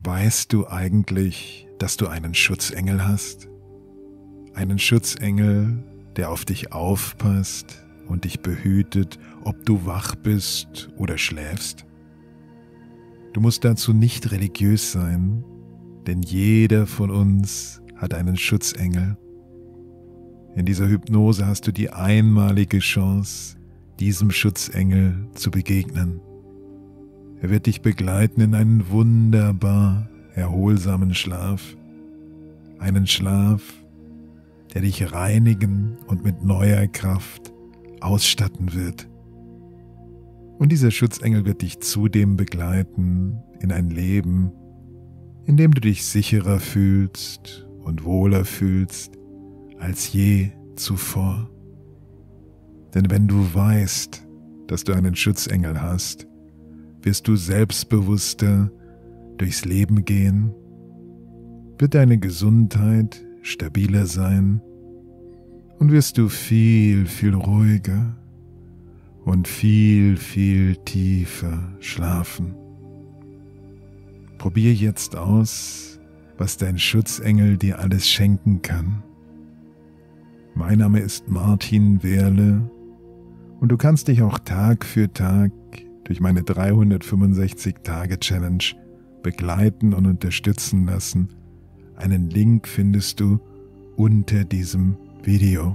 Weißt du eigentlich, dass du einen Schutzengel hast? Einen Schutzengel, der auf dich aufpasst und dich behütet, ob du wach bist oder schläfst? Du musst dazu nicht religiös sein, denn jeder von uns hat einen Schutzengel. In dieser Hypnose hast du die einmalige Chance, diesem Schutzengel zu begegnen. Er wird dich begleiten in einen wunderbar erholsamen Schlaf. Einen Schlaf, der dich reinigen und mit neuer Kraft ausstatten wird. Und dieser Schutzengel wird dich zudem begleiten in ein Leben, in dem du dich sicherer fühlst und wohler fühlst als je zuvor. Denn wenn du weißt, dass du einen Schutzengel hast, wirst du selbstbewusster durchs Leben gehen, wird deine Gesundheit stabiler sein und wirst du viel, viel ruhiger und viel, viel tiefer schlafen. Probier jetzt aus, was dein Schutzengel dir alles schenken kann. Mein Name ist Martin Wehrle und du kannst dich auch Tag für Tag durch meine 365-Tage-Challenge begleiten und unterstützen lassen. Einen Link findest du unter diesem Video.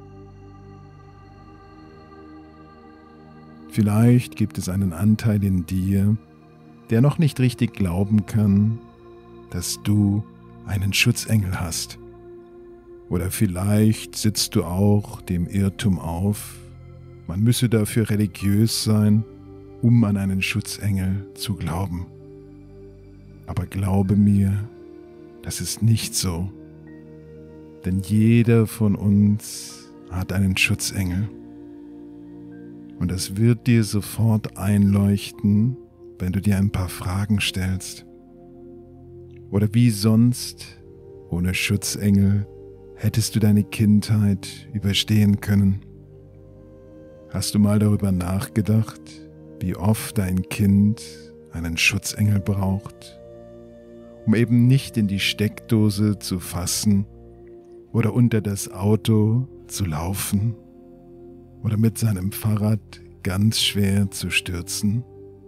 Vielleicht gibt es einen Anteil in dir, der noch nicht richtig glauben kann, dass du einen Schutzengel hast. Oder vielleicht sitzt du auch dem Irrtum auf, man müsse dafür religiös sein, um an einen Schutzengel zu glauben. Aber glaube mir, das ist nicht so. Denn jeder von uns hat einen Schutzengel. Und das wird dir sofort einleuchten, wenn du dir ein paar Fragen stellst. Oder wie sonst, ohne Schutzengel, hättest du deine Kindheit überstehen können? Hast du mal darüber nachgedacht, wie oft ein Kind einen Schutzengel braucht, um eben nicht in die Steckdose zu fassen oder unter das Auto zu laufen oder mit seinem Fahrrad ganz schwer zu stürzen?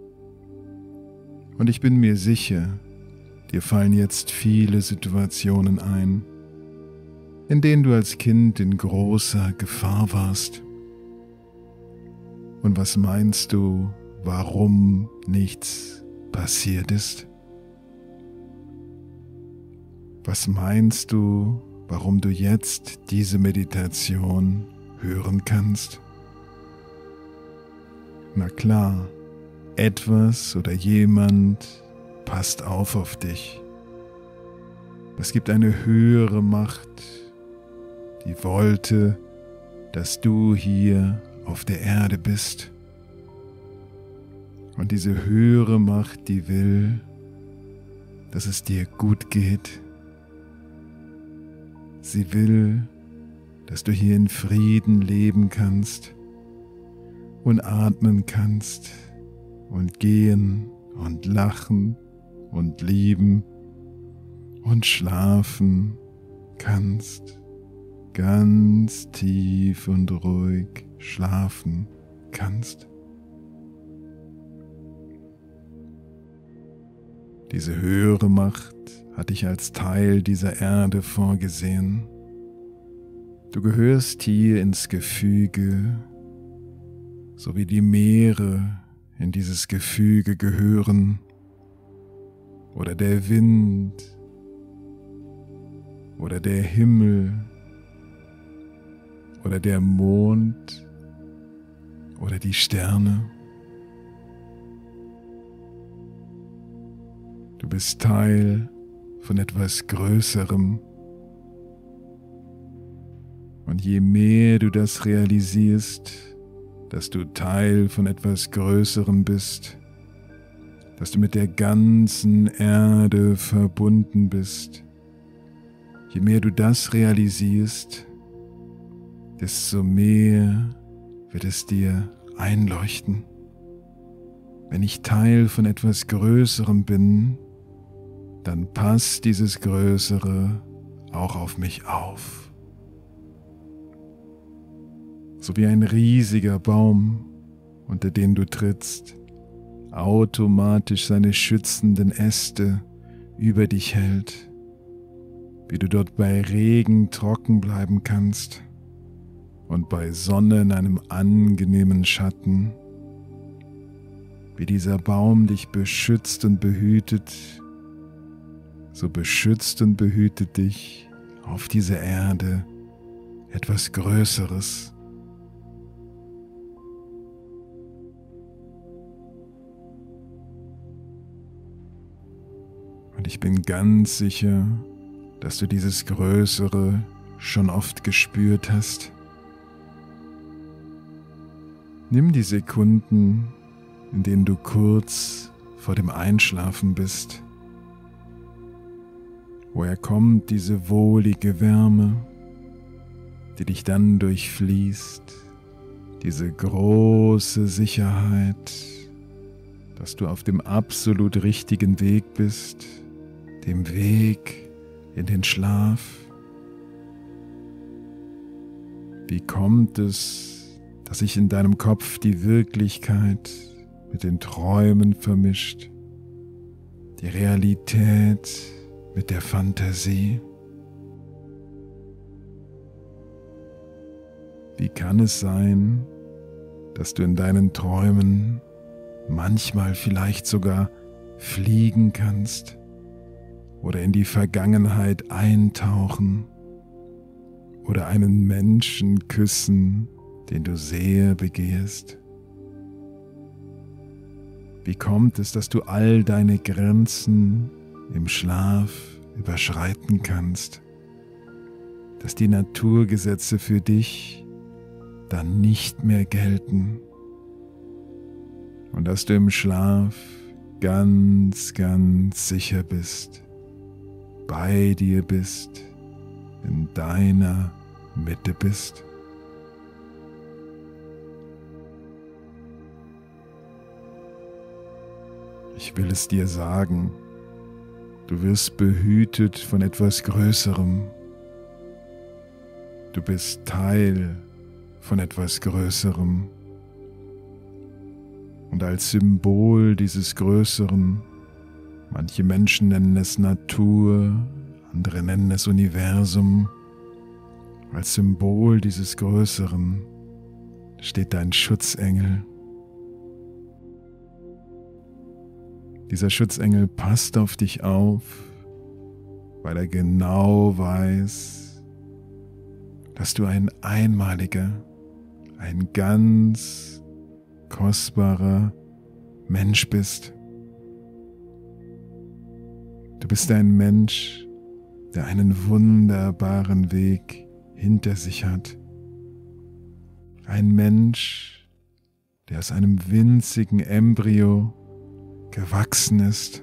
Und ich bin mir sicher, dir fallen jetzt viele Situationen ein, in denen du als Kind in großer Gefahr warst. Und was meinst du, warum nichts passiert ist? Was meinst du, warum du jetzt diese Meditation hören kannst? Na klar, etwas oder jemand passt auf dich. Es gibt eine höhere Macht, die wollte, dass du hier auf der Erde bist. Und diese höhere Macht, die will, dass es dir gut geht. Sie will, dass du hier in Frieden leben kannst und atmen kannst und gehen und lachen und lieben und schlafen kannst, ganz tief und ruhig schlafen kannst. Diese höhere Macht hat dich als Teil dieser Erde vorgesehen. Du gehörst hier ins Gefüge, so wie die Meere in dieses Gefüge gehören, oder der Wind, oder der Himmel, oder der Mond, oder die Sterne. Du bist Teil von etwas Größerem. Und je mehr du das realisierst, dass du Teil von etwas Größerem bist, dass du mit der ganzen Erde verbunden bist, je mehr du das realisierst, desto mehr wird es dir einleuchten. Wenn ich Teil von etwas Größerem bin, dann passt dieses Größere auch auf mich auf. So wie ein riesiger Baum, unter den du trittst, automatisch seine schützenden Äste über dich hält, wie du dort bei Regen trocken bleiben kannst und bei Sonne in einem angenehmen Schatten, wie dieser Baum dich beschützt und behütet, so beschützt und behütet dich auf dieser Erde etwas Größeres. Und ich bin ganz sicher, dass du dieses Größere schon oft gespürt hast. Nimm die Sekunden, in denen du kurz vor dem Einschlafen bist. Woher kommt diese wohlige Wärme, die dich dann durchfließt, diese große Sicherheit, dass du auf dem absolut richtigen Weg bist, dem Weg in den Schlaf? Wie kommt es, dass sich in deinem Kopf die Wirklichkeit mit den Träumen vermischt, die Realität mit der Fantasie? Wie kann es sein, dass du in deinen Träumen manchmal vielleicht sogar fliegen kannst oder in die Vergangenheit eintauchen oder einen Menschen küssen, den du sehr begehrst? Wie kommt es, dass du all deine Grenzen im Schlaf überschreiten kannst, dass die Naturgesetze für dich dann nicht mehr gelten und dass du im Schlaf ganz, ganz sicher bist, bei dir bist, in deiner Mitte bist? Ich will es dir sagen, du wirst behütet von etwas Größerem. Du bist Teil von etwas Größerem. Und als Symbol dieses Größeren, manche Menschen nennen es Natur, andere nennen es Universum, als Symbol dieses Größeren steht dein Schutzengel. Dieser Schutzengel passt auf dich auf, weil er genau weiß, dass du ein einmaliger, ein ganz kostbarer Mensch bist. Du bist ein Mensch, der einen wunderbaren Weg hinter sich hat. Ein Mensch, der aus einem winzigen Embryo gewachsen ist.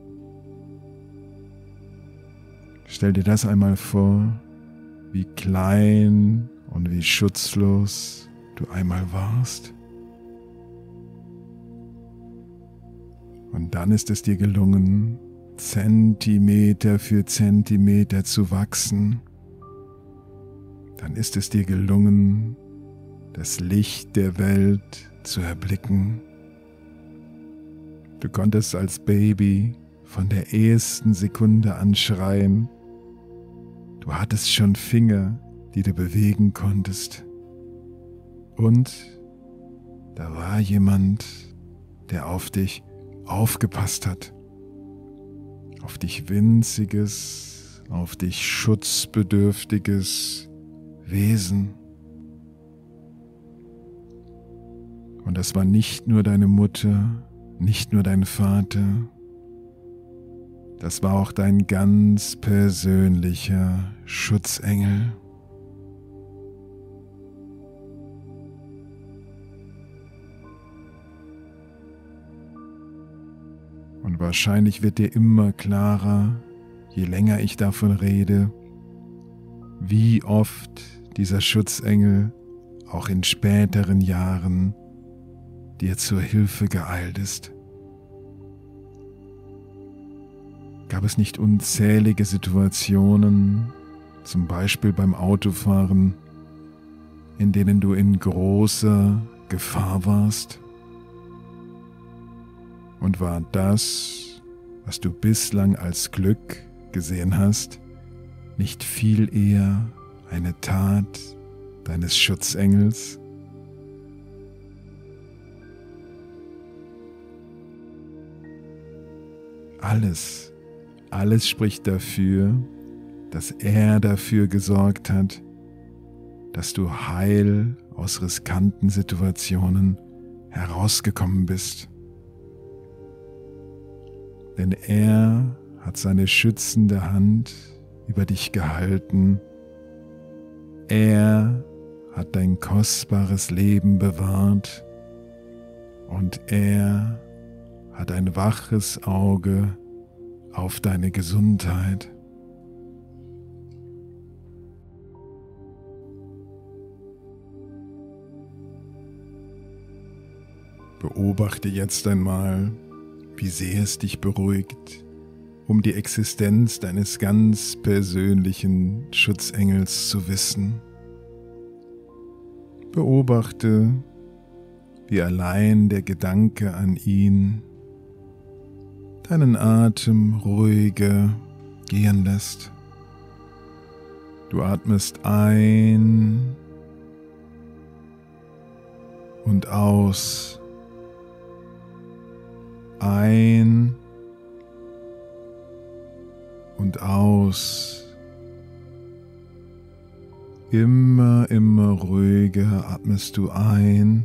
Stell dir das einmal vor, wie klein und wie schutzlos du einmal warst. Und dann ist es dir gelungen, Zentimeter für Zentimeter zu wachsen. Dann ist es dir gelungen, das Licht der Welt zu erblicken. Du konntest als Baby von der ersten Sekunde an schreien. Du hattest schon Finger, die du bewegen konntest. Und da war jemand, der auf dich aufgepasst hat. Auf dich winziges, auf dich schutzbedürftiges Wesen. Und das war nicht nur deine Mutter, nicht nur dein Vater, das war auch dein ganz persönlicher Schutzengel. Und wahrscheinlich wird dir immer klarer, je länger ich davon rede, wie oft dieser Schutzengel auch in späteren Jahren dir zur Hilfe geeilt ist. Gab es nicht unzählige Situationen, zum Beispiel beim Autofahren, in denen du in großer Gefahr warst? Und war das, was du bislang als Glück gesehen hast, nicht viel eher eine Tat deines Schutzengels? Alles spricht dafür, dass er dafür gesorgt hat, dass du heil aus riskanten Situationen herausgekommen bist. Denn er hat seine schützende Hand über dich gehalten. Er hat dein kostbares Leben bewahrt und er hat ein waches Auge auf deine Gesundheit. Beobachte jetzt einmal, wie sehr es dich beruhigt, um die Existenz deines ganz persönlichen Schutzengels zu wissen. Beobachte, wie allein der Gedanke an ihn deinen Atem ruhiger gehen lässt. Du atmest ein und aus. Ein und aus. Immer ruhiger atmest du ein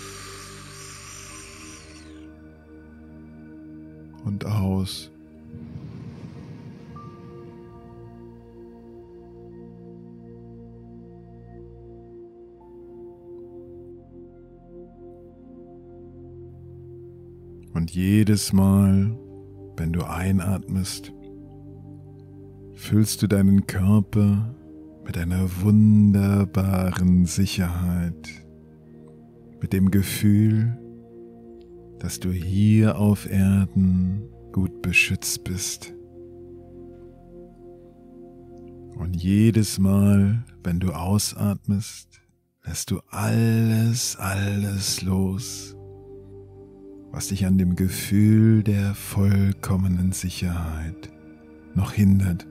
und aus. Und jedes Mal, wenn du einatmest, füllst du deinen Körper mit einer wunderbaren Sicherheit, mit dem Gefühl, dass du hier auf Erden gut beschützt bist. Und jedes Mal, wenn du ausatmest, lässt du alles los, was dich an dem Gefühl der vollkommenen Sicherheit noch hindert.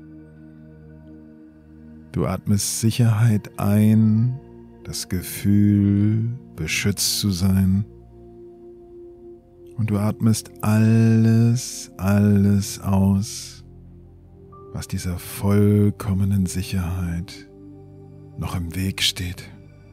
Du atmest Sicherheit ein, das Gefühl, beschützt zu sein. Und du atmest alles aus, was dieser vollkommenen Sicherheit noch im Weg steht.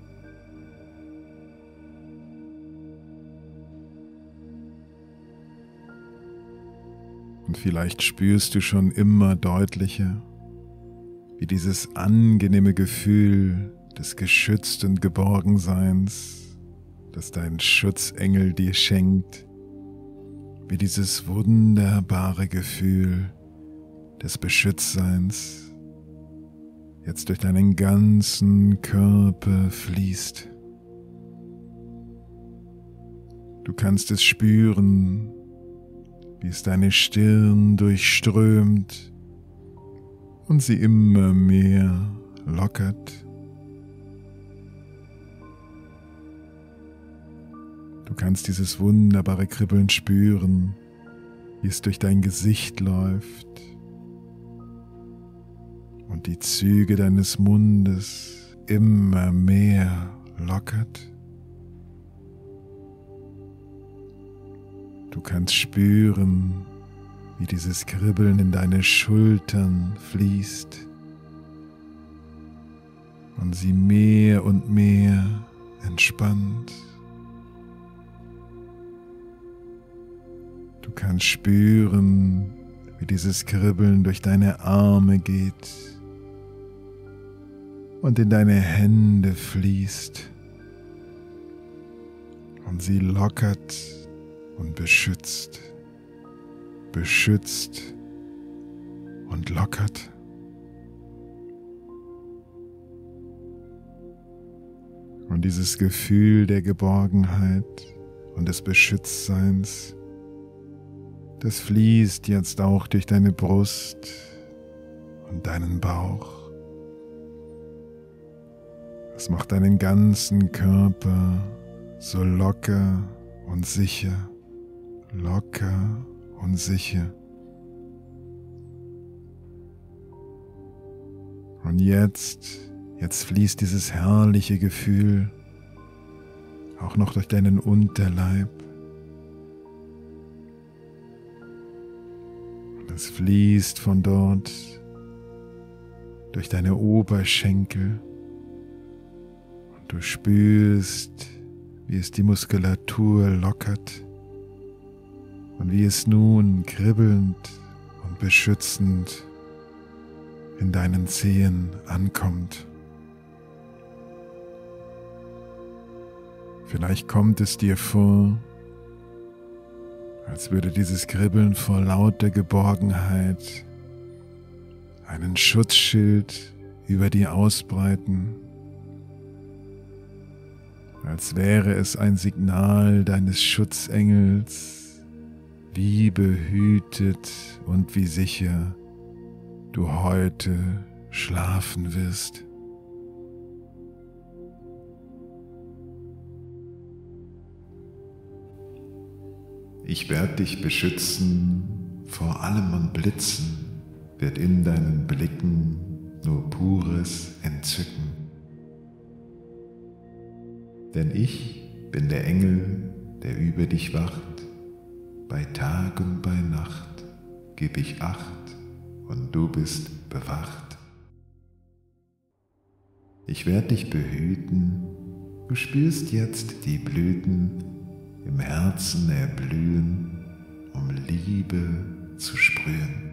Und vielleicht spürst du schon immer deutlicher, wie dieses angenehme Gefühl des geschützten Geborgenseins, das dein Schutzengel dir schenkt, wie dieses wunderbare Gefühl des Beschütztseins jetzt durch deinen ganzen Körper fließt. Du kannst es spüren, wie es deine Stirn durchströmt und sie immer mehr lockert. Du kannst dieses wunderbare Kribbeln spüren, wie es durch dein Gesicht läuft und die Züge deines Mundes immer mehr lockert. Du kannst spüren, wie dieses Kribbeln in deine Schultern fließt und sie mehr und mehr entspannt. Du kannst spüren, wie dieses Kribbeln durch deine Arme geht und in deine Hände fließt und sie lockert und beschützt und lockert. Und dieses Gefühl der Geborgenheit und des Beschütztseins Das fließt jetzt auch durch deine Brust und deinen Bauch. Es macht deinen ganzen Körper so locker und sicher, locker und sicher. Und jetzt fließt dieses herrliche Gefühl auch noch durch deinen Unterleib. Und es fließt von dort durch deine Oberschenkel. Und du spürst, wie es die Muskulatur lockert und wie es nun kribbelnd und beschützend in deinen Zehen ankommt. Vielleicht kommt es dir vor, als würde dieses Kribbeln vor lauter Geborgenheit einen Schutzschild über dir ausbreiten, als wäre es ein Signal deines Schutzengels, wie behütet und wie sicher du heute schlafen wirst. Ich werde dich beschützen vor allem und Blitzen, wird in deinen Blicken nur pures Entzücken. Denn ich bin der Engel, der über dich wacht, bei Tag und bei Nacht geb ich Acht und du bist bewacht. Ich werde dich behüten, du spürst jetzt die Blüten im Herzen erblühen, um Liebe zu sprühen.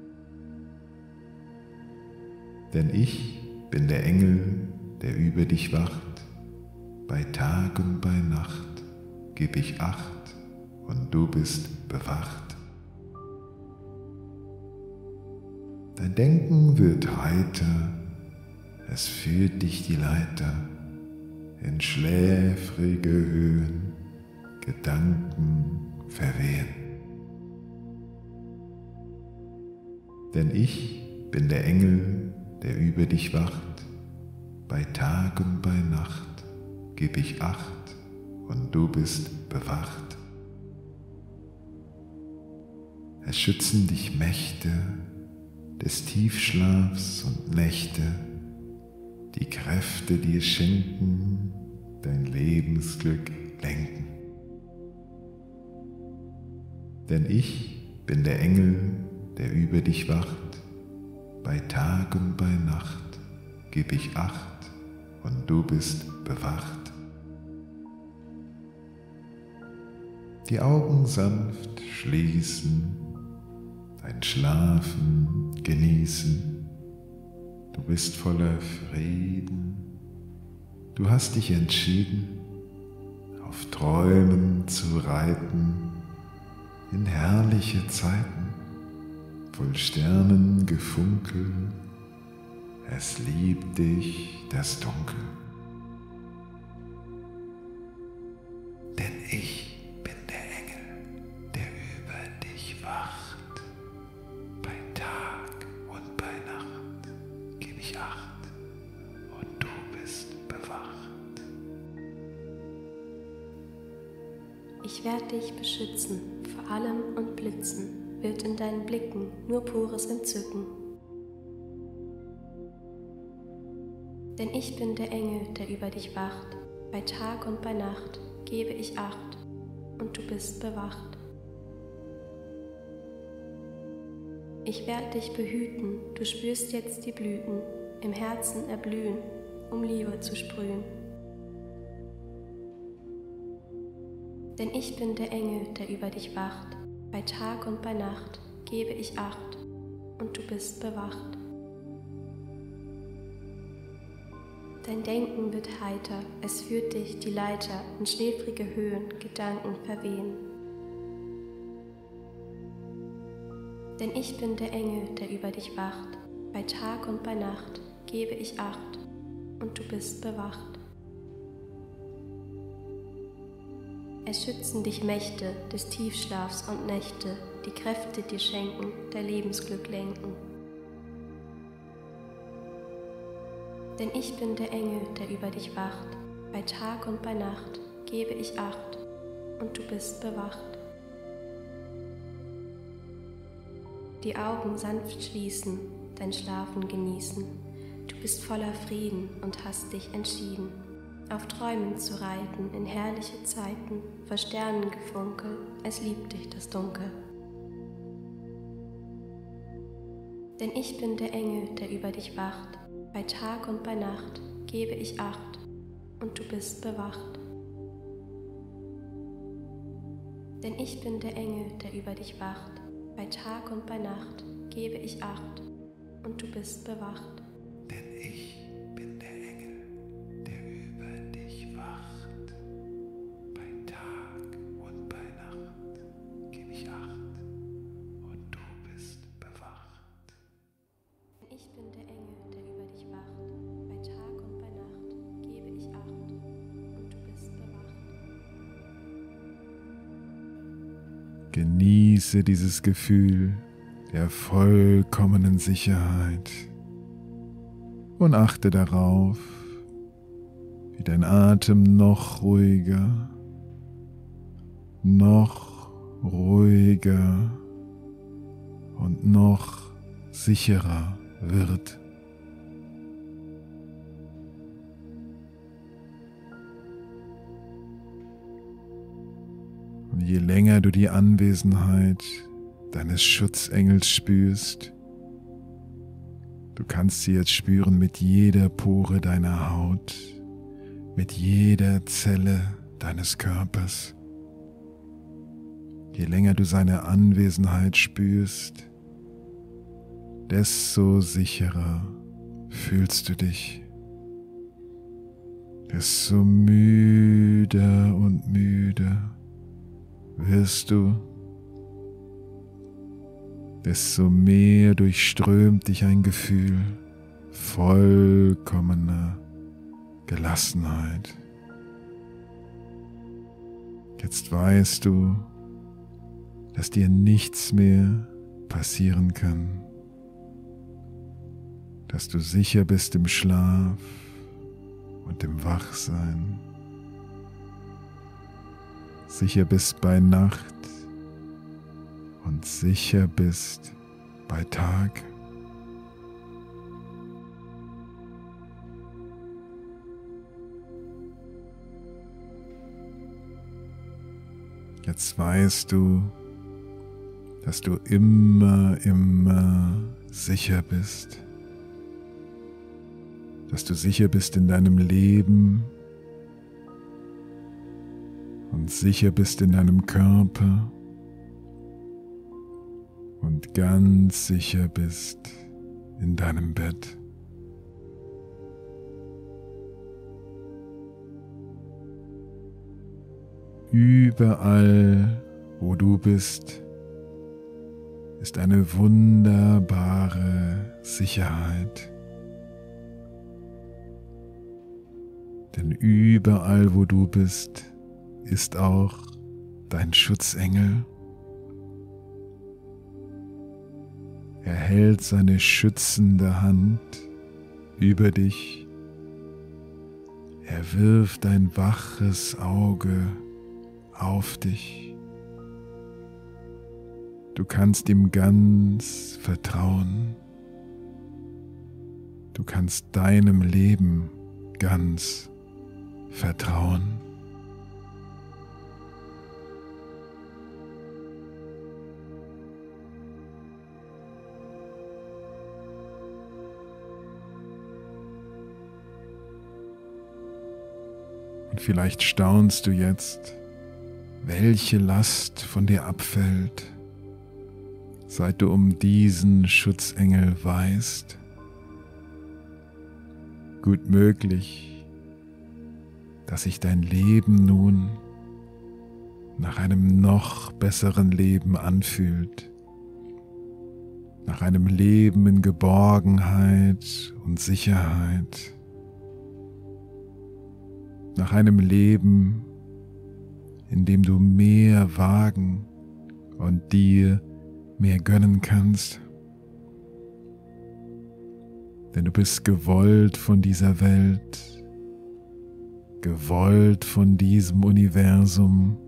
Denn ich bin der Engel, der über dich wacht, bei Tag und bei Nacht geb ich Acht und du bist bewacht. Dein Denken wird heiter, es führt dich die Leiter in schläfrige Höhen, Gedanken verwehen. Denn ich bin der Engel, der über dich wacht, bei Tag und bei Nacht geb ich Acht und du bist bewacht. Es schützen dich Mächte des Tiefschlafs und Nächte, die Kräfte dir schenken, dein Lebensglück lenken. Denn ich bin der Engel, der über dich wacht, bei Tag und bei Nacht geb ich Acht und du bist bewacht. Die Augen sanft schließen, dein Schlafen genießen. Du bist voller Frieden. Du hast dich entschieden, auf Träumen zu reiten, in herrliche Zeiten, voll Sternengefunkel. Es liebt dich das Dunkel. Denn ich bin der Engel, der über dich wacht. Bei Tag und bei Nacht geb ich Acht und du bist bewacht. Ich werde dich beschützen vor allem und Blitzen, wird in deinen Blicken nur pures Entzücken. Denn ich bin der Engel, der über dich wacht, bei Tag und bei Nacht gebe ich Acht und du bist bewacht. Ich werde dich behüten, du spürst jetzt die Blüten, im Herzen erblühen, um Liebe zu sprühen. Denn ich bin der Engel, der über dich wacht, bei Tag und bei Nacht gebe ich Acht und du bist bewacht. Dein Denken wird heiter, es führt dich die Leiter in schläfrige Höhen, Gedanken verwehen. Denn ich bin der Engel, der über dich wacht, bei Tag und bei Nacht gebe ich Acht und du bist bewacht. Es schützen dich Mächte des Tiefschlafs und Nächte, die Kräfte dir schenken, dein Lebensglück lenken. Denn ich bin der Engel, der über dich wacht, bei Tag und bei Nacht gebe ich Acht, und du bist bewacht. Die Augen sanft schließen, dein Schlafen genießen, du bist voller Frieden und hast dich entschieden, auf Träumen zu reiten in herrliche Zeiten, vor Sternengefunkel, es liebt dich das Dunkel. Denn ich bin der Engel, der über dich wacht, bei Tag und bei Nacht gebe ich Acht, und du bist bewacht. Denn ich bin der Engel, der über dich wacht, bei Tag und bei Nacht gebe ich Acht, und du bist bewacht. Denn ich bin der Engel, der über dich wacht. Bei Tag und bei Nacht gebe ich Acht, und du bist bewacht. Denn ich bin der Engel, der über dich wacht, bei Tag und bei Nacht gebe ich Acht, und du bist bewacht. Genieße dieses Gefühl der vollkommenen Sicherheit und achte darauf, wie dein Atem noch ruhiger und noch sicherer wird. Und je länger du die Anwesenheit deines Schutzengels spürst, du kannst sie jetzt spüren mit jeder Pore deiner Haut, mit jeder Zelle deines Körpers. Je länger du seine Anwesenheit spürst, desto sicherer fühlst du dich, desto müder und müder wirst du, desto mehr durchströmt dich ein Gefühl vollkommener Gelassenheit. Jetzt weißt du, dass dir nichts mehr passieren kann, dass du sicher bist im Schlaf und im Wachsein, sicher bist bei Nacht und sicher bist bei Tag. Jetzt weißt du, dass du immer sicher bist, dass du sicher bist in deinem Leben und sicher bist in deinem Körper und ganz sicher bist in deinem Bett. Überall, wo du bist, ist eine wunderbare Sicherheit. Denn überall, wo du bist, ist auch dein Schutzengel. Er hält seine schützende Hand über dich. Er wirft ein waches Auge auf dich. Du kannst ihm ganz vertrauen. Du kannst deinem Leben ganz vertrauen. Und vielleicht staunst du jetzt, welche Last von dir abfällt, seit du um diesen Schutzengel weißt. Gut möglich, dass sich dein Leben nun nach einem noch besseren Leben anfühlt, nach einem Leben in Geborgenheit und Sicherheit, nach einem Leben, in dem du mehr wagen und dir mehr gönnen kannst. Denn du bist gewollt von dieser Welt, gewollt von diesem Universum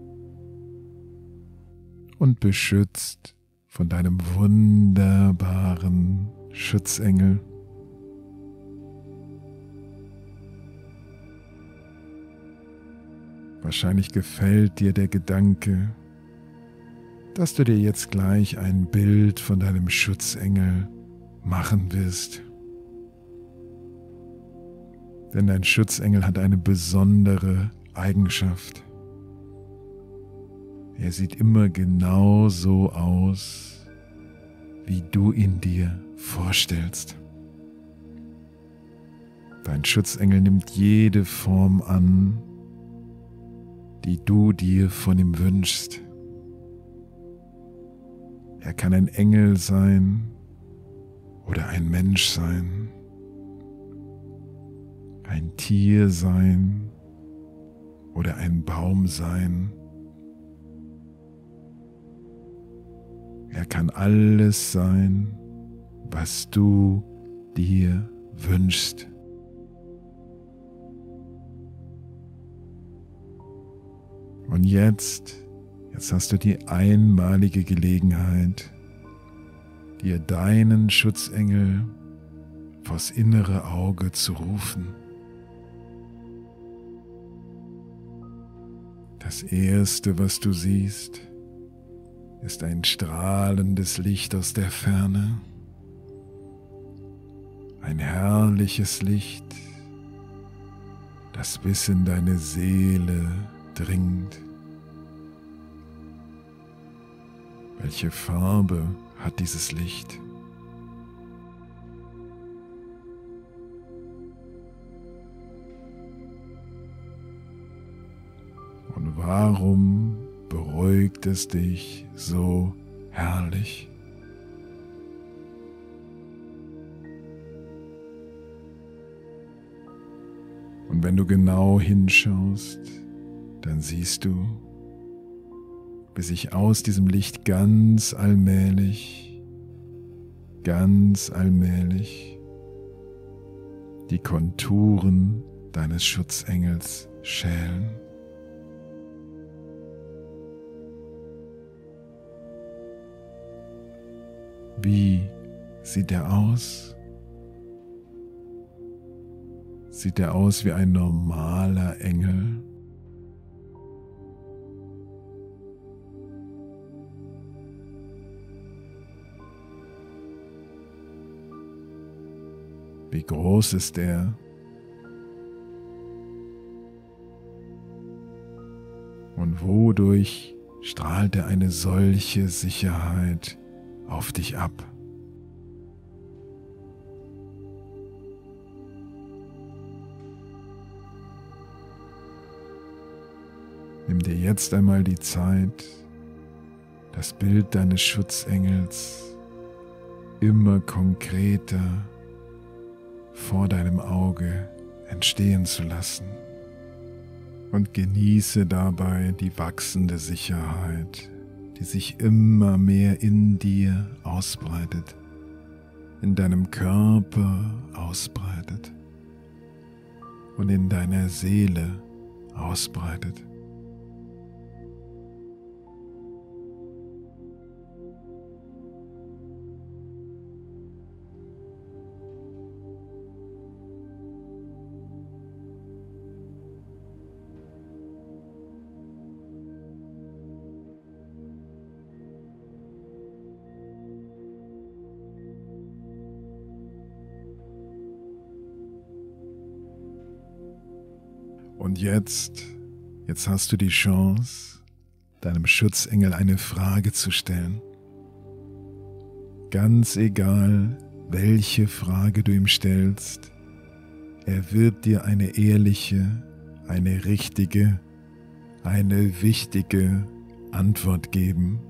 und beschützt von deinem wunderbaren Schutzengel. Wahrscheinlich gefällt dir der Gedanke, dass du dir jetzt gleich ein Bild von deinem Schutzengel machen wirst. Denn dein Schutzengel hat eine besondere Eigenschaft. Er sieht immer genau so aus, wie du ihn dir vorstellst. Dein Schutzengel nimmt jede Form an, die du dir von ihm wünschst. Er kann ein Engel sein oder ein Mensch sein, ein Tier sein oder ein Baum sein. Er kann alles sein, was du dir wünschst. Und jetzt hast du die einmalige Gelegenheit, dir deinen Schutzengel vors innere Auge zu rufen. Das Erste, was du siehst, ist ein strahlendes Licht aus der Ferne. Ein herrliches Licht, das bis in deine Seele dringt. Welche Farbe hat dieses Licht? Und warum beruhigt es dich so herrlich? Und wenn du genau hinschaust, dann siehst du, wie sich aus diesem Licht ganz allmählich die Konturen deines Schutzengels schälen. Wie sieht er aus? Sieht er aus wie ein normaler Engel? Wie groß ist er? Und wodurch strahlt er eine solche Sicherheit auf dich ab? Nimm dir jetzt einmal die Zeit, das Bild deines Schutzengels immer konkreter vor deinem Auge entstehen zu lassen und genieße dabei die wachsende Sicherheit, die sich immer mehr in dir ausbreitet, in deinem Körper ausbreitet und in deiner Seele ausbreitet. Und jetzt hast du die Chance, deinem Schutzengel eine Frage zu stellen. Ganz egal, welche Frage du ihm stellst, er wird dir eine ehrliche, eine richtige, eine wichtige Antwort geben.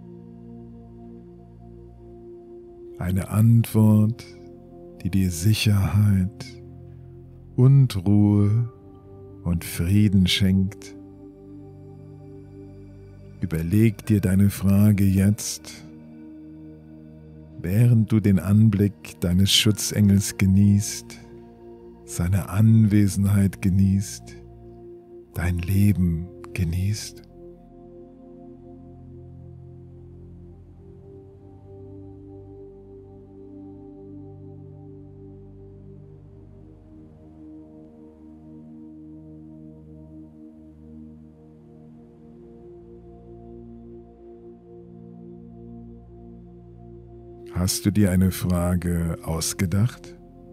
Eine Antwort, die dir Sicherheit und Ruhe und Frieden schenkt. Überleg dir deine Frage jetzt während du den Anblick deines Schutzengels genießt, seine Anwesenheit genießt, dein Leben genießt. Hast du dir eine Frage ausgedacht?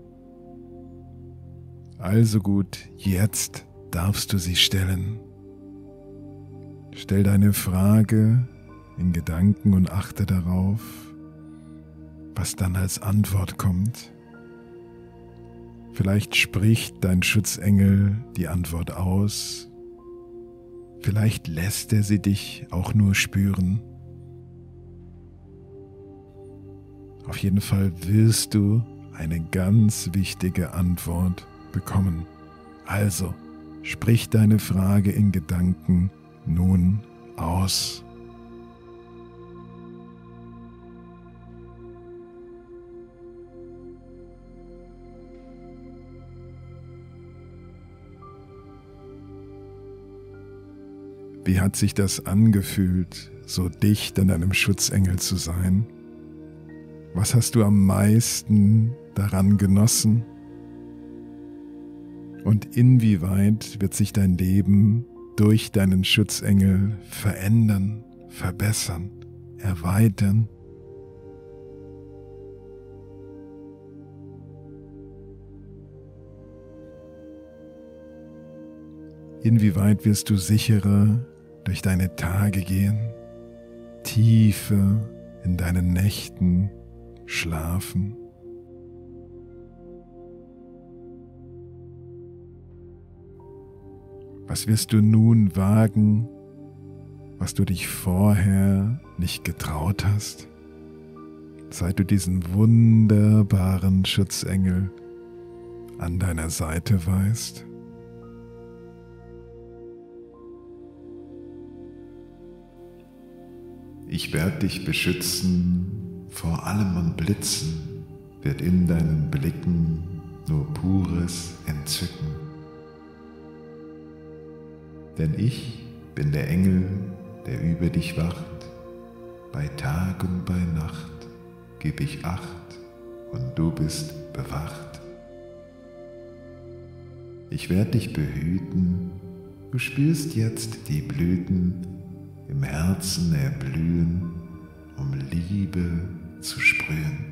Also gut, jetzt darfst du sie stellen. Stell deine Frage in Gedanken und achte darauf, was dann als Antwort kommt. Vielleicht spricht dein Schutzengel die Antwort aus. Vielleicht lässt er sie dich auch nur spüren. Auf jeden Fall wirst du eine ganz wichtige Antwort bekommen. Also, sprich deine Frage in Gedanken nun aus. Wie hat sich das angefühlt, so dicht an einem Schutzengel zu sein? Was hast du am meisten daran genossen? Und inwieweit wird sich dein Leben durch deinen Schutzengel verändern, verbessern, erweitern? Inwieweit wirst du sicherer durch deine Tage gehen, tiefer in deinen Nächten schlafen? Was wirst du nun wagen, was du dich vorher nicht getraut hast, seit du diesen wunderbaren Schutzengel an deiner Seite weißt? Ich werde dich beschützen vor allem und Blitzen, wird in deinen Blicken nur pures Entzücken. Denn ich bin der Engel, der über dich wacht, bei Tag und bei Nacht geb ich Acht und du bist bewacht. Ich werde dich behüten, du spürst jetzt die Blüten im Herzen erblühen, um Liebe zu sprühen.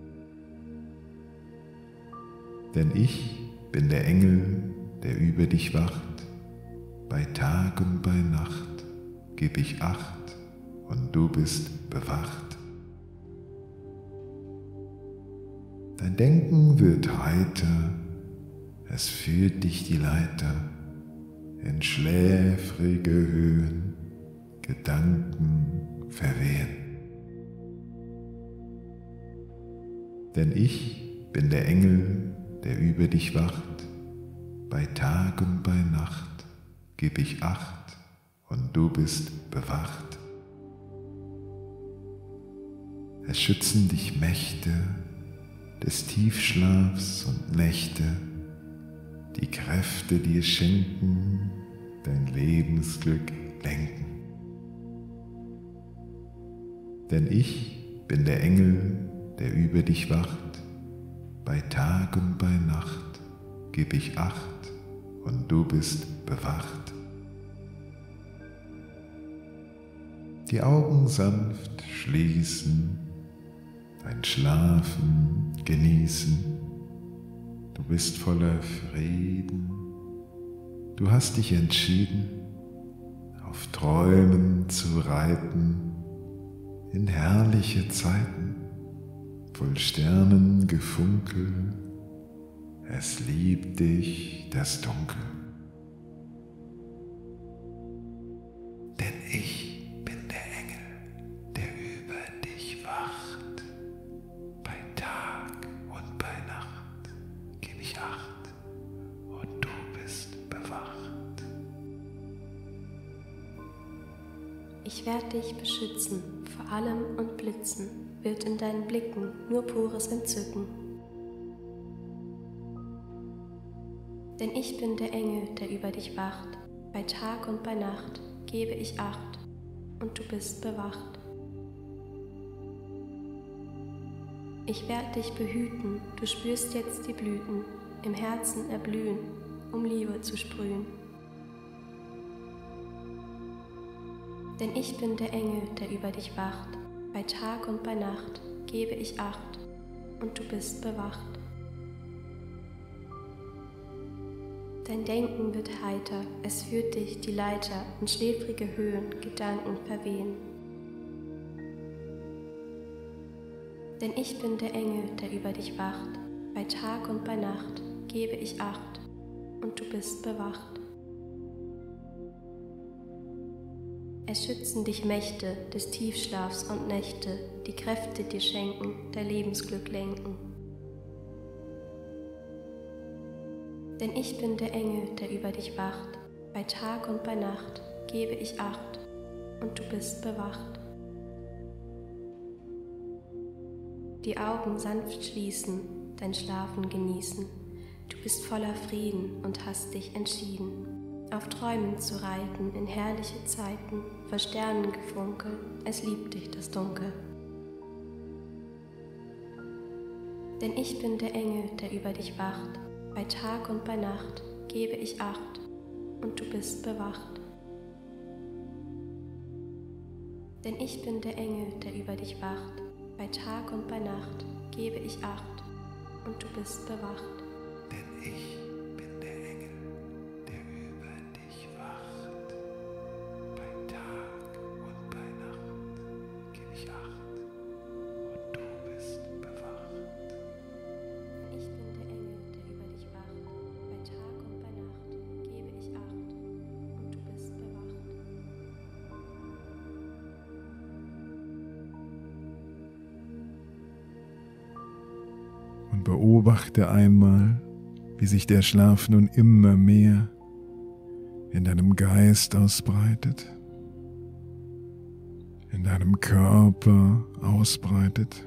Denn ich bin der Engel, der über dich wacht, bei Tag und bei Nacht geb ich Acht und du bist bewacht. Dein Denken wird heiter, es führt dich die Leiter in schläfrige Höhen, Gedanken verwehen. Denn ich bin der Engel, der über dich wacht, bei Tag und bei Nacht geb ich Acht und du bist bewacht. Es schützen dich Mächte des Tiefschlafs und Nächte, die Kräfte dir schenken, dein Lebensglück lenken. Denn ich bin der Engel, der über dich wacht, bei Tag und bei Nacht geb ich Acht und du bist bewacht. Die Augen sanft schließen, dein Schlafen genießen, du bist voller Frieden, du hast dich entschieden, auf Träumen zu reiten, in herrliche Zeiten, voll Sternengefunkel, es liebt dich das Dunkel. Denn ich bin der Engel, der über dich wacht, bei Tag und bei Nacht geb ich Acht und du bist bewacht. Ich werde dich beschützen vor allem und Blitzen. wird in deinen Blicken nur pures Entzücken. Denn ich bin der Engel, der über dich wacht, bei Tag und bei Nacht gebe ich Acht, und du bist bewacht. Ich werd dich behüten, du spürst jetzt die Blüten, im Herzen erblühen, um Liebe zu sprühen. Denn ich bin der Engel, der über dich wacht, bei Tag und bei Nacht gebe ich Acht, und du bist bewacht. Dein Denken wird heiter, es führt dich die Leiter, in schläfrige Höhen Gedanken verwehen. Denn ich bin der Engel, der über dich wacht, bei Tag und bei Nacht gebe ich Acht, und du bist bewacht. Es schützen dich Mächte des Tiefschlafs und Nächte, die Kräfte dir schenken, dein Lebensglück lenken. Denn ich bin der Engel, der über dich wacht, bei Tag und bei Nacht gebe ich Acht, und du bist bewacht. Die Augen sanft schließen, dein Schlafen genießen, du bist voller Frieden und hast dich entschieden, auf Träumen zu reiten in herrliche Zeiten, vor Sternengefunkel, es liebt dich das Dunkel. Denn ich bin der Engel, der über dich wacht, bei Tag und bei Nacht gebe ich Acht, und du bist bewacht. Denn ich bin der Engel, der über dich wacht, bei Tag und bei Nacht gebe ich Acht, und du bist bewacht. Denn ich bin der Engel, der über dich wacht. Bei Tag und bei Nacht gebe ich Acht, und du bist bewacht. Ich bin der Engel, der über dich wacht. Bei Tag und bei Nacht gebe ich Acht, und du bist bewacht. Und beobachte einmal, wie sich der Schlaf nun immer mehr in deinem Geist ausbreitet, in deinem Körper ausbreitet,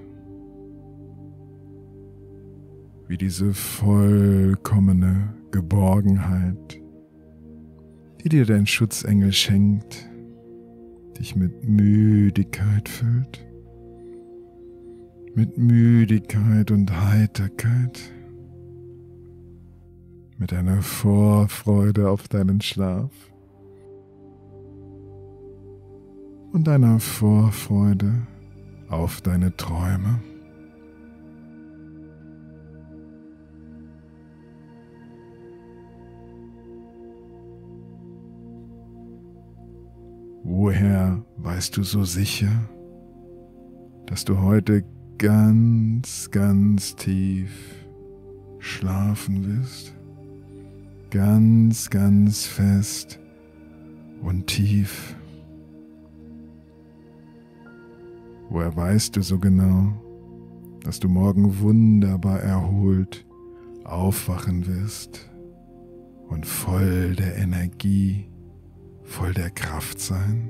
wie diese vollkommene Geborgenheit, die dir dein Schutzengel schenkt, dich mit Müdigkeit füllt, mit Müdigkeit und Heiterkeit, mit einer Vorfreude auf deinen Schlaf und einer Vorfreude auf deine Träume. Woher weißt du so sicher, dass du heute ganz, ganz tief schlafen wirst? Ganz, ganz fest und tief. Woher weißt du so genau, dass du morgen wunderbar erholt aufwachen wirst und voll der Energie, voll der Kraft sein?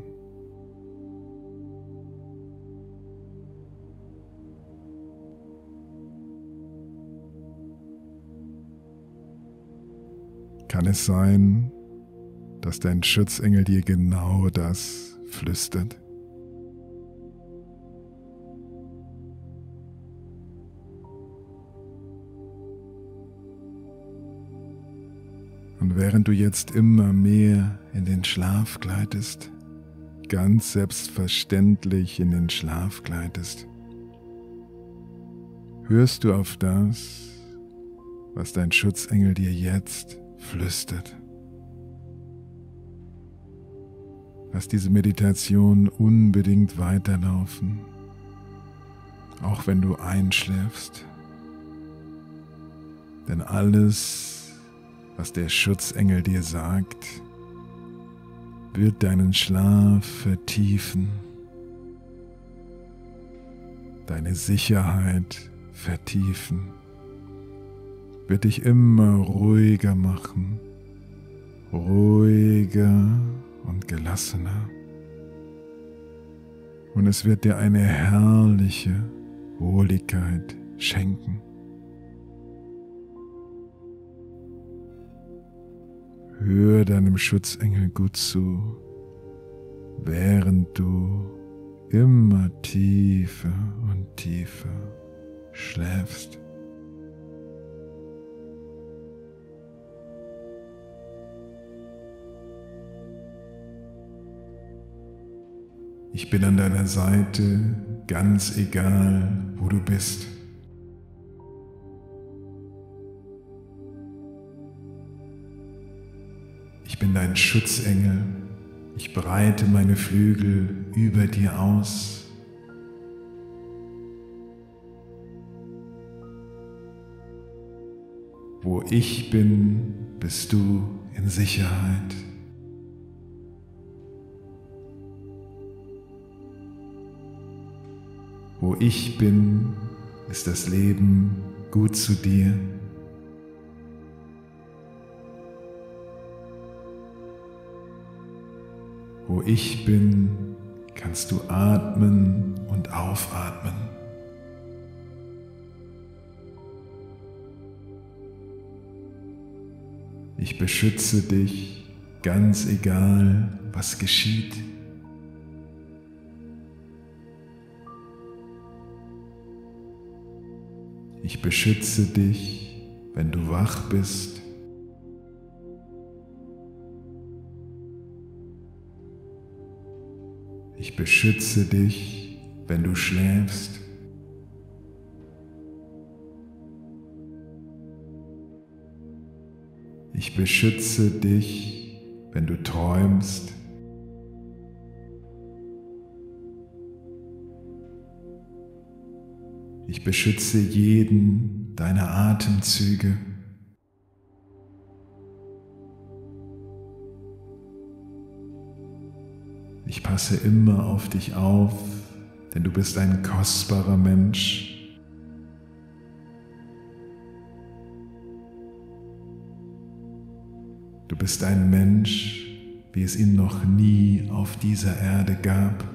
Kann es sein, dass dein Schutzengel dir genau das flüstert? Und während du jetzt immer mehr in den Schlaf gleitest, ganz selbstverständlich in den Schlaf gleitest, hörst du auf das, was dein Schutzengel dir jetzt flüstert. Lass diese Meditation unbedingt weiterlaufen, auch wenn du einschläfst. Denn alles, was der Schutzengel dir sagt, wird deinen Schlaf vertiefen, deine Sicherheit vertiefen, wird dich immer ruhiger machen, ruhiger und gelassener. und es wird dir eine herrliche Wohligkeit schenken. Hör deinem Schutzengel gut zu, während du immer tiefer und tiefer schläfst. Ich bin an deiner Seite, ganz egal, wo du bist. Ich bin dein Schutzengel. Ich breite meine Flügel über dir aus. Wo ich bin, bist du in Sicherheit. Wo ich bin, ist das Leben gut zu dir. Wo ich bin, kannst du atmen und aufatmen. Ich beschütze dich, ganz egal, was geschieht. Ich beschütze dich, wenn du wach bist. Ich beschütze dich, wenn du schläfst. Ich beschütze dich, wenn du träumst. Ich beschütze jeden deiner Atemzüge. Ich passe immer auf dich auf, denn du bist ein kostbarer Mensch. Du bist ein Mensch, wie es ihn noch nie auf dieser Erde gab.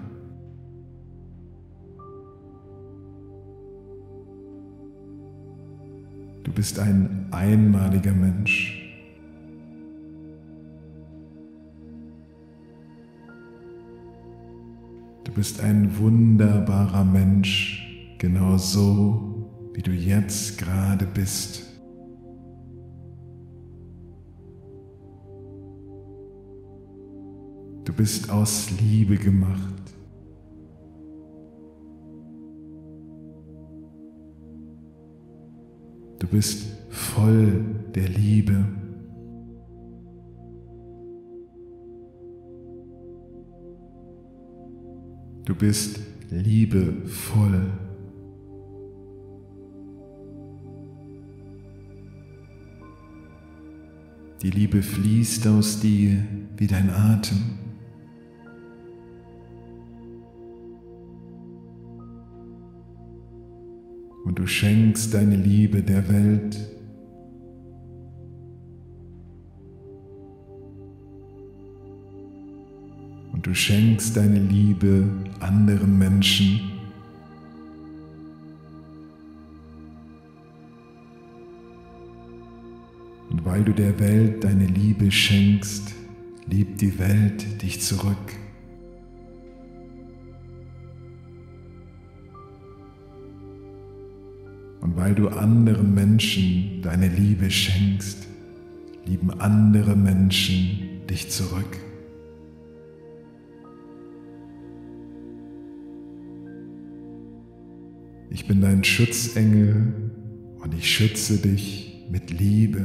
Du bist ein einmaliger Mensch. Du bist ein wunderbarer Mensch, genau so, wie du jetzt gerade bist. Du bist aus Liebe gemacht. Du bist voll der Liebe. Du bist liebevoll. Die Liebe fließt aus dir wie dein Atem. Und du schenkst deine Liebe der Welt. Und du schenkst deine Liebe anderen Menschen. Und weil du der Welt deine Liebe schenkst, liebt die Welt dich zurück. Und weil du anderen Menschen deine Liebe schenkst, lieben andere Menschen dich zurück. Ich bin dein Schutzengel und ich schütze dich mit Liebe.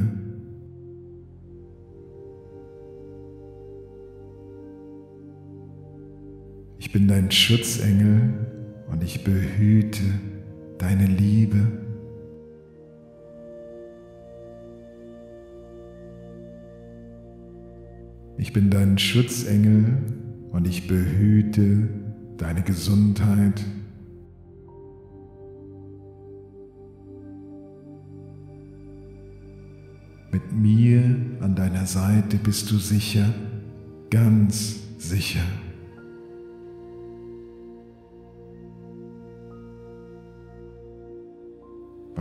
Ich bin dein Schutzengel und ich behüte deine Liebe. Ich bin dein Schutzengel und ich behüte deine Gesundheit. Mit mir an deiner Seite bist du sicher, ganz sicher.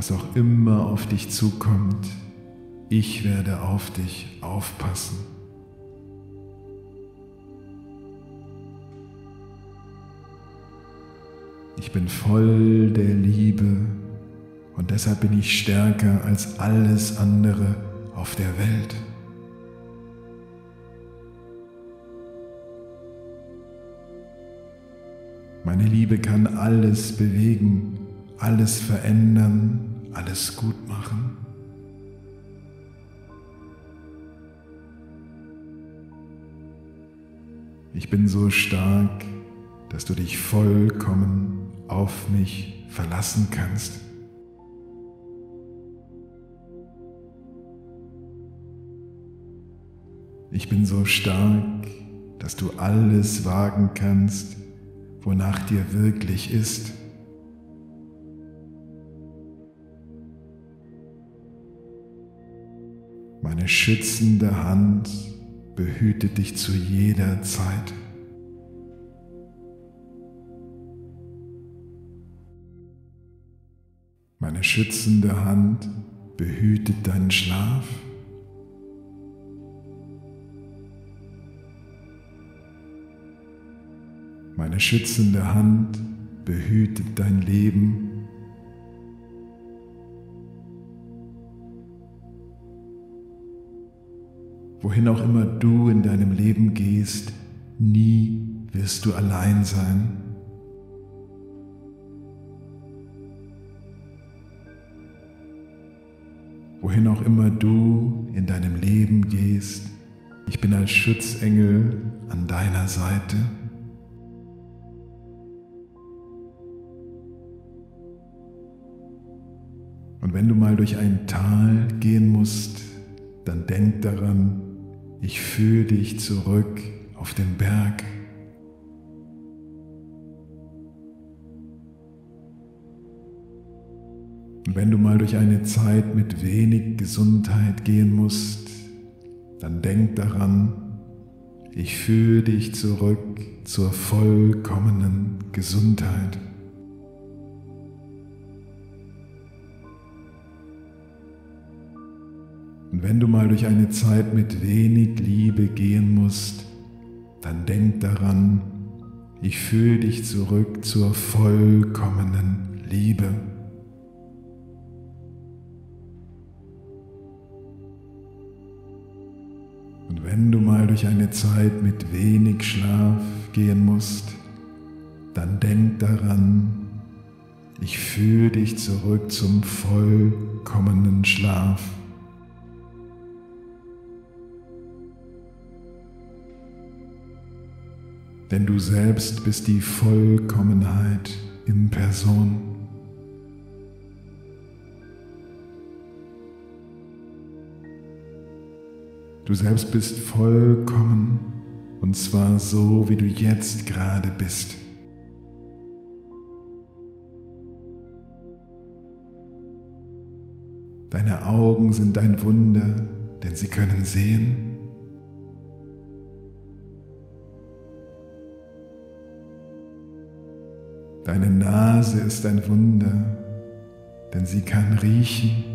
was auch immer auf dich zukommt, ich werde auf dich aufpassen. Ich bin voll der Liebe und deshalb bin ich stärker als alles andere auf der Welt. Meine Liebe kann alles bewegen, alles verändern, alles gut machen. Ich bin so stark, dass du dich vollkommen auf mich verlassen kannst. Ich bin so stark, dass du alles wagen kannst, wonach dir wirklich ist. Meine schützende Hand behütet dich zu jeder Zeit. Meine schützende Hand behütet deinen Schlaf. Meine schützende Hand behütet dein Leben. Wohin auch immer du in deinem Leben gehst, nie wirst du allein sein. Wohin auch immer du in deinem Leben gehst, ich bin als Schutzengel an deiner Seite. Und wenn du mal durch ein Tal gehen musst, dann denk daran, ich führe dich zurück auf den Berg. Und wenn du mal durch eine Zeit mit wenig Gesundheit gehen musst, dann denk daran, ich führe dich zurück zur vollkommenen Gesundheit. Und wenn du mal durch eine Zeit mit wenig Liebe gehen musst, dann denk daran, ich führe dich zurück zur vollkommenen Liebe. Und wenn du mal durch eine Zeit mit wenig Schlaf gehen musst, dann denk daran, ich führe dich zurück zum vollkommenen Schlaf. Denn du selbst bist die Vollkommenheit in Person. Du selbst bist vollkommen, und zwar so, wie du jetzt gerade bist. Deine Augen sind ein Wunder, denn sie können sehen. Deine Nase ist ein Wunder, denn sie kann riechen.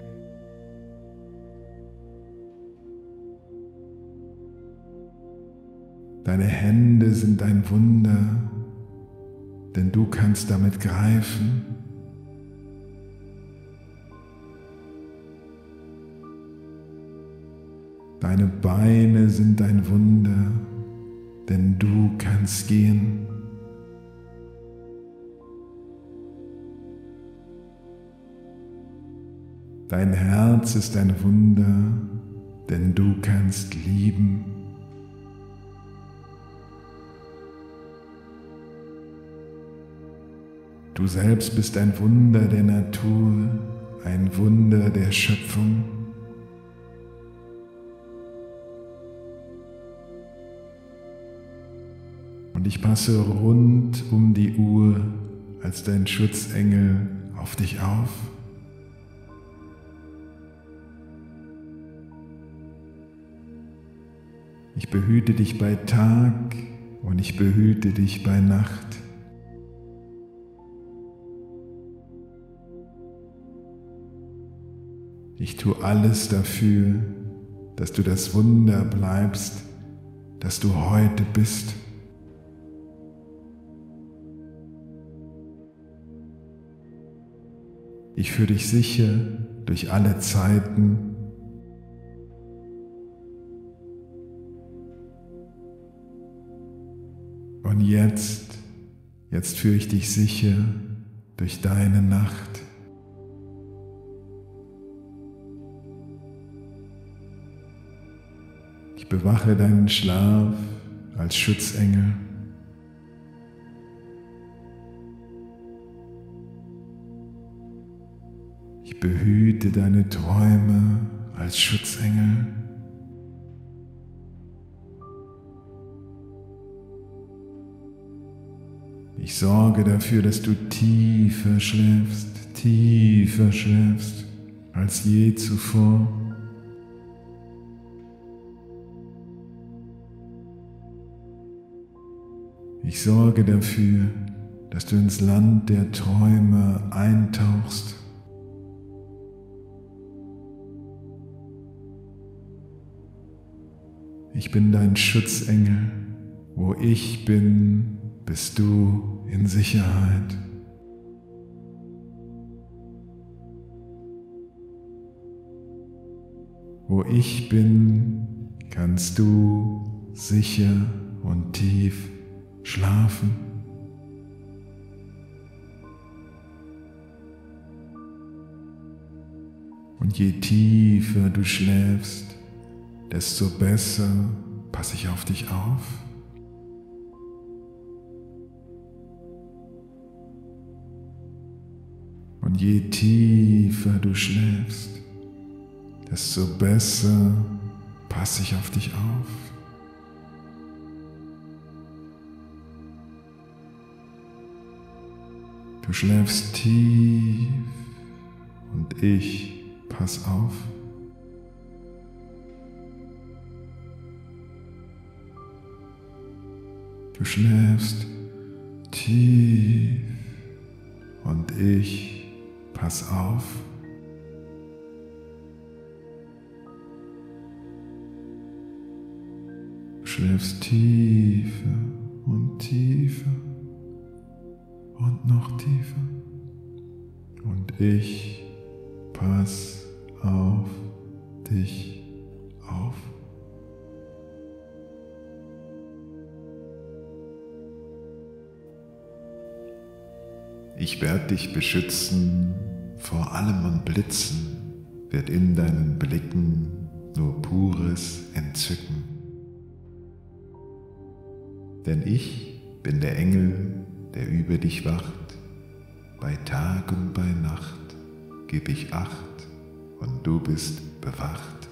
Deine Hände sind ein Wunder, denn du kannst damit greifen. Deine Beine sind ein Wunder, denn du kannst gehen. Dein Herz ist ein Wunder, denn du kannst lieben. Du selbst bist ein Wunder der Natur, ein Wunder der Schöpfung. Und ich passe rund um die Uhr als dein Schutzengel auf dich auf. Ich behüte dich bei Tag und ich behüte dich bei Nacht. Ich tue alles dafür, dass du das Wunder bleibst, das du heute bist. Ich führe dich sicher durch alle Zeiten. Und jetzt führe ich dich sicher durch deine Nacht. Ich bewache deinen Schlaf als Schutzengel. Ich behüte deine Träume als Schutzengel. Ich sorge dafür, dass du tiefer schläfst als je zuvor. Ich sorge dafür, dass du ins Land der Träume eintauchst. Ich bin dein Schutzengel. Wo ich bin, bist du in Sicherheit. Wo ich bin, kannst du sicher und tief schlafen. Und je tiefer du schläfst, desto besser passe ich auf dich auf. Und je tiefer du schläfst, desto besser passe ich auf dich auf. Du schläfst tief und ich pass auf. Du schläfst tief und ich pass auf. Du schläfst tiefer und tiefer und noch tiefer und ich pass auf dich auf. Ich werde dich beschützen vor allem und Blitzen, wird in deinen Blicken nur pures Entzücken. Denn ich bin der Engel, der über dich wacht, bei Tag und bei Nacht geb ich Acht und du bist bewacht.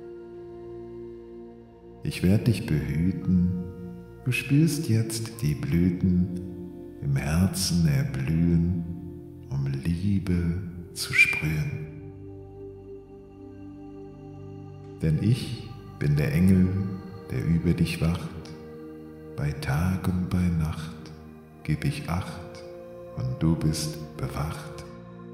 Ich werde dich behüten, du spürst jetzt die Blüten im Herzen erblühen, um Liebe zu sprühen. Denn ich bin der Engel, der über dich wacht, bei Tag und bei Nacht geb ich Acht und du bist bewacht.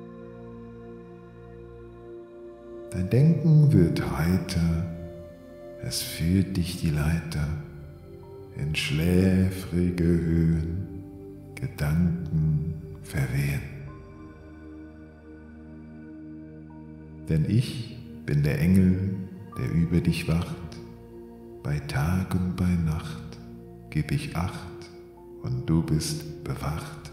Dein Denken wird heiter, es führt dich die Leiter in schläfrige Höhen, Gedanken verwehen. Denn ich bin der Engel, der über dich wacht, bei Tag und bei Nacht geb ich Acht und du bist bewacht.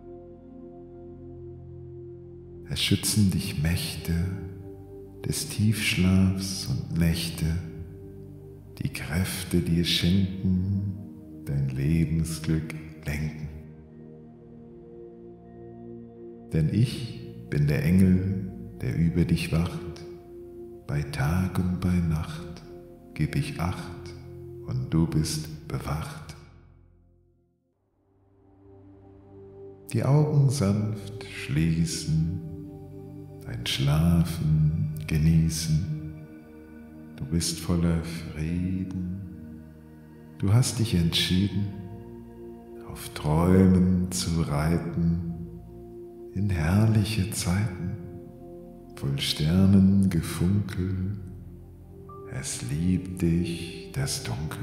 Es schützen dich Mächte des Tiefschlafs und Nächte, die Kräfte dir schenken, dein Lebensglück lenken. Denn ich bin der Engel, der über dich wacht, bei Tag und bei Nacht geb ich Acht und du bist bewacht. Die Augen sanft schließen, dein Schlafen genießen, du bist voller Frieden, du hast dich entschieden, auf Träumen zu reiten, in herrliche Zeiten, voll Sternengefunkel, es liebt dich das Dunkel.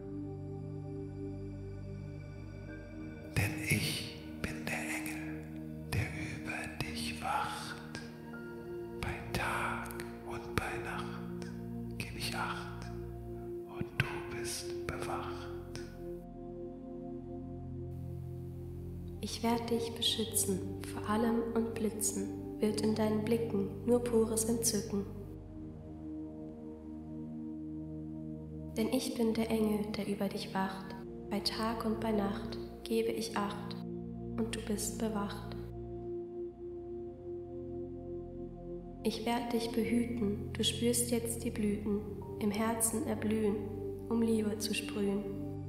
Denn ich bin der Engel, der über dich wacht. Bei Tag und bei Nacht geb ich Acht und du bist bewacht. Ich werde dich beschützen vor allem und Blitzen, wird in deinen Blicken nur pures Entzücken. Denn ich bin der Engel, der über dich wacht, bei Tag und bei Nacht gebe ich Acht und du bist bewacht. Ich werde dich behüten, du spürst jetzt die Blüten, im Herzen erblühen, um Liebe zu sprühen.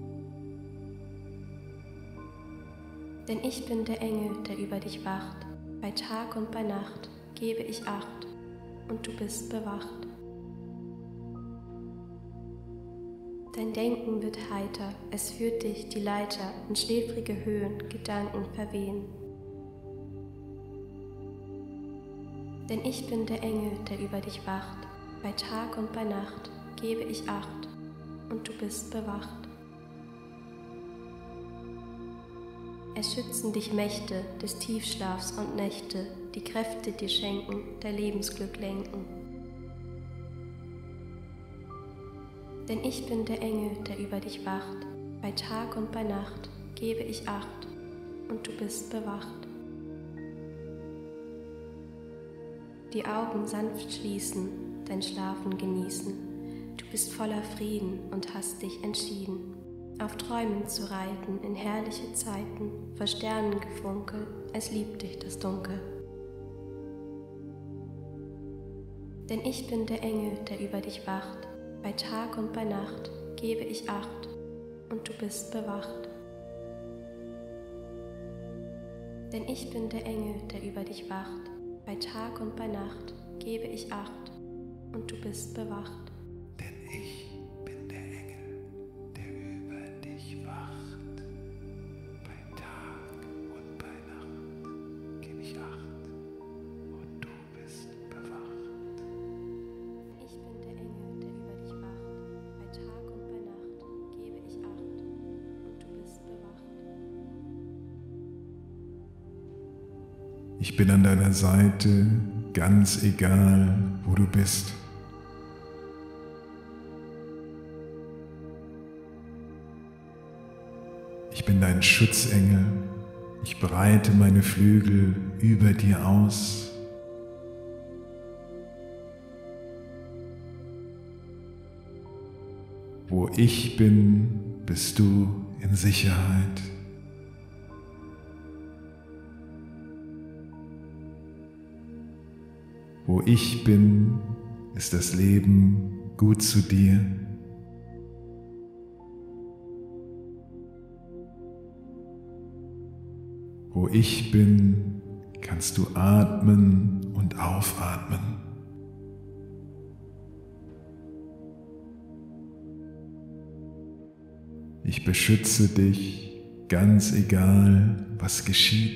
Denn ich bin der Engel, der über dich wacht, bei Tag und bei Nacht gebe ich Acht und du bist bewacht. Dein Denken wird heiter, es führt dich die Leiter in schläfrige Höhen, Gedanken verwehen. Denn ich bin der Engel, der über dich wacht, bei Tag und bei Nacht gebe ich Acht und du bist bewacht. Es schützen dich Mächte des Tiefschlafs und Nächte, die Kräfte dir schenken, dein Lebensglück lenken. Denn ich bin der Engel, der über dich wacht, bei Tag und bei Nacht gebe ich Acht und du bist bewacht. Die Augen sanft schließen, dein Schlafen genießen, du bist voller Frieden und hast dich entschieden, auf Träumen zu reiten in herrliche Zeiten, vor Sternengefunkel, es liebt dich das Dunkel. Denn ich bin der Engel, der über dich wacht, bei Tag und bei Nacht gebe ich Acht und du bist bewacht. Denn ich bin der Engel, der über dich wacht, bei Tag und bei Nacht gebe ich Acht und du bist bewacht. Denn ich bin der Engel, der über dich wacht. Bei Tag und bei Nacht geb ich Acht und du bist bewacht. Ich bin der Engel, der über dich wacht, bei Tag und bei Nacht gebe ich Acht und du bist bewacht. Ich bin an deiner Seite, ganz egal, wo du bist. Ich bin dein Schutzengel, ich breite meine Flügel über dir aus. Wo ich bin, bist du in Sicherheit. Wo ich bin, ist das Leben gut zu dir. Wo ich bin, kannst du atmen und aufatmen. Ich beschütze dich, ganz egal, was geschieht.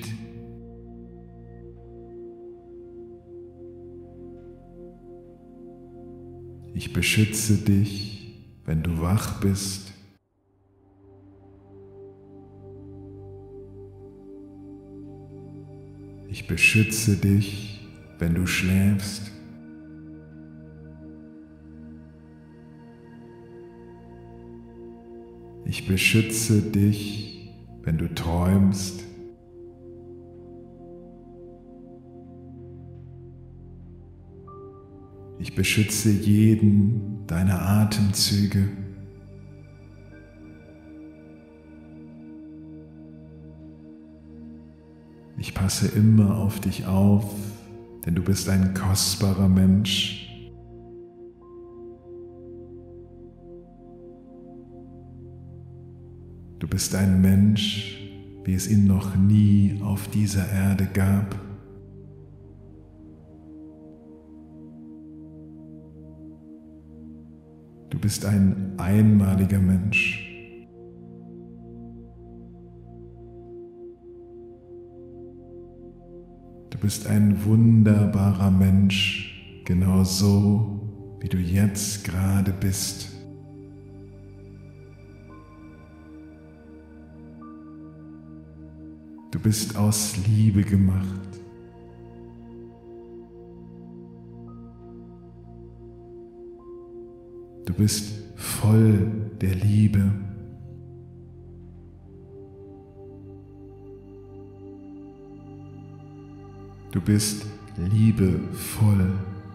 Ich beschütze dich, wenn du wach bist. Ich beschütze dich, wenn du schläfst. Ich beschütze dich, wenn du träumst. Ich beschütze jeden deiner Atemzüge. Ich passe immer auf dich auf, denn du bist ein kostbarer Mensch. Du bist ein Mensch, wie es ihn noch nie auf dieser Erde gab. Du bist ein einmaliger Mensch. Du bist ein wunderbarer Mensch, genau so, wie du jetzt gerade bist. Du bist aus Liebe gemacht. Du bist voll der Liebe. Du bist liebevoll.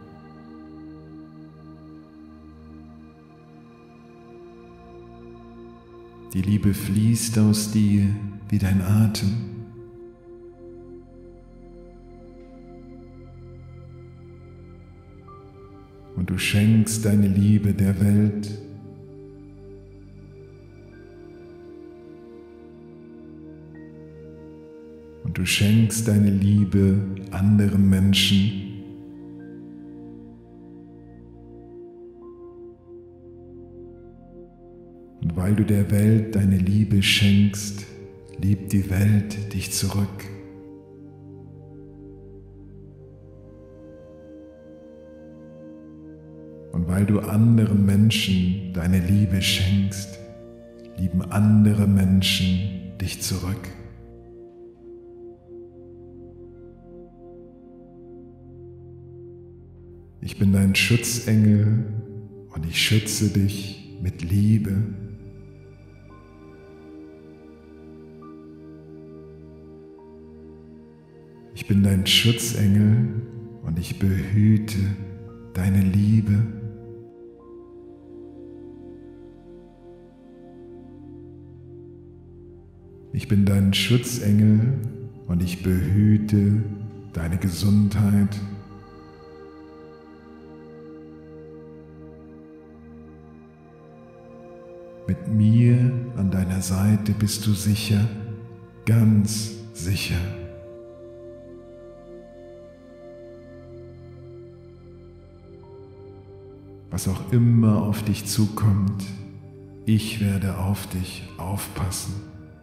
Die Liebe fließt aus dir wie dein Atem. Und du schenkst deine Liebe der Welt. Und du schenkst deine Liebe anderen Menschen. Und weil du der Welt deine Liebe schenkst, liebt die Welt dich zurück. Und weil du anderen Menschen deine Liebe schenkst, lieben andere Menschen dich zurück. Ich bin dein Schutzengel und ich schütze dich mit Liebe. Ich bin dein Schutzengel und ich behüte deine Liebe. Ich bin dein Schutzengel und ich behüte deine Gesundheit. Mit mir an deiner Seite bist du sicher, ganz sicher. Was auch immer auf dich zukommt, ich werde auf dich aufpassen.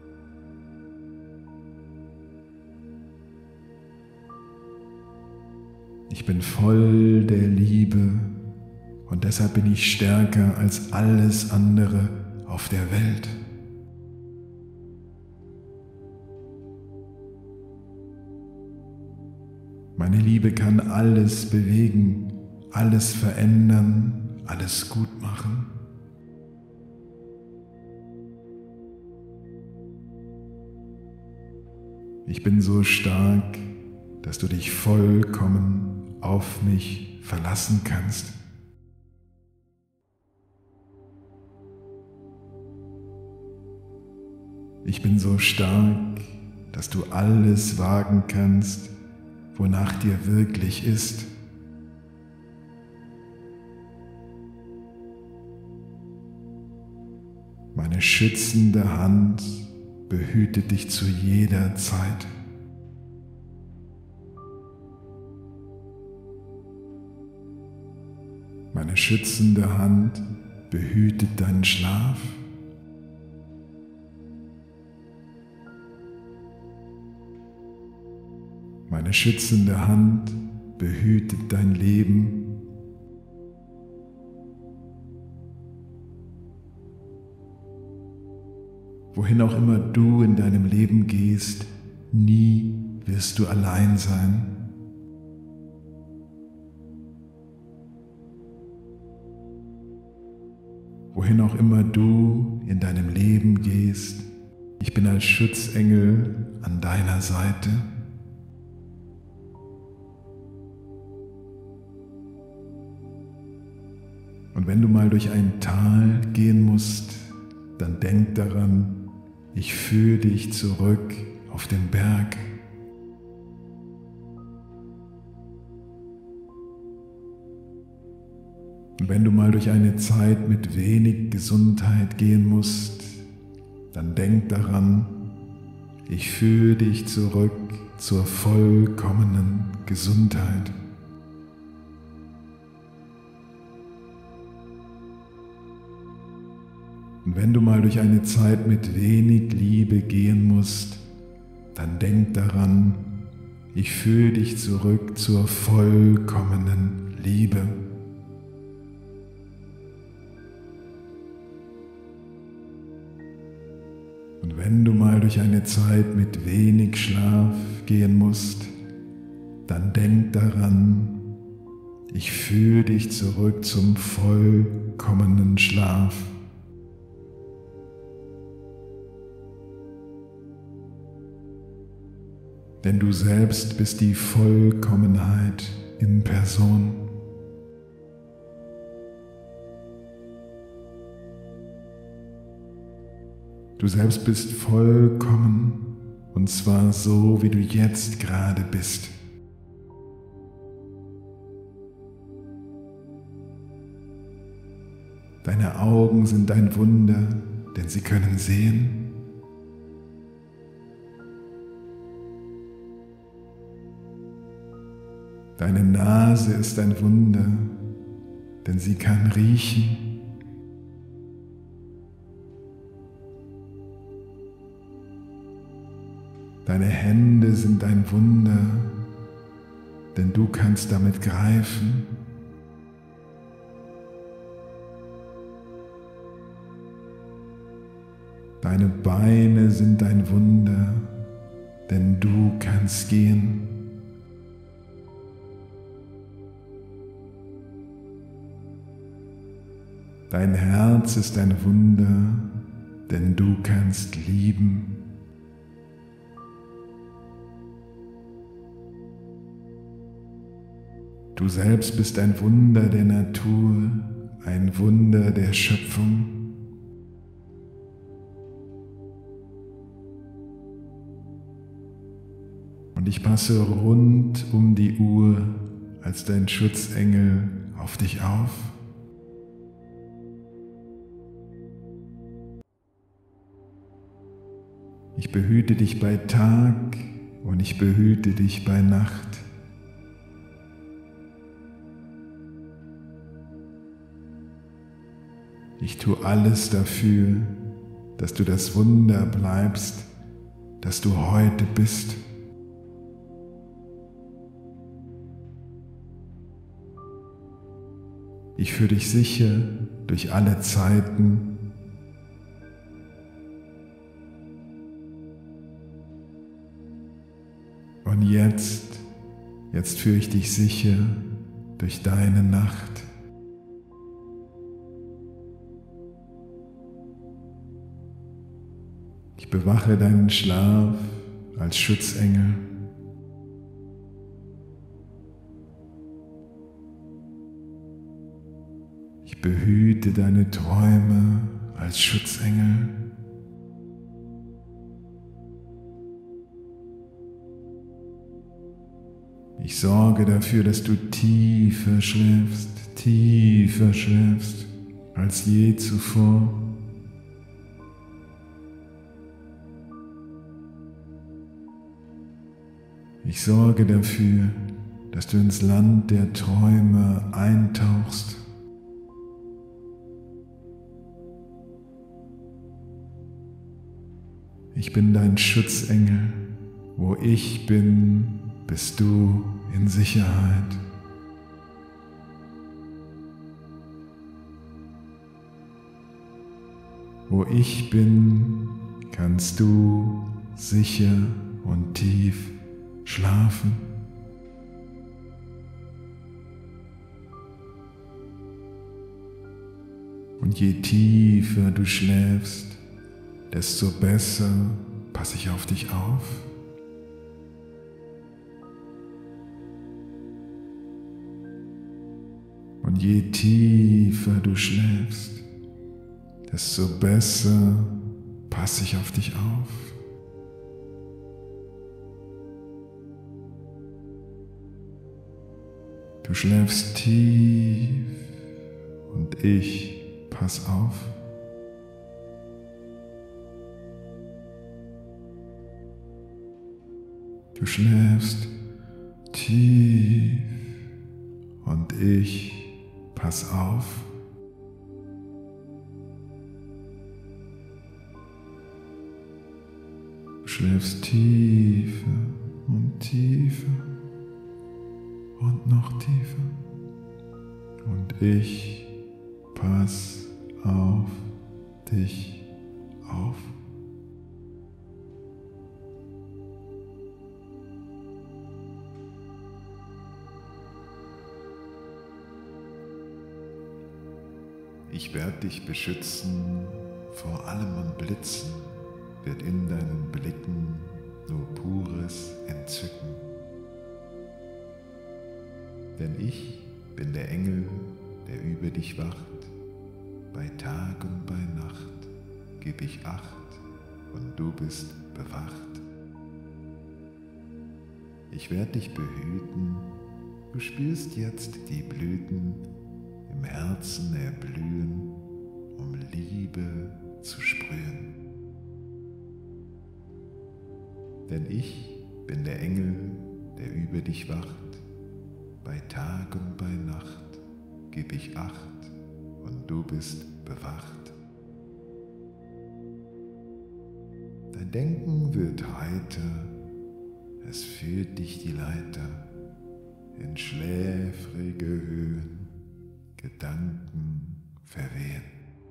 Ich bin voll der Liebe und deshalb bin ich stärker als alles andere auf der Welt. Meine Liebe kann alles bewegen, alles verändern, alles gut machen. Ich bin so stark, dass du dich vollkommen auf mich verlassen kannst. Ich bin so stark, dass du alles wagen kannst, wonach dir wirklich ist. Meine schützende Hand behütet dich zu jeder Zeit. Meine schützende Hand behütet deinen Schlaf. Meine schützende Hand behütet dein Leben. Wohin auch immer du in deinem Leben gehst, nie wirst du allein sein. Wohin auch immer du in deinem Leben gehst, ich bin als Schutzengel an deiner Seite. Und wenn du mal durch ein Tal gehen musst, dann denk daran, ich führe dich zurück auf den Berg. Und wenn du mal durch eine Zeit mit wenig Gesundheit gehen musst, dann denk daran, ich führe dich zurück zur vollkommenen Gesundheit. Und wenn du mal durch eine Zeit mit wenig Liebe gehen musst, dann denk daran, Ich führe dich zurück zur vollkommenen Liebe. Und wenn du mal durch eine Zeit mit wenig Schlaf gehen musst, dann denk daran, ich führe dich zurück zum vollkommenen Schlaf. Denn du selbst bist die Vollkommenheit in Person. Du selbst bist vollkommen, und zwar so, wie du jetzt gerade bist. Deine Augen sind ein Wunder, denn sie können sehen. Deine Nase ist ein Wunder, denn sie kann riechen. Deine Hände sind ein Wunder, denn du kannst damit greifen. Deine Beine sind ein Wunder, denn du kannst gehen. Dein Herz ist ein Wunder, denn du kannst lieben. Du selbst bist ein Wunder der Natur, ein Wunder der Schöpfung. Und ich passe rund um die Uhr als dein Schutzengel auf dich auf. Ich behüte dich bei Tag und ich behüte dich bei Nacht. Ich tue alles dafür, dass du das Wunder bleibst, das du heute bist. Ich führe dich sicher durch alle Zeiten. Und jetzt führe ich dich sicher durch deine Nacht. Ich bewache deinen Schlaf als Schutzengel. Ich behüte deine Träume als Schutzengel. Ich sorge dafür, dass du tiefer schläfst als je zuvor. Ich sorge dafür, dass du ins Land der Träume eintauchst. Ich bin dein Schutzengel. Wo ich bin, bist du in Sicherheit. Wo ich bin, kannst du sicher und tief schlafen. Und je tiefer du schläfst, desto besser passe ich auf dich auf. Und je tiefer du schläfst, desto besser passe ich auf dich auf. Du schläfst tief und ich pass auf. Du schläfst tief und ich pass auf. Du schläfst tiefer und tiefer und noch tiefer. Und ich pass auf dich auf. Ich werde dich beschützen vor allem und Blitzen, wird in deinen Blicken nur pures Entzücken. Denn ich bin der Engel, der über dich wacht, bei Tag und bei Nacht geb ich Acht und du bist bewacht. Ich werde dich behüten, du spürst jetzt die Blüten im Herzen erblühen, um Liebe zu sprühen. Denn ich bin der Engel, der über dich wacht, bei Tag und bei Nacht geb ich Acht und du bist bewacht. Dein Denken wird heiter, es führt dich die Leiter in schläfrige Höhen, Gedanken verwehen.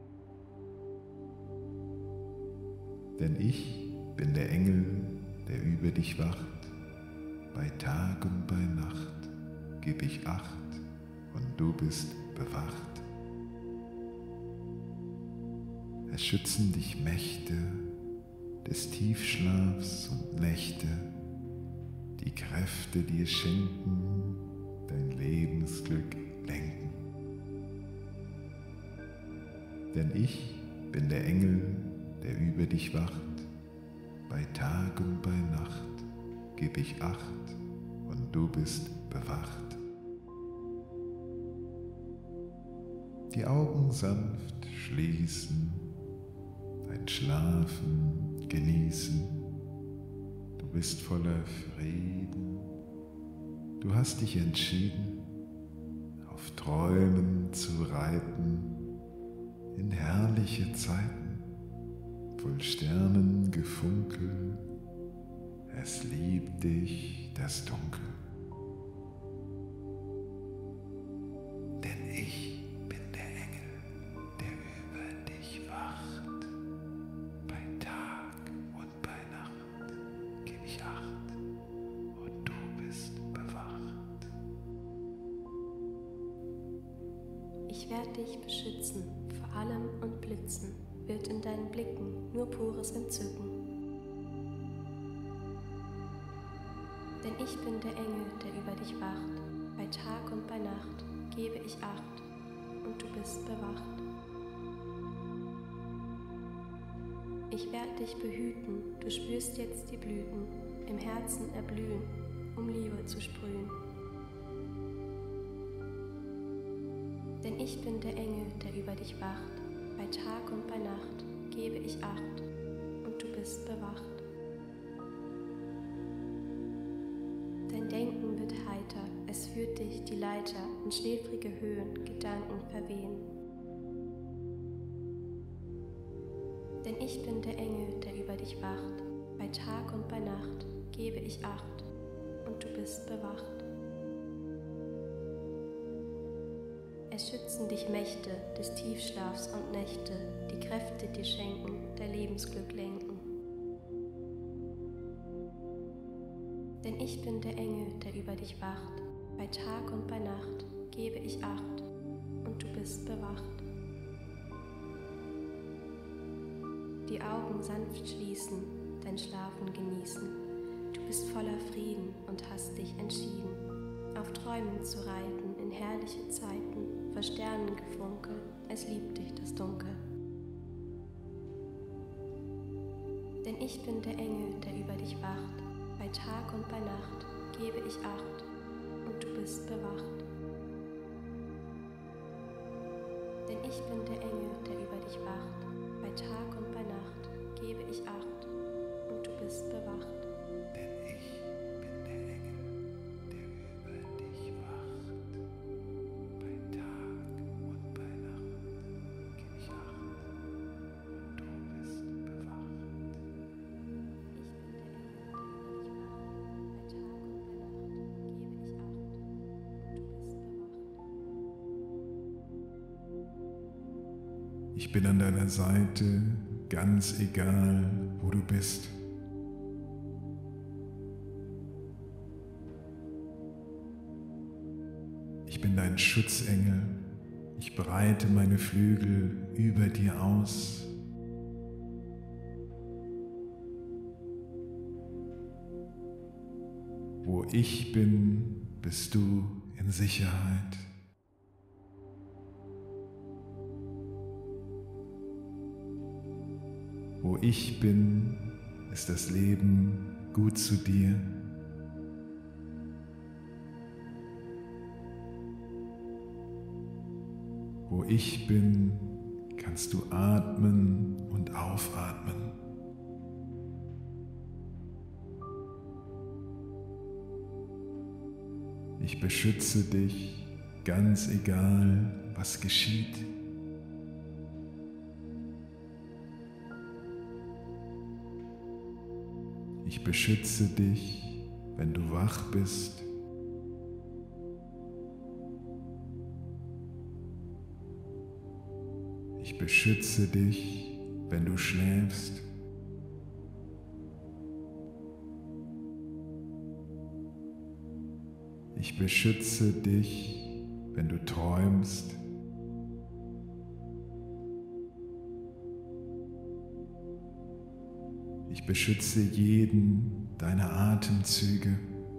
Denn ich bin der Engel, der über dich wacht, bei Tag und bei Nacht geb ich Acht und du bist bewacht. Es schützen dich Mächte des Tiefschlafs und Nächte, die Kräfte dir schenken, dein Lebensglück lenken. Denn ich bin der Engel, der über dich wacht, bei Tag und bei Nacht geb ich Acht und du bist bewacht. Die Augen sanft schließen, dein Schlafen genießen, du bist voller Frieden, du hast dich entschieden, auf Träumen zu reiten, in herrliche Zeiten, voll Sternengefunkel, es liebt dich das Dunkel. Denn ich bin der Engel, der über dich wacht, bei Tag und bei Nacht geb ich Acht und du bist bewacht. Ich werde dich beschützen vor allem und Blitzen, wird in deinen Blicken nur pures Entzücken. Denn ich bin der Engel, der über dich wacht, bei Tag und bei Nacht gebe ich Acht und du bist bewacht. Ich werde dich behüten, du spürst jetzt die Blüten, im Herzen erblühen, um Liebe zu sprühen. Denn ich bin der Engel, der über dich wacht, bei Tag und bei Nacht gebe ich Acht und du bist bewacht. Dein Denken wird heiter, es führt dich die Leiter in schläfrige Höhen, Gedanken verwehen. Denn ich bin der Engel, der über dich wacht, bei Tag und bei Nacht gebe ich Acht und du bist bewacht. Es schützen dich Mächte des Tiefschlafs und Nächte, die Kräfte dir schenken, dein Lebensglück lenken. Denn ich bin der Engel, der über dich wacht, bei Tag und bei Nacht gebe ich Acht und du bist bewacht. Die Augen sanft schließen, dein Schlafen genießen, du bist voller Frieden und hast dich entschieden, auf Träumen zu reiten in herrliche Zeiten, vor Sternengefunkel, es liebt dich das Dunkel. Denn ich bin der Engel, der über dich wacht, bei Tag und bei Nacht gebe ich Acht und du bist bewacht. Denn ich bin der Engel, der über dich wacht, bei Tag und bei Nacht gebe ich Acht und du bist bewacht. Denn ich bin der Engel, der über dich wacht, bei Tag und bei Nacht geb ich Acht und du bist bewacht. Ich bin der Engel, der über dich wacht, bei Ich bin an deiner Seite, ganz egal, wo du bist. Ich bin dein Schutzengel. Ich breite meine Flügel über dir aus. Wo ich bin, bist du in Sicherheit. Wo ich bin, ist das Leben gut zu dir. Wo ich bin, kannst du atmen und aufatmen. Ich beschütze dich, ganz egal, was geschieht. Ich beschütze dich, wenn du wach bist. Ich beschütze dich, wenn du schläfst. Ich beschütze dich, wenn du träumst. Ich beschütze jeden deiner Atemzüge.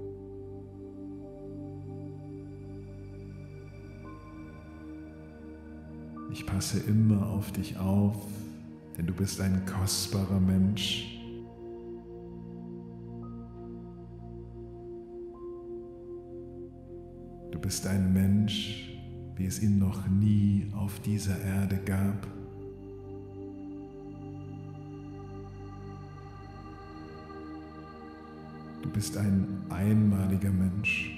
Ich passe immer auf dich auf, denn du bist ein kostbarer Mensch. Du bist ein Mensch, wie es ihn noch nie auf dieser Erde gab. Du bist ein einmaliger Mensch.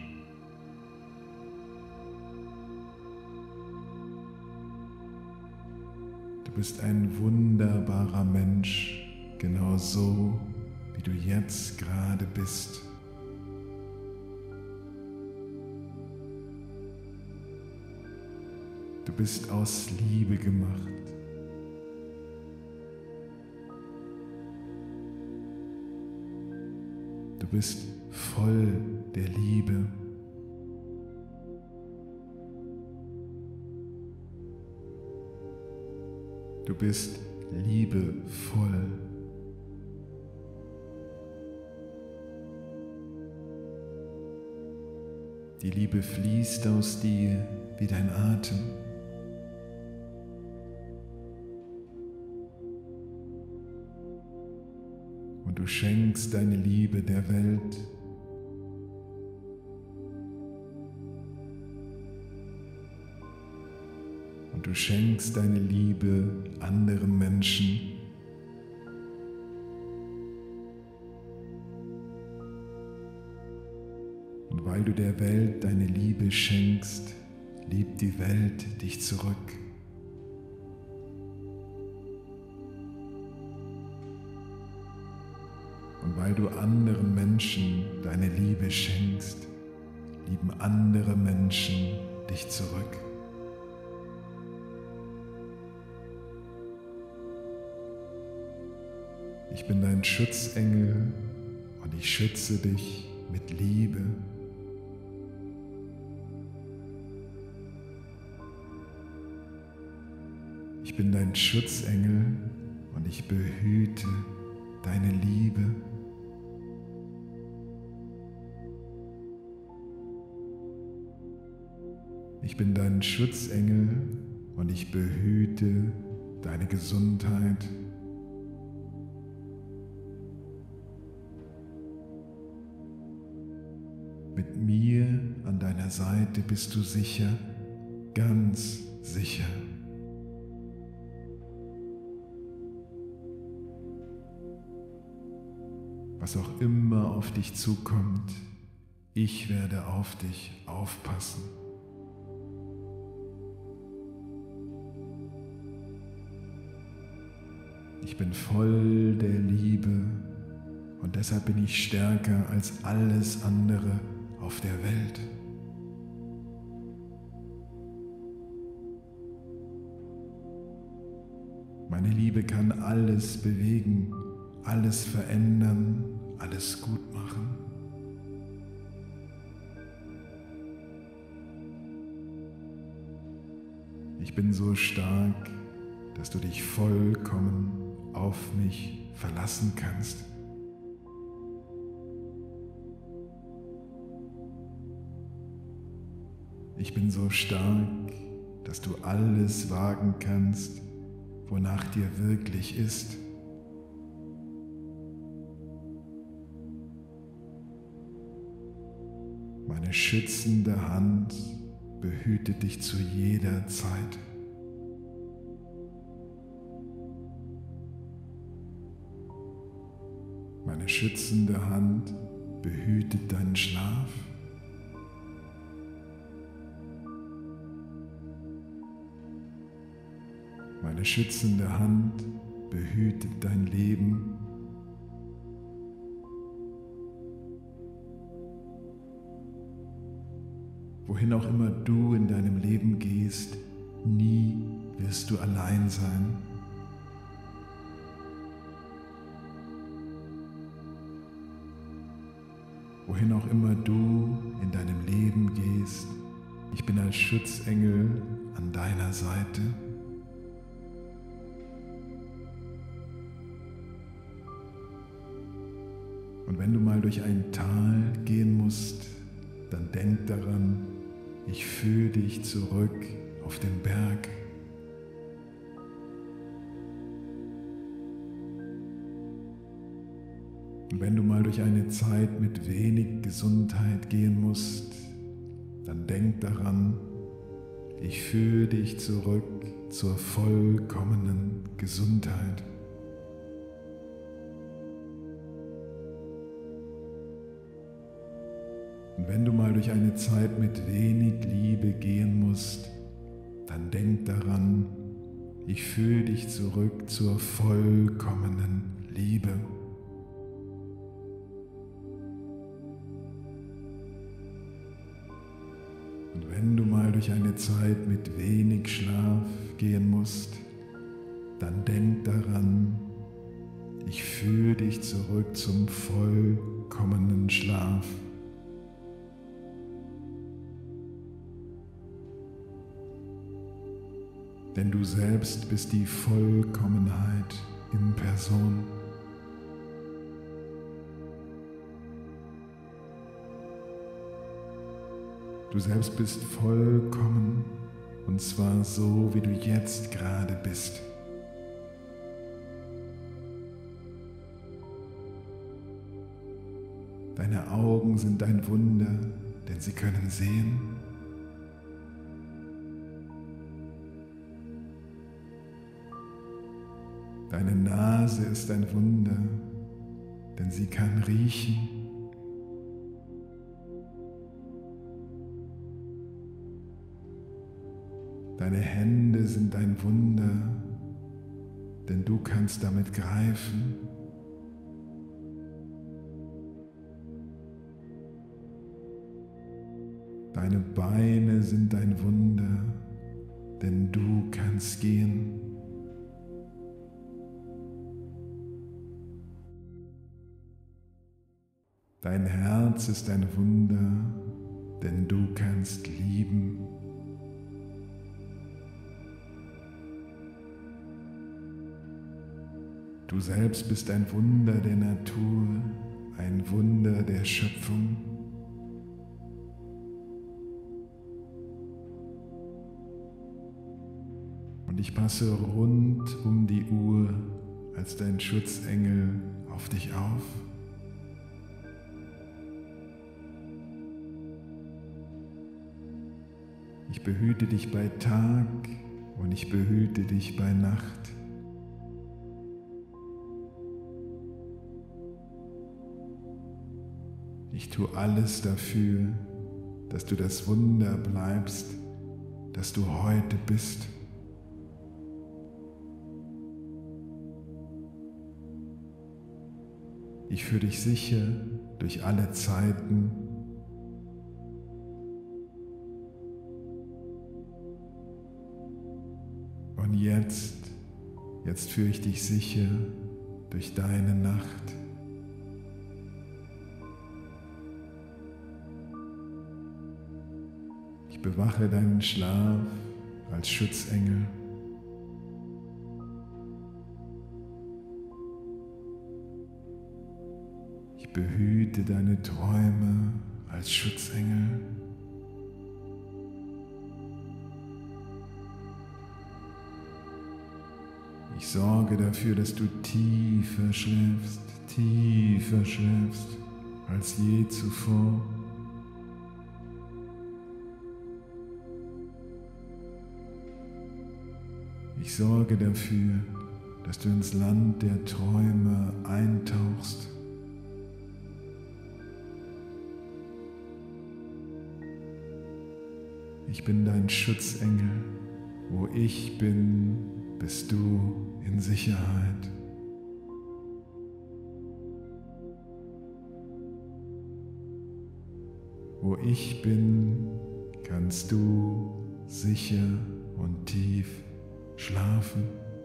Du bist ein wunderbarer Mensch, genau so, wie du jetzt gerade bist. Du bist aus Liebe gemacht. Du bist voll der Liebe. Du bist liebevoll. Die Liebe fließt aus dir wie dein Atem. Und du schenkst deine Liebe der Welt. Und du schenkst deine Liebe anderen Menschen. Und weil du der Welt deine Liebe schenkst, liebt die Welt dich zurück. Und weil du anderen Menschen deine Liebe schenkst, lieben andere Menschen dich zurück. Ich bin dein Schutzengel und ich schütze dich mit Liebe. Ich bin dein Schutzengel und ich behüte deine Liebe. Ich bin dein Schutzengel und ich behüte deine Gesundheit. Mit mir an deiner Seite bist du sicher, ganz sicher. Was auch immer auf dich zukommt, ich werde auf dich aufpassen. Ich bin voll der Liebe und deshalb bin ich stärker als alles andere auf der Welt. Meine Liebe kann alles bewegen, alles verändern, alles gut machen. Ich bin so stark, dass du dich vollkommen auf mich verlassen kannst. Ich bin so stark, dass du alles wagen kannst, wonach dir wirklich ist. Meine schützende Hand behütet dich zu jeder Zeit. Meine schützende Hand behütet deinen Schlaf. Meine schützende Hand behütet dein Leben. Wohin auch immer du in deinem Leben gehst, nie wirst du allein sein. Wohin auch immer du in deinem Leben gehst, ich bin als Schutzengel an deiner Seite. Und wenn du mal durch ein Tal gehen musst, dann denk daran, ich führe dich zurück auf den Berg. Und wenn du mal durch eine Zeit mit wenig Gesundheit gehen musst, dann denk daran, ich führe dich zurück zur vollkommenen Gesundheit. Und wenn du mal durch eine Zeit mit wenig Liebe gehen musst, dann denk daran, ich führe dich zurück zur vollkommenen Liebe. Und wenn du mal durch eine Zeit mit wenig Schlaf gehen musst, dann denk daran, ich führe dich zurück zum vollkommenen Schlaf. Denn du selbst bist die Vollkommenheit in Person. Du selbst bist vollkommen, und zwar so, wie du jetzt gerade bist. Deine Augen sind ein Wunder, denn sie können sehen. Deine Nase ist ein Wunder, denn sie kann riechen. Deine Hände sind ein Wunder, denn du kannst damit greifen. Deine Beine sind ein Wunder, denn du kannst gehen. Dein Herz ist ein Wunder, denn du kannst lieben. Du selbst bist ein Wunder der Natur, ein Wunder der Schöpfung. Und ich passe rund um die Uhr als dein Schutzengel auf dich auf. Ich behüte dich bei Tag und ich behüte dich bei Nacht. Ich tue alles dafür, dass du das Wunder bleibst, das du heute bist. Ich führe dich sicher durch alle Zeiten. Und jetzt Jetzt führe ich dich sicher durch deine Nacht. Ich bewache deinen Schlaf als Schutzengel. Ich behüte deine Träume als Schutzengel. Ich sorge dafür, dass du tiefer schläfst als je zuvor. Ich sorge dafür, dass du ins Land der Träume eintauchst. Ich bin dein Schutzengel. Wo ich bin, bist du in Sicherheit. Wo ich bin, kannst du sicher und tief schlafen.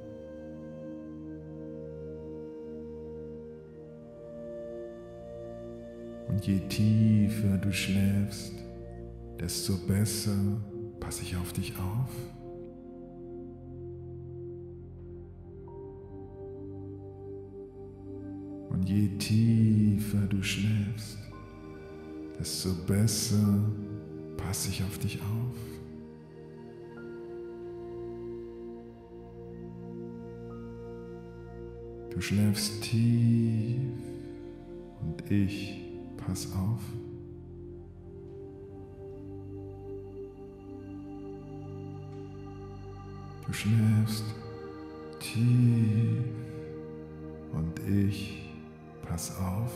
Und je tiefer du schläfst, desto besser passe ich auf dich auf. Und je tiefer du schläfst, desto besser passe ich auf dich auf. Du schläfst tief und ich pass auf. Du schläfst tief und ich pass auf.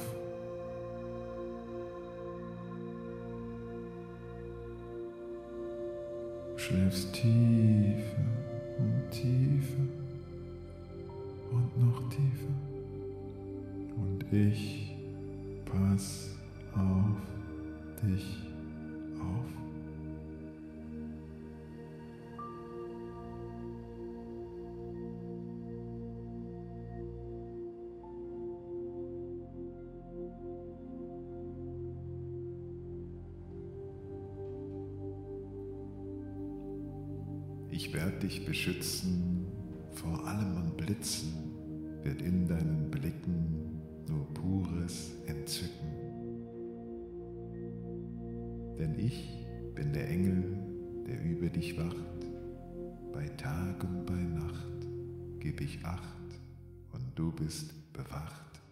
Du schläfst tiefer und tiefer und noch tiefer und ich pass auf dich auf. Ich werde dich beschützen vor allem und Blitzen, wird in deinen Blicken nur pures Entzücken. Denn ich bin der Engel, der über dich wacht, bei Tag und bei Nacht geb ich Acht und du bist bewacht.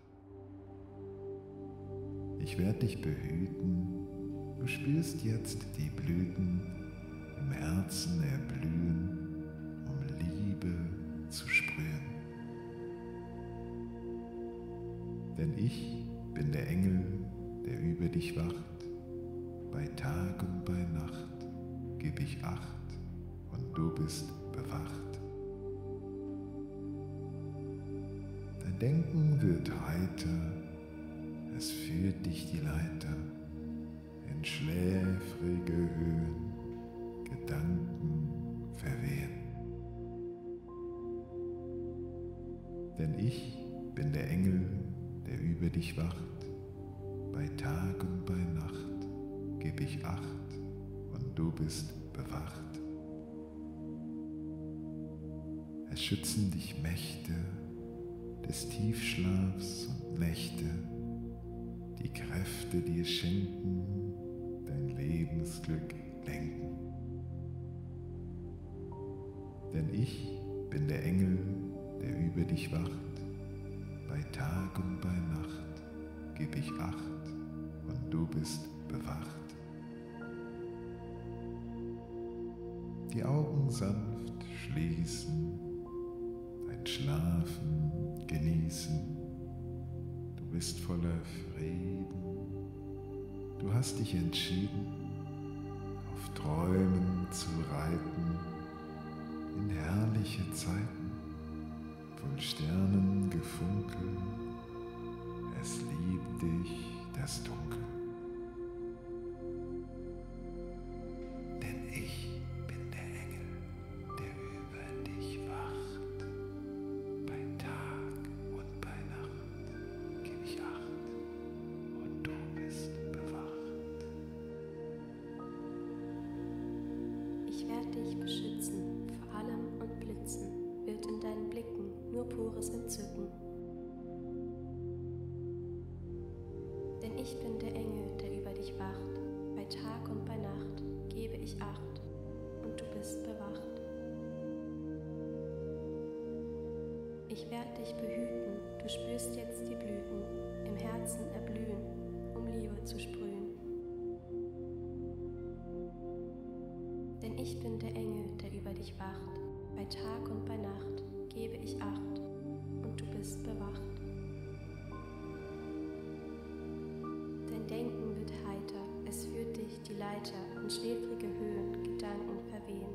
Ich werde dich behüten, du spürst jetzt die Blüten im Herzen erblühen, um Liebe zu sprühen. Denn ich bin der Engel, der über dich wacht, bei Tag und bei Nacht geb ich Acht und du bist bewacht. Dein Denken wird heiter, es führt dich die Leiter in schläfrige Höhen, Gedanken verwehen. Denn ich bin der Engel, der über dich wacht, bei Tag und bei Nacht geb ich Acht und du bist bewacht. Es schützen dich Mächte des Tiefschlafs und Nächte, die Kräfte dir schenken, dein Lebensglück lenken. Denn ich bin der Engel, der über dich wacht, bei Tag und bei Nacht geb ich Acht und du bist bewacht. Die Augen sanft schließen, dein Schlafen genießen, du bist voller Frieden, du hast dich entschieden, auf Träumen zu reiten, in herrliche Zeiten, voll Sternengefunkel, es liebt dich das Dunkel. Denn ich bin der Engel, der über dich wacht, Lebens Entzücken. Denn ich bin der Engel, der über dich wacht, bei Tag und bei Nacht gebe ich Acht, und du bist bewacht. Ich werde dich behüten, du spürst jetzt die Blüten, im Herzen erblühen, um Liebe zu sprühen. Denn ich bin der Engel, der über dich wacht, bei Tag und bei Nacht gebe ich Acht, und du bist bewacht. Dein Denken wird heiter, es führt dich die Leiter, in schläfrige Höhen Gedanken verwehen.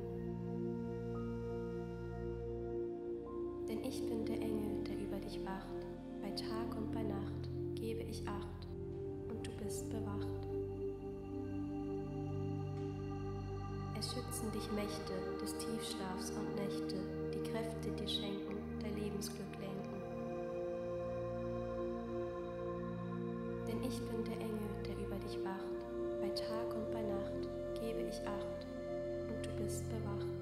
Denn ich bin der Engel, der über dich wacht, bei Tag und bei Nacht gebe ich Acht, und du bist bewacht. Es schützen dich Mächte des Tiefschlafs und Nächte, die Kräfte dir schenken, dein Lebensglück lenken. Denn ich bin der Engel, der über dich wacht, bei Tag und bei Nacht gebe ich Acht, und du bist bewacht.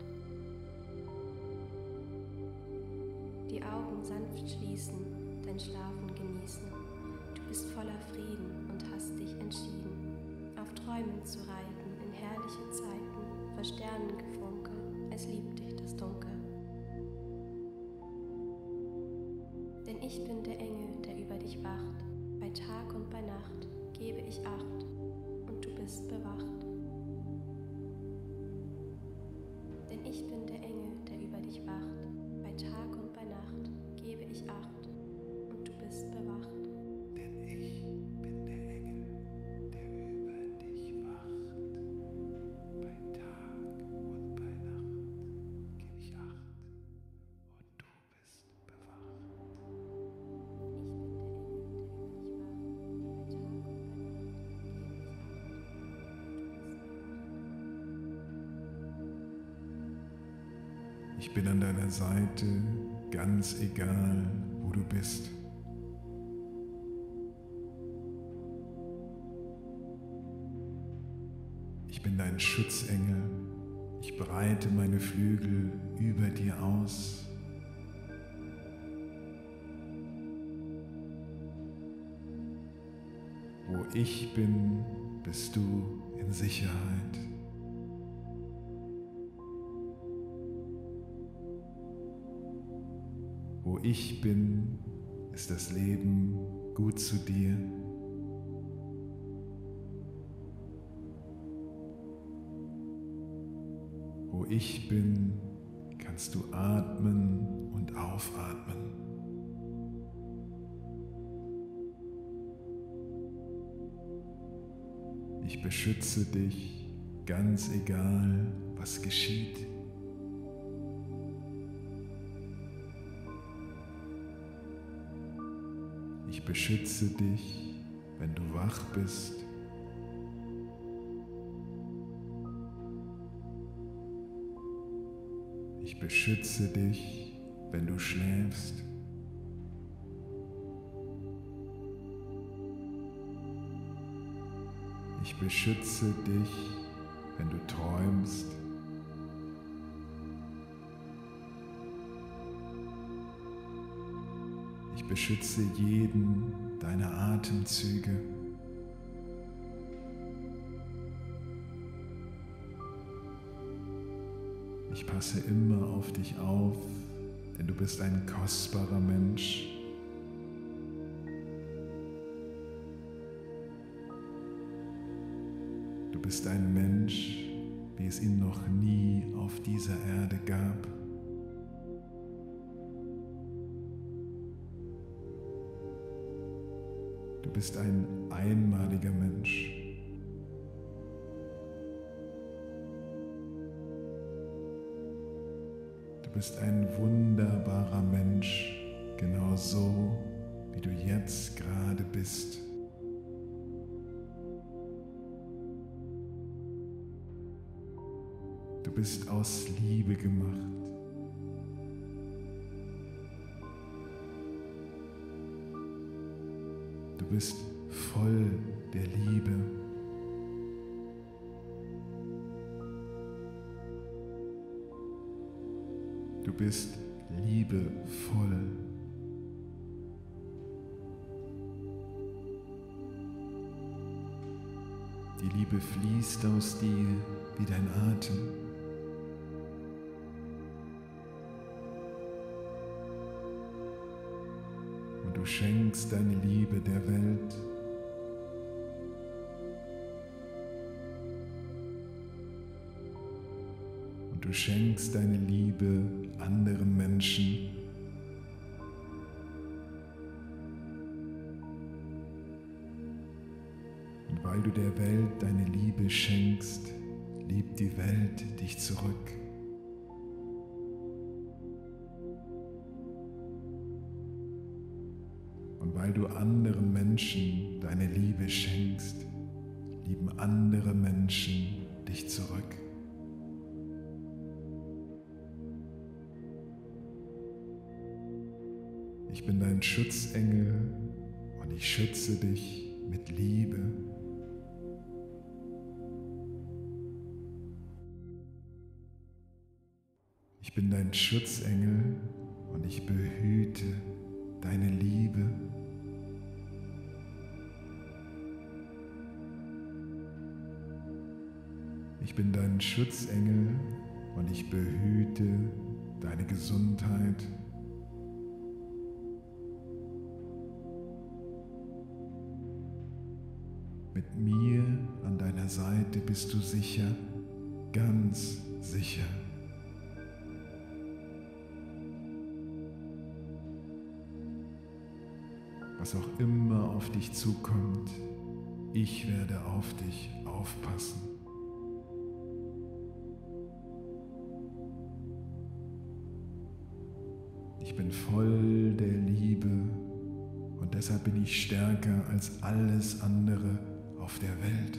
Die Augen sanft schließen, dein Schlafen genießen. Du bist voller Frieden und hast dich entschieden, auf Träumen zu reiten in herrliche Zeiten, vor Sternengefunkel, es liebt dich das Dunkel. Denn ich bin der Engel, der über dich wacht, bei Tag und bei Nacht gebe ich Acht, und du bist bewacht. Denn ich bin der Engel, der über dich wacht, bei Tag und bei Nacht gebe ich Acht, und du bist bewacht. Denn ich bin der Engel, der über dich wacht. Bei Tag und bei Nacht gebe ich Acht, und du bist bewacht. Ich bin an deiner Seite, ganz egal, wo du bist. Ich bin dein Schutzengel, ich breite meine Flügel über dir aus. Wo ich bin, bist du in Sicherheit. Wo ich bin, ist das Leben gut zu dir. Wo ich bin, kannst du atmen und aufatmen. Ich beschütze dich, ganz egal, was geschieht. Ich beschütze dich, wenn du wach bist. Ich beschütze dich, wenn du schläfst. Ich beschütze dich, wenn du träumst. Ich beschütze jeden deiner Atemzüge. Ich passe immer auf dich auf, denn du bist ein kostbarer Mensch. Du bist ein Mensch, wie es ihn noch nie auf dieser Erde gab. Du bist ein einmaliger Mensch. Du bist ein wunderbarer Mensch, genau so, wie du jetzt gerade bist. Du bist aus Liebe gemacht. Du bist voll der Liebe. Du bist liebevoll. Die Liebe fließt aus dir wie dein Atem. Und du schenkst deine Liebe der Welt. Und du schenkst deine Liebe anderen Menschen. Und weil du der Welt deine Liebe schenkst, liebt die Welt dich zurück. Und weil du anderen Menschen deine Liebe schenkst, lieben andere Menschen dich zurück. Ich bin dein Schutzengel und ich schütze dich mit Liebe. Ich bin dein Schutzengel und ich behüte deine Liebe. Ich bin dein Schutzengel und ich behüte deine Gesundheit. Mit mir an deiner Seite bist du sicher, ganz sicher. Was auch immer auf dich zukommt, ich werde auf dich aufpassen. Ich bin voll der Liebe und deshalb bin ich stärker als alles andere auf der Welt.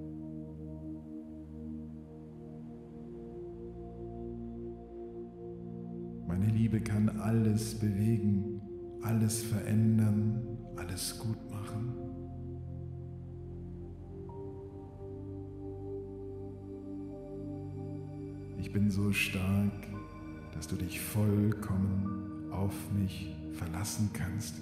Meine Liebe kann alles bewegen, alles verändern, alles gut machen. Ich bin so stark, dass du dich vollkommen auf mich verlassen kannst.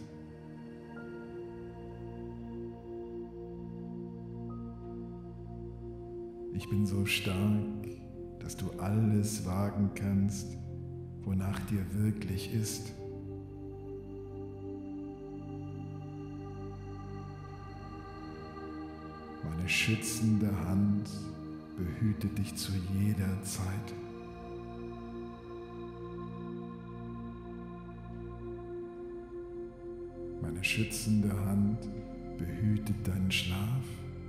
Ich bin so stark, dass du alles wagen kannst, wonach dir wirklich ist. Meine schützende Hand behütet dich zu jeder Zeit. Meine schützende Hand behütet deinen Schlaf.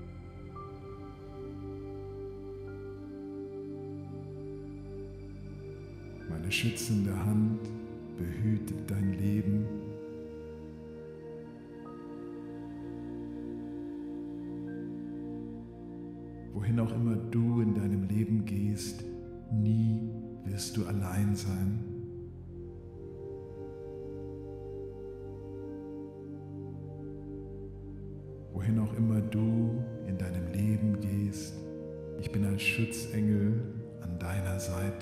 Meine schützende Hand behütet dein Leben. Wohin auch immer du in deinem Leben gehst, nie wirst du allein sein. Wohin auch immer du in deinem Leben gehst, ich bin als Schutzengel an deiner Seite.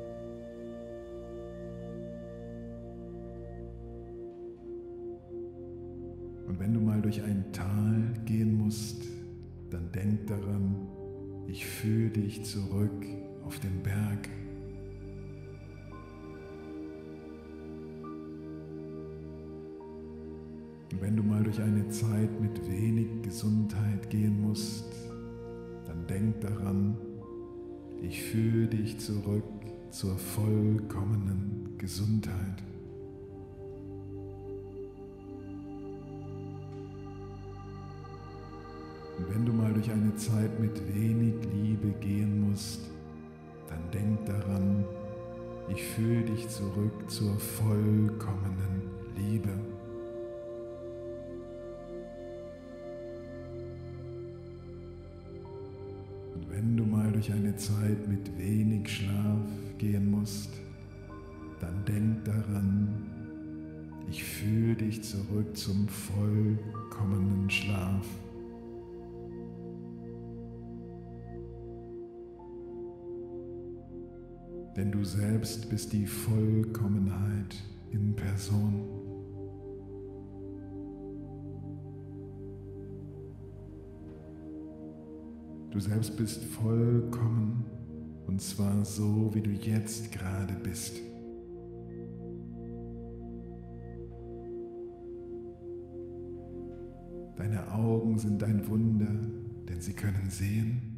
Und wenn du mal durch ein Tal gehen musst, dann denk daran, ich führe dich zurück auf den Berg. Und wenn du mal durch eine Zeit mit wenig Gesundheit gehen musst, dann denk daran, ich führe dich zurück zur vollkommenen Gesundheit. Und wenn du mal durch eine Zeit mit wenig Liebe gehen musst, dann denk daran, ich führe dich zurück zur vollkommenen Liebe. Und wenn du mal durch eine Zeit mit wenig Schlaf gehen musst, dann denk daran, ich führe dich zurück zum vollkommenen Schlaf. Denn du selbst bist die Vollkommenheit in Person. Du selbst bist vollkommen, und zwar so, wie du jetzt gerade bist. Deine Augen sind ein Wunder, denn sie können sehen.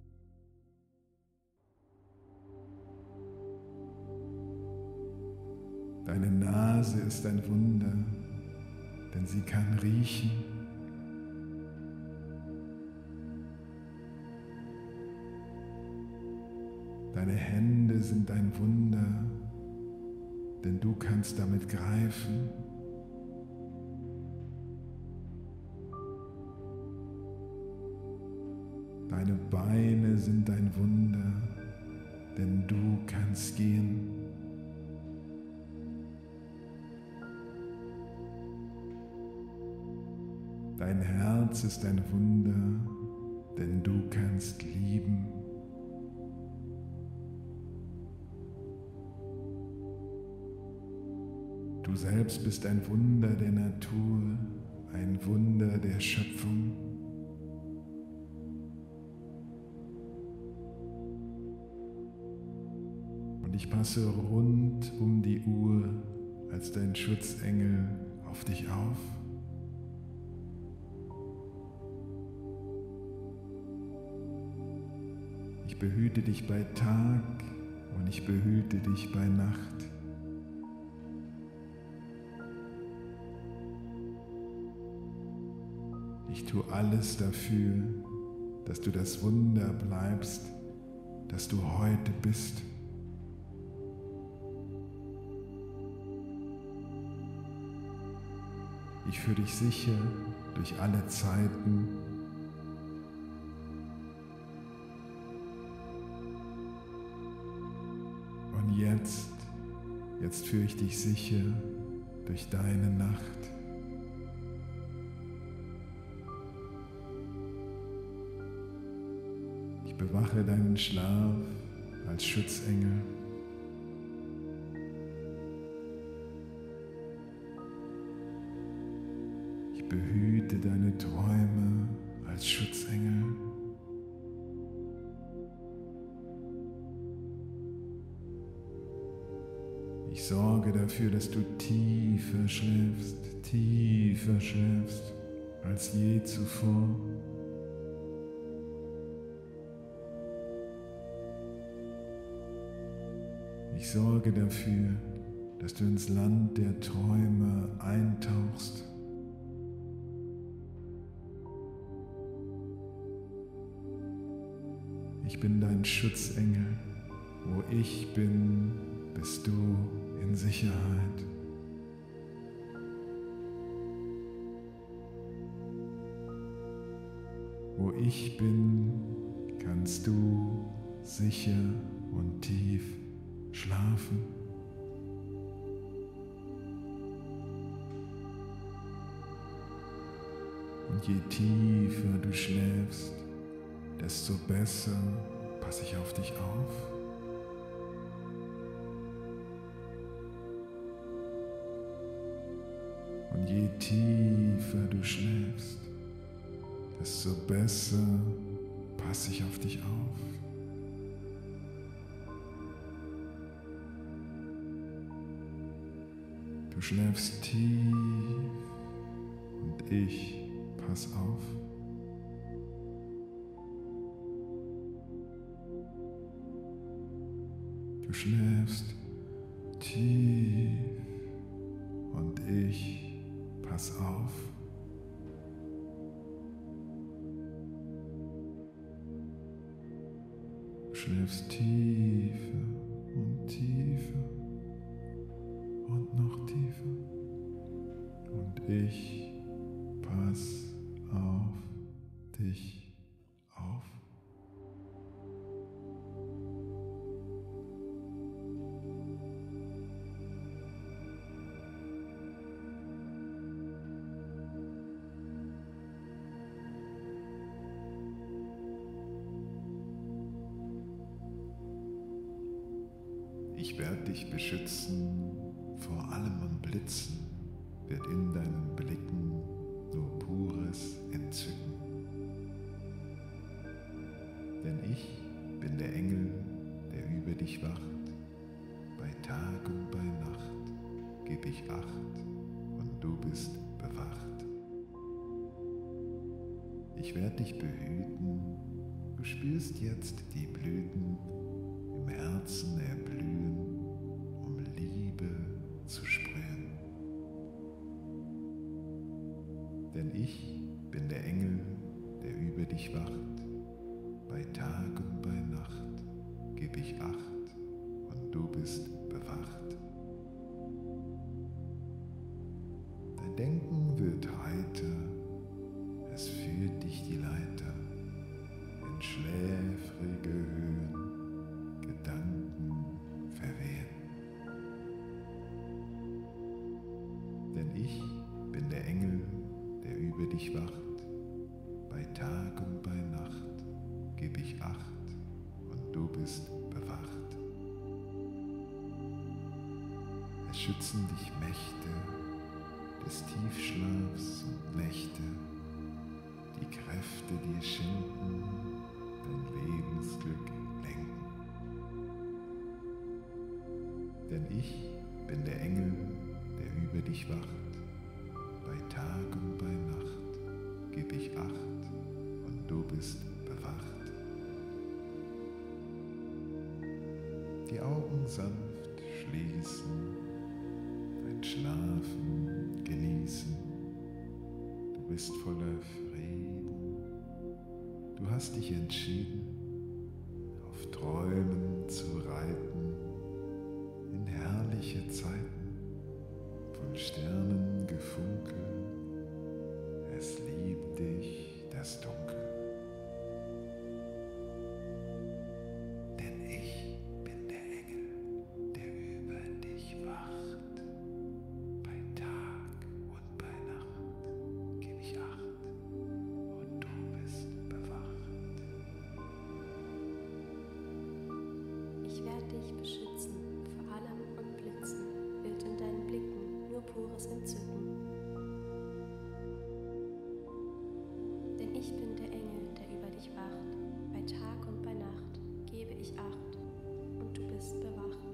Deine Nase ist ein Wunder, denn sie kann riechen. Deine Hände sind ein Wunder, denn du kannst damit greifen. Deine Beine sind ein Wunder, denn du kannst gehen. Dein Herz ist ein Wunder, denn du kannst lieben. Du selbst bist ein Wunder der Natur, ein Wunder der Schöpfung. Und ich passe rund um die Uhr als dein Schutzengel auf dich auf. Ich behüte dich bei Tag und ich behüte dich bei Nacht. Ich tue alles dafür, dass du das Wunder bleibst, das du heute bist. Ich führe dich sicher durch alle Zeiten. Und jetzt führe ich dich sicher durch deine Nacht. Ich bewache deinen Schlaf als Schutzengel. Ich behüte deine Träume als Schutzengel. Ich sorge dafür, dass du tiefer schläfst als je zuvor. Ich sorge dafür, dass du ins Land der Träume eintauchst. Ich bin dein Schutzengel. Wo ich bin, bist du in Sicherheit. Wo ich bin, kannst du sicher und tief schlafen. Und je tiefer du schläfst, desto besser passe ich auf dich auf. Und je tiefer du schläfst, desto besser passe ich auf dich auf. Du schläfst tief und ich pass auf. Du schläfst tief und ich pass auf. Du schläfst tiefer und tiefer und noch tiefer und ich pass auf dich auf. Ich werde dich beschützen vor allem Blitzen, wird in deinen Blicken nur pures Entzücken. ich Acht und du bist bewacht. Ich werde dich behüten, du spürst jetzt die Blüten im Herzen erblühen, um Liebe zu sprühen. Denn ich bin der Engel, der über dich wacht, bei Tag und bei Nacht geb ich Acht und du bist bewacht. Dein Denken wird heiter, es führt dich die Leiter in schläfrige Höhen, Gedanken verwehen. Denn ich bin der Engel, der über dich wacht, bei Tag und bei Nacht geb ich Acht und du bist bewacht. Es schützen dich Mächte des Tiefschlafs und Nächte, die Kräfte dir schenken, dein Lebensglück lenken. Denn ich bin der Engel, der über dich wacht, bei Tag und bei Nacht geb ich Acht und du bist bewacht. Die Augen sanft schließen, dein Schlafen genießen. Du bist voller Frieden, du hast dich entschieden, auf Träumen zu reiten, in herrliche Zeiten, von Sternen gefunkel, es liebt dich das Dunkel. Denn ich bin der Engel, der über dich wacht, bei Tag und bei Nacht geb ich Acht und du bist bewacht. Ich werde dich beschützen vor allem und Blitzen, wild in deinen Blicken nur pures Entzücken. Denn ich bin der Engel, der über dich wacht, bei Tag und bei Nacht gebe ich Acht und du bist bewacht.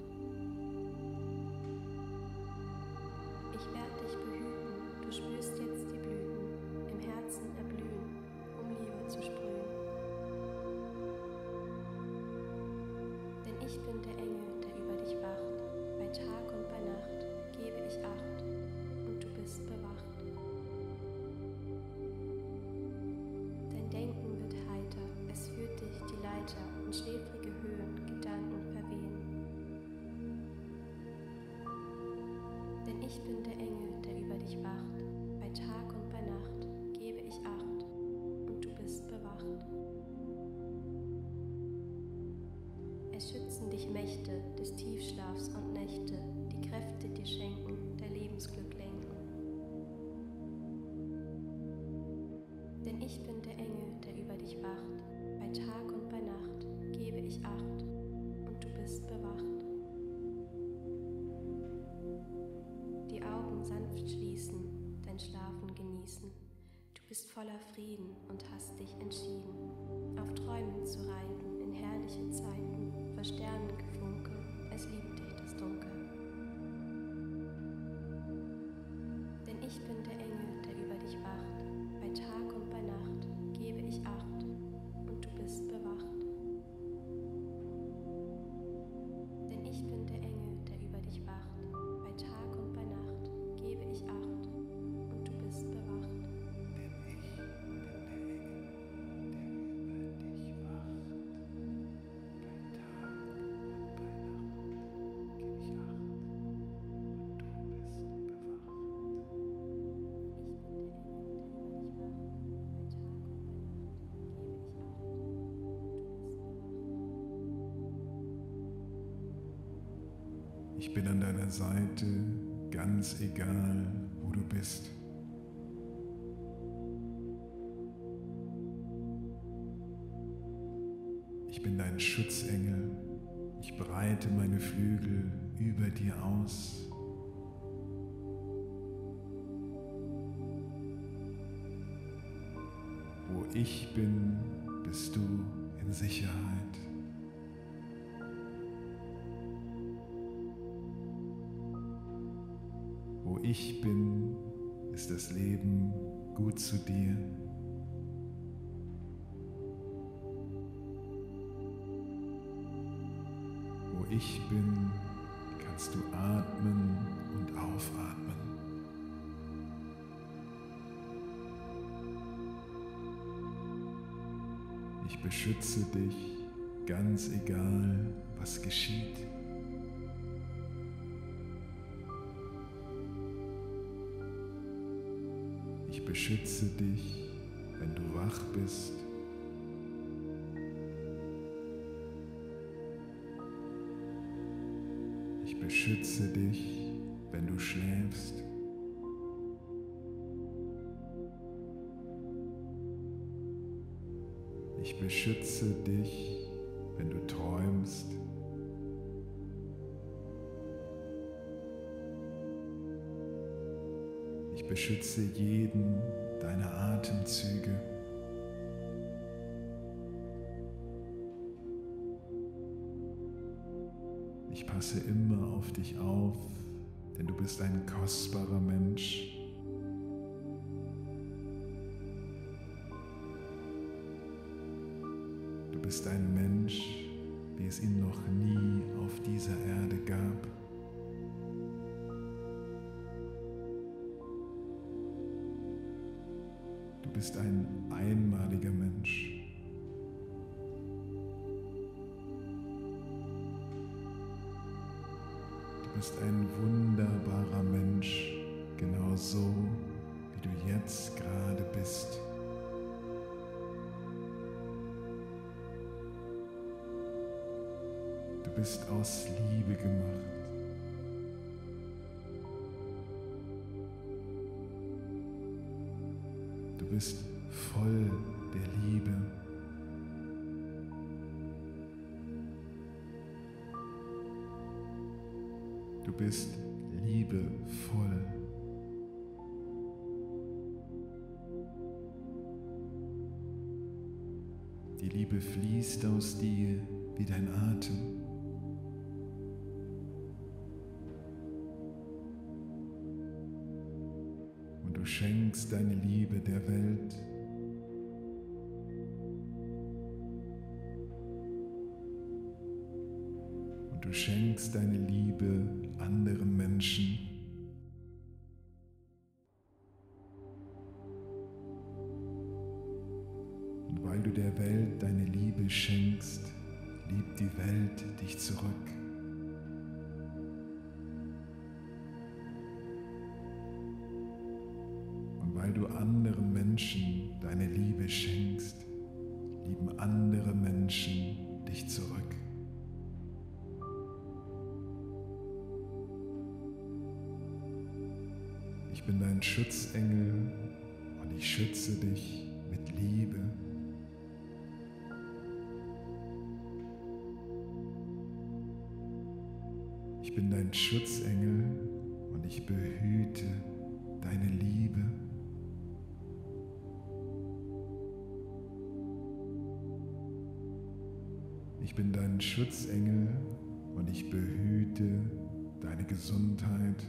Ich werde dich behüten, du spürst jetzt die Blüten, im Herzen erblühen, um Liebe zu sprühen. Denn ich bin der Engel, der über dich wacht, bei Tag und bei Nacht gebe ich Acht und du bist bewacht. Dein Denken wird heiter, es führt dich die Leiter und schläfrige Höhen, Gedanken verwehen. Denn ich bin der Engel, der über dich wacht, bei Tag und bei Nacht gebe ich Acht und du bist bewacht. Es schützen dich Mächte des Tiefschlafs und Nächte, die Kräfte dir schenken, dein Lebensglück lenken. Denn ich bin der Engel, der über dich wacht, bei Tag und bei Nacht gebe ich Acht und du bist bewacht. Die Augen sanft schließen, dein Schlafen genießen. Du bist voller Frieden und hast dich entschieden, auf Träumen zu reiten in herrliche Zeiten, vor Sternengefunkel, es liebt dich das Dunkel. Denn ich bin der Engel, der über dich wacht, bei Tag und bei Nacht gebe ich Acht und du bist bewacht. Denn ich bin der Engel, der über dich wacht, bei Tag und bei Nacht gebe ich Acht und du bist bewacht. Ich bin an deiner Seite, ganz egal, wo du bist. Ich bin dein Schutzengel, ich breite meine Flügel über dir aus. Wo ich bin, bist du in Sicherheit. ich bin, ist das Leben gut zu dir. Wo ich bin, kannst du atmen und aufatmen. Ich beschütze dich, ganz egal, was geschieht. Ich beschütze dich, wenn du wach bist. Ich beschütze dich, wenn du schläfst. Ich beschütze dich, wenn du träumst. Ich beschütze jeden deiner Atemzüge. Ich passe immer auf dich auf, denn du bist ein kostbarer Mensch. Du bist ein Mensch, wie es ihn noch nie auf dieser Erde gab. Du bist ein einmaliger Mensch. Du bist ein wunderbarer Mensch, genau so, wie du jetzt gerade bist. Du bist aus Liebe gemacht. Du bist voll der Liebe. Du bist liebevoll. Die Liebe fließt aus dir wie dein Atem. Und du schenkst deine Liebe der Welt. Und du schenkst deine Liebe anderen Menschen. Und weil du der Welt deine Liebe schenkst, liebt die Welt dich zurück. Und weil du anderen Menschen deine Liebe schenkst, lieben andere Menschen dich zurück. Ich bin dein Schutzengel und ich schütze dich mit Liebe. Ich bin dein Schutzengel und ich behüte deine Liebe. Ich bin dein Schutzengel und ich behüte deine Gesundheit.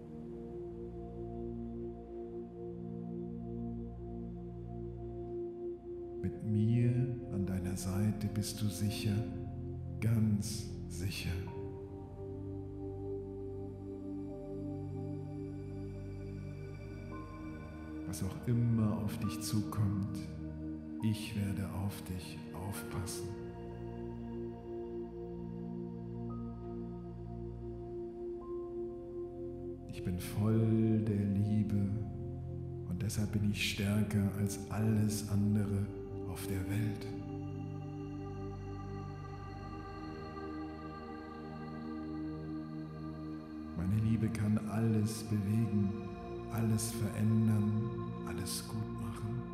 Mit mir an deiner Seite bist du sicher, ganz sicher. Was auch immer auf dich zukommt, ich werde auf dich aufpassen. Ich bin voll der Liebe und deshalb bin ich stärker als alles andere auf der Welt. Meine Liebe kann alles bewegen, alles verändern, alles gut machen.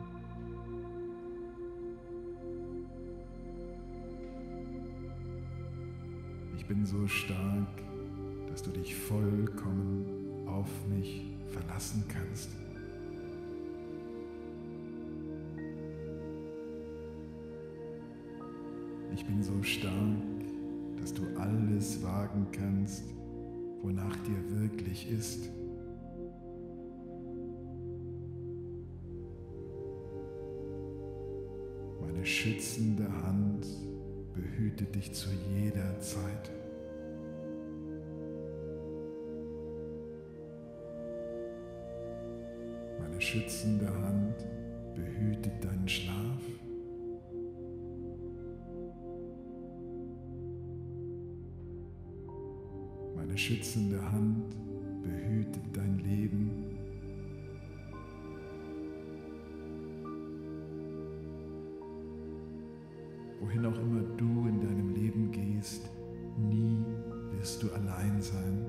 Ich bin so stark, dass du dich vollkommen auf mich verlassen kannst. Ich bin so stark, dass du alles wagen kannst, wonach dir wirklich ist. Meine schützende Hand behütet dich zu jeder Zeit. Meine schützende Hand behütet deinen Schlaf. Meine schützende Hand behütet dein Leben. Wohin auch immer du in deinem Leben gehst, nie wirst du allein sein.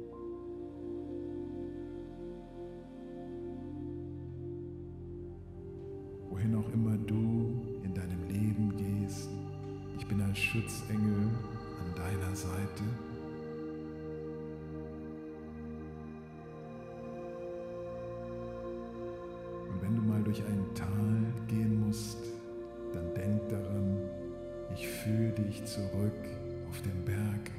Wohin auch immer du in deinem Leben gehst, ich bin als Schutzengel an deiner Seite. Und wenn du mal durch ein Tal gehen musst, dann denk daran, ich führe dich zurück auf den Berg.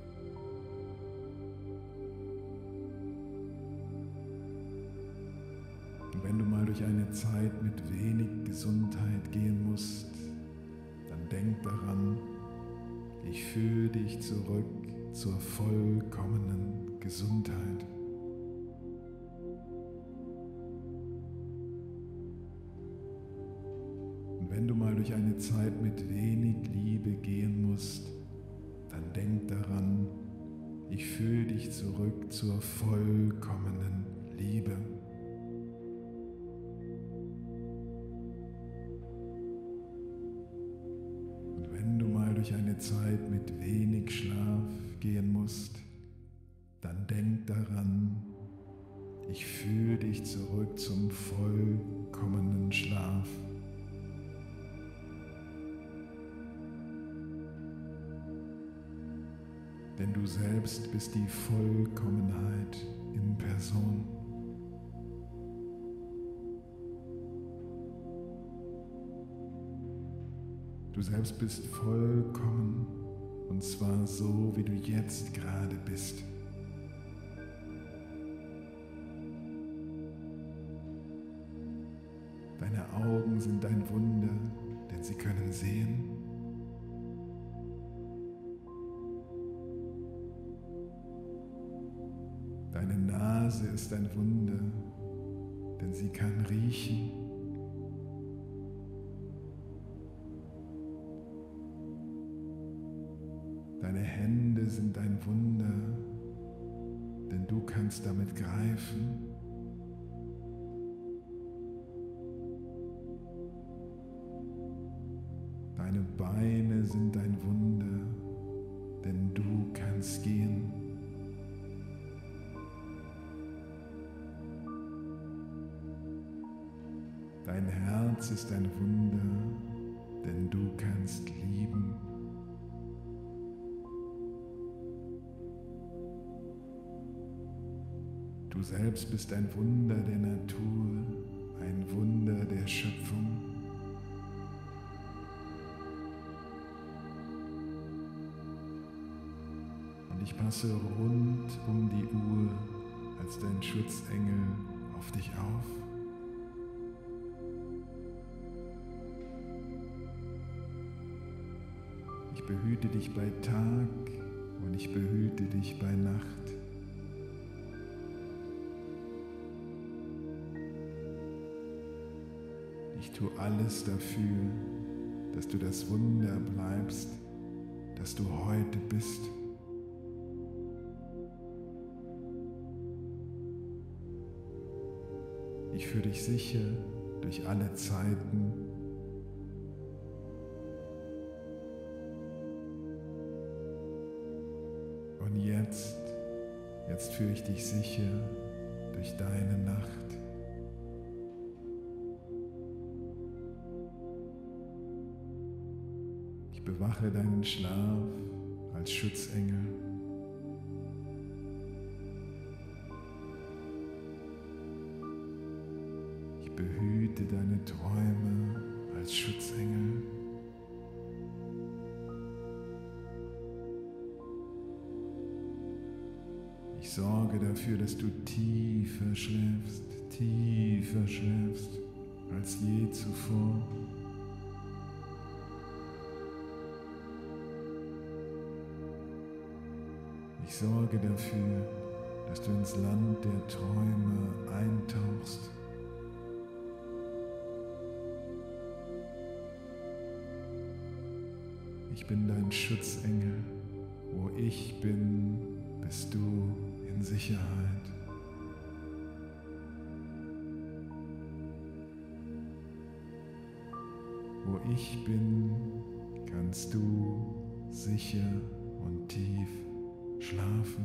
Und wenn du mal durch eine Zeit mit wenig Gesundheit gehen musst, dann denk daran, ich führe dich zurück zur vollkommenen Gesundheit. Und wenn du mal durch eine Zeit mit wenig Liebe gehen musst, dann denk daran, ich führe dich zurück zur vollkommenen Liebe. Und wenn du mal durch eine Zeit mit wenig Schlaf gehen musst, dann denk daran, ich führe dich zurück zum vollkommenen Schlaf. Denn du selbst bist die Vollkommenheit in Person. Du selbst bist vollkommen, und zwar so, wie du jetzt gerade bist. Deine Augen sind ein Wunder, denn sie können sehen. Deine Nase ist ein Wunder, denn sie kann riechen. Deine Hände sind ein Wunder, denn du kannst damit greifen. Deine Beine sind ein Wunder, denn du kannst gehen. Dein Herz ist ein Wunder, denn du kannst lieben. Du selbst bist ein Wunder der Natur, ein Wunder der Schöpfung. Und ich passe rund um die Uhr als dein Schutzengel auf dich auf. Ich behüte dich bei Tag und ich behüte dich bei Nacht. Ich tue alles dafür, dass du das Wunder bleibst, das du heute bist. Ich führe dich sicher durch alle Zeiten. Und jetzt führe ich dich sicher durch deine Nacht. Ich bewache deinen Schlaf als Schutzengel. Ich behüte deine Träume als Schutzengel. Ich sorge dafür, dass du tiefer schläfst als je zuvor. Ich sorge dafür, dass du ins Land der Träume eintauchst. Ich bin dein Schutzengel. Wo ich bin, bist du in Sicherheit. Wo ich bin, kannst du sicher und tief schlafen.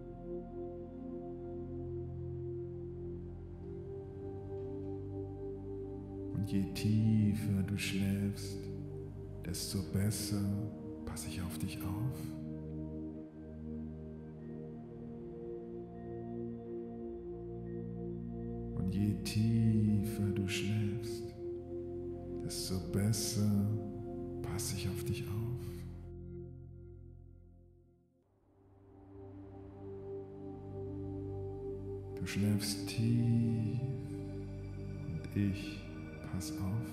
Und je tiefer du schläfst, desto besser passe ich auf dich auf. Und je tiefer du schläfst, desto besser passe ich auf dich auf. Du schläfst tief und ich pass auf.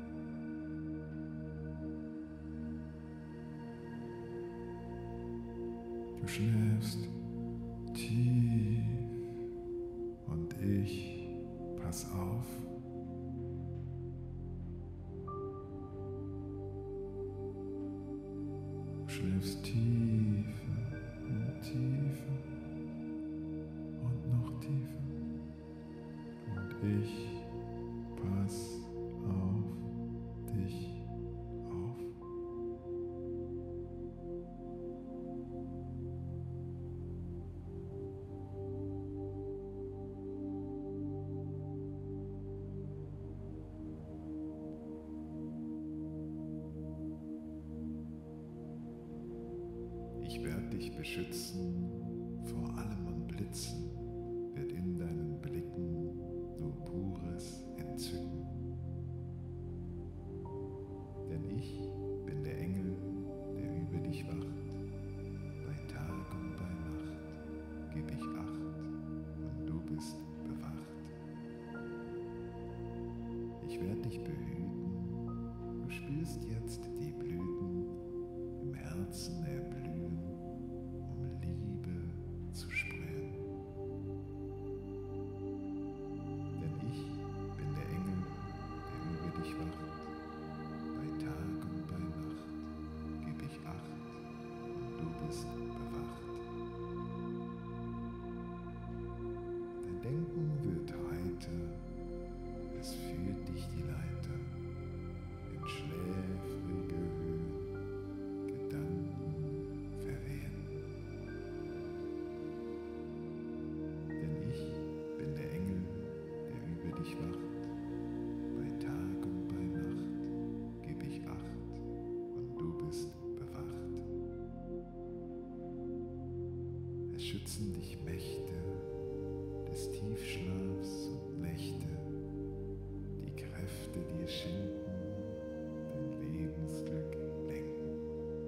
Du schläfst tief und ich pass auf. Du schläfst tiefer und tiefer und noch tiefer und ich pass auf dich auf. Ich werde dich beschützen vor allem und Blitzen, wird in deinen Blicken nur pures Entzücken. Denn ich bin der Engel, der über dich wacht. Bei Tag und bei Nacht geb ich Acht und du bist bewacht. Ich werde dich behüten, du spürst jetzt die Blüten im Herzen erblühen, um Liebe zu sprühen. Denn ich bin der Engel, der über dich wacht. Bei Tag und bei Nacht geb ich Acht und du bist bewacht. Dein Denken wird heiter, es führt dich die Leiter in schläfrige Höhen, Gedanken verwehen. Denn ich bin der Engel, der über dich wacht. Bei Tag und bei Nacht geb ich Acht und du bist bewacht. Es schützen dich Mächte des Tiefschlafs und Nächte, die Kräfte dir schenken, dein Lebensglück lenken.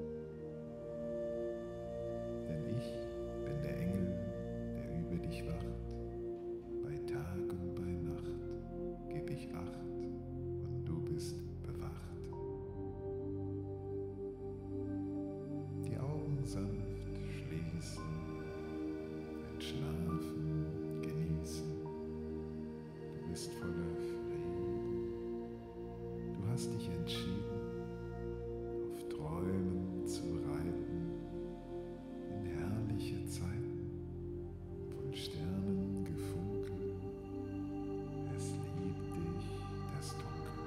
Denn ich bin der Engel, der über dich wacht. Bei Tag und bei Nacht geb ich Acht und du bist bewacht. Die Augen sanft schließen, dein Schlafen genießen. Du bist voller Frieden. Du hast dich entschieden, auf Träumen zu reiten, in herrliche Zeiten, von Sternen gefunkel. Es liebt dich das Dunkel.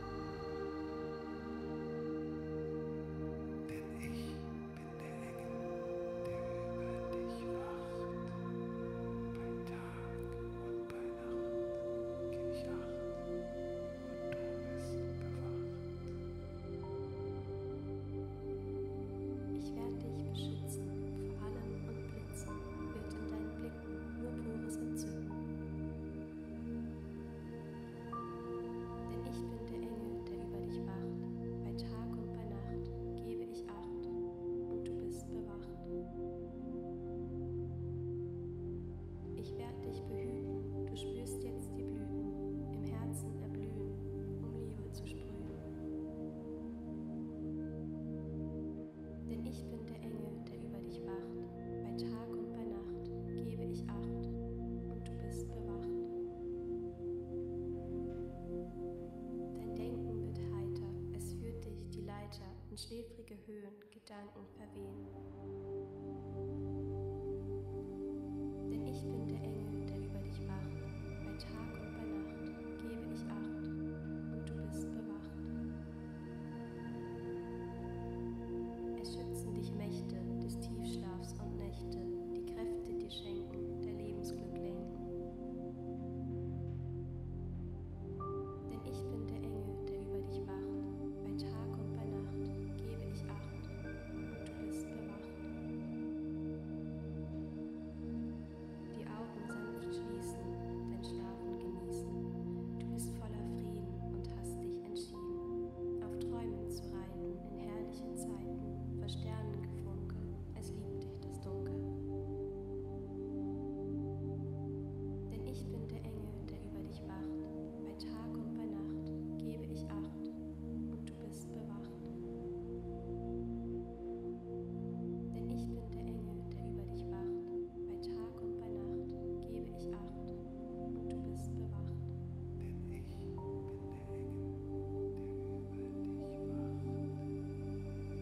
Denn ich bin der Engel, der über dich wacht. Bei Tag und bei Nacht geb ich Acht schläfrige Höhen Gedanken verwehen. Denn ich bin der Engel, der über dich wacht, bei Tag und bei Nacht gebe ich Acht, und du bist bewacht. Es schützen dich Mächte des Tiefschlafs und Nächte, die Kräfte dir schenken, der Lebensglück lenken. Denn ich bin der Engel, der über dich wacht, bei Tag und bei Nacht gebe ich Acht, und du bist bewacht. Die Augen sanft schließen, dein Schlafen genießen. Du bist voller Frieden und hast dich entschieden, auf Träumen zu reiten in herrliche Zeiten, vor Sternengefunkel, es liebt dich das Dunkel. Denn ich bin der Engel, der über dich wacht, bei Tag und bei Nacht gebe ich Acht, und du bist bewacht. Denn ich bin der Engel, der über dich wacht, bei Tag und bei Nacht gebe ich Acht, und du bist bewacht. Denn ich bin der Engel, der über dich wacht.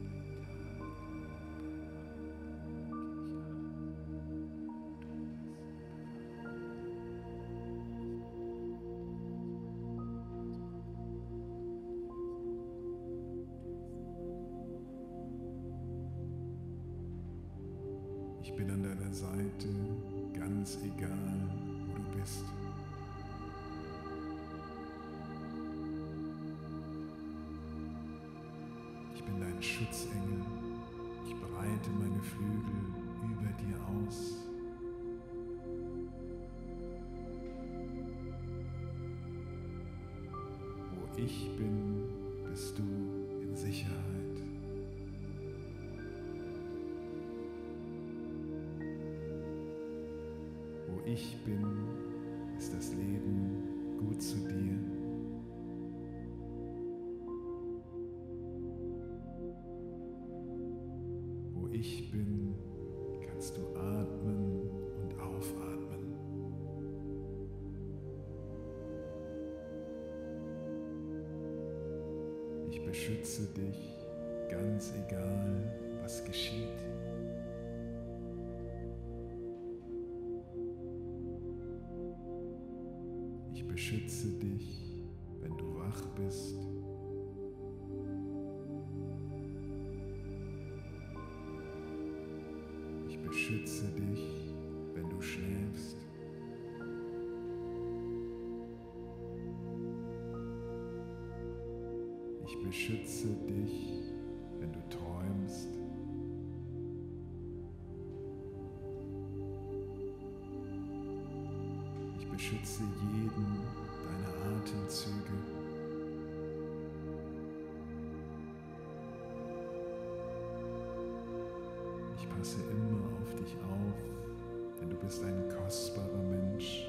Ich bin an deiner Seite, ganz egal, wo du bist. Ich bin dein Schutzengel. Ich breite meine Flügel über dir aus. Wo ich bin, bist du in Sicherheit. Wo ich bin, ist das Leben gut zu dir. Wo ich bin, kannst du atmen und aufatmen. Ich beschütze dich, ganz egal, was geschieht. Ich beschütze dich, wenn du wach bist. Ich beschütze dich, wenn du schläfst. Ich beschütze dich, wenn du träumst. Ich beschütze jeden deiner Atemzüge. Ich passe immer auf dich auf, denn du bist ein kostbarer Mensch.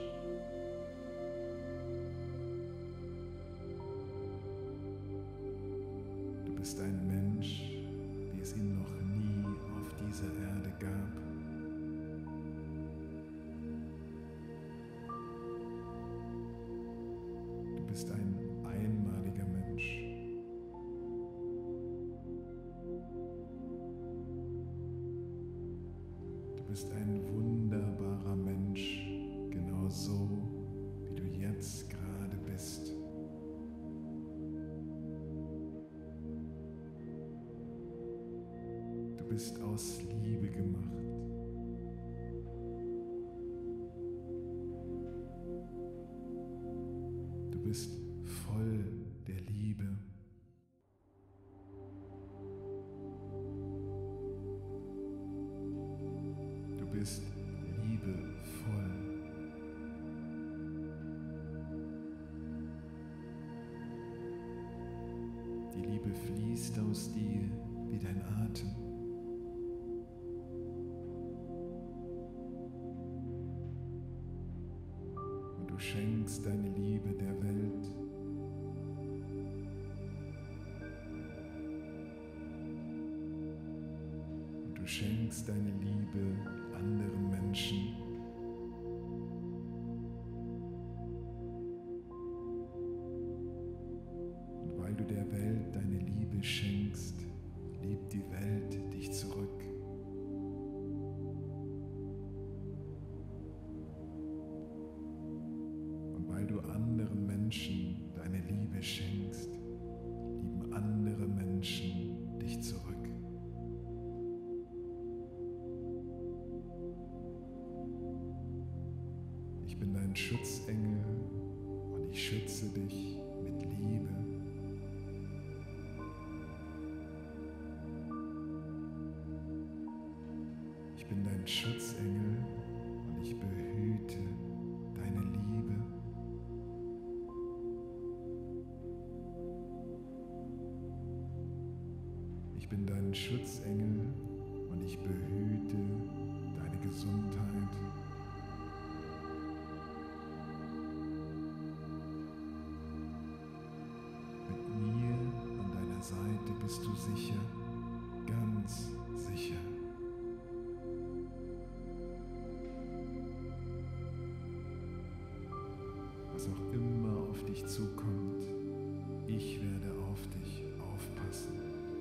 Du bist ein Mensch, wie es ihn noch nie auf dieser Erde gab. Du bist ein einmaliger Mensch. Du bist ein wunderbarer Mensch, genau so, wie du jetzt gerade bist. Du bist aus Liebe gemacht. Du bist voll der Liebe. Du bist liebevoll. Die Liebe fließt aus dir wie dein Atem. Und du schenkst deine Liebe der Welt. Und du schenkst deine Liebe anderen Menschen. Und weil du der Welt deine Liebe schenkst, weil du anderen Menschen deine Liebe schenkst, lieben andere Menschen dich zurück. Ich bin dein Schutzengel und ich schütze dich mit Liebe. Ich bin dein Schutzengel und ich behüte deine Liebe. Ich bin dein Schutzengel und ich behüte deine Gesundheit. Mit mir an deiner Seite bist du sicher, ganz sicher. Was auch immer auf dich zukommt, ich werde auf dich aufpassen.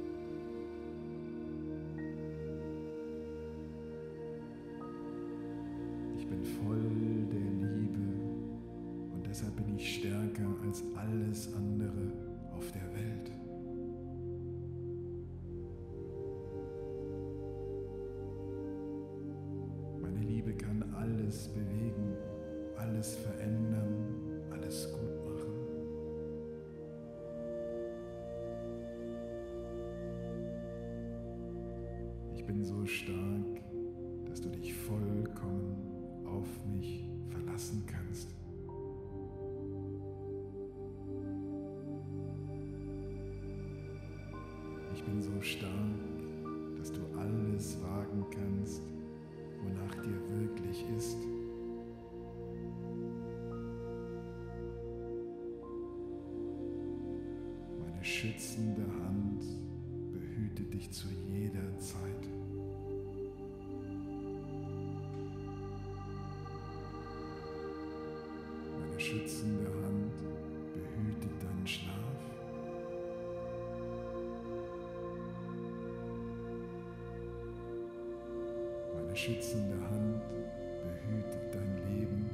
Ich bin voll der Liebe und deshalb bin ich stärker als alles andere auf der Welt. Meine Liebe kann alles bewegen, alles verändern, alles gut machen. Ich bin so stark, dass du dich vollkommen auf mich verlassen kannst. Ich bin so stark, dass du alles wagen kannst, wonach dir wirklich ist. Meine schützende Hand behütet dich zu jeder Zeit. Meine schützende Hand behütet deinen Schlaf. Meine schützende Hand behütet dein Leben.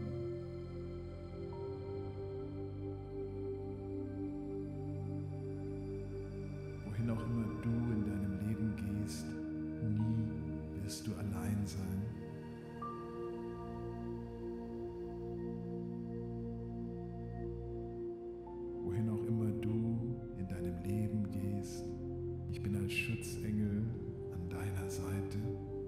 Wohin auch immer du in deinem Leben gehst, nie wirst du allein sein. Wohin auch immer du in deinem Leben gehst, ich bin als Schutzengel an deiner Seite.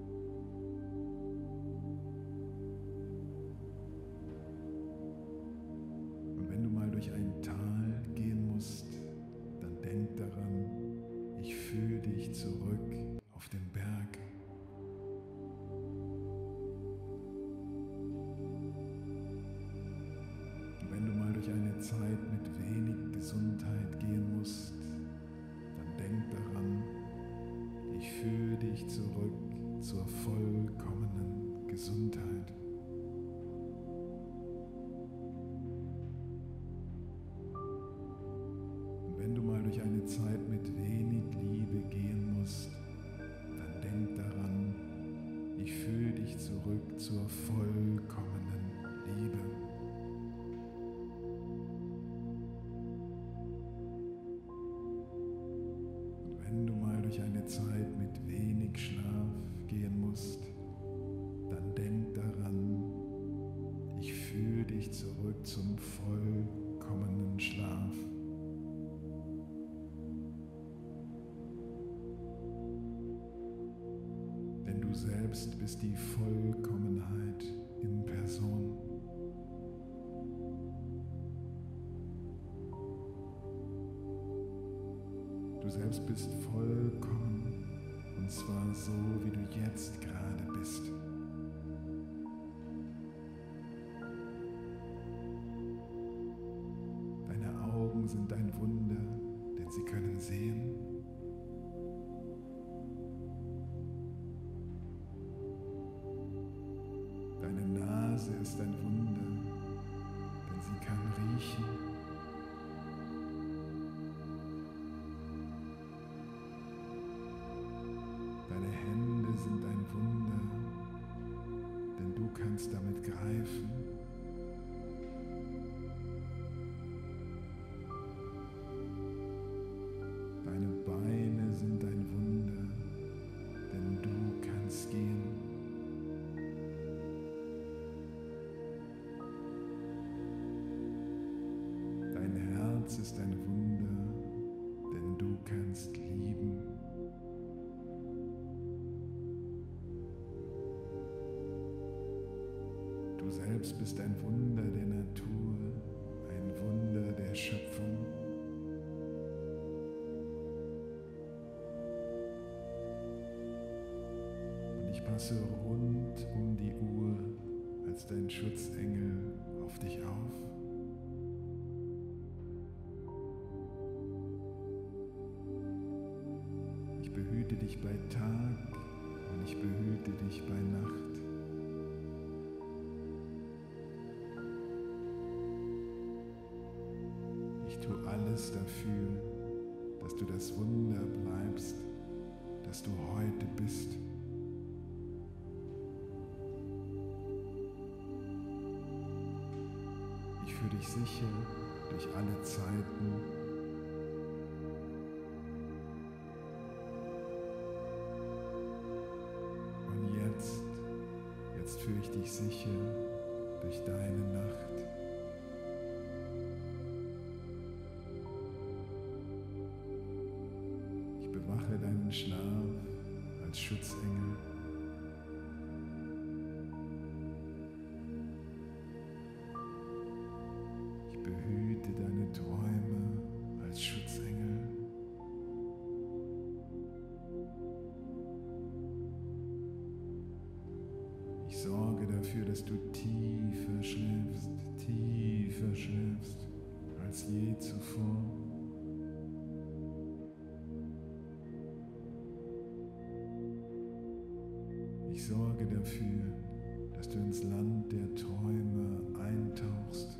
Und wenn du mal durch ein Tal gehen musst, dann denk daran, ich führe dich zurück auf den Berg. Und wenn du mal durch eine Zeit mit wenig Gesundheit gehen musst, dann denk daran, ich führe dich zurück zur vollkommenen Gesundheit. Und wenn du mal durch eine Zeit mit wenig Liebe gehen musst, dann denk daran, ich führe dich zurück zur vollkommenen Liebe. Und wenn du mal durch eine Zeit mit wenig Schlaf gehen musst, dann denk daran, ich führe dich zurück zum vollkommenen Schlaf. Denn du selbst bist die Vollkommenheit in Person. Du selbst bist vollkommen, und zwar so, wie du jetzt gerade bist. Deine Augen sind ein Wunder, denn sie können sehen. Deine Nase ist ein Wunder, denn sie kann riechen. Deine Hände sind ein Wunder, denn du kannst damit greifen. ist ein Wunder, denn du kannst lieben. Du selbst bist ein Wunder der Natur, ein Wunder der Schöpfung. Und ich passe rund um die Uhr als dein Schutzengel auf dich auf. Ich behüte dich bei Tag und ich behüte dich bei Nacht. Ich tue alles dafür, dass du das Wunder bleibst, das du heute bist. Ich führe dich sicher durch alle Zeiten. Und jetzt führe ich dich sicher durch deine Nacht. Ich bewache deinen Schlaf als Schutzengel. Ich behüte deine Träume als Schutzengel. Ich sorge dafür, dass du tiefer schläfst als je zuvor. Ich sorge dafür, dass du ins Land der Träume eintauchst.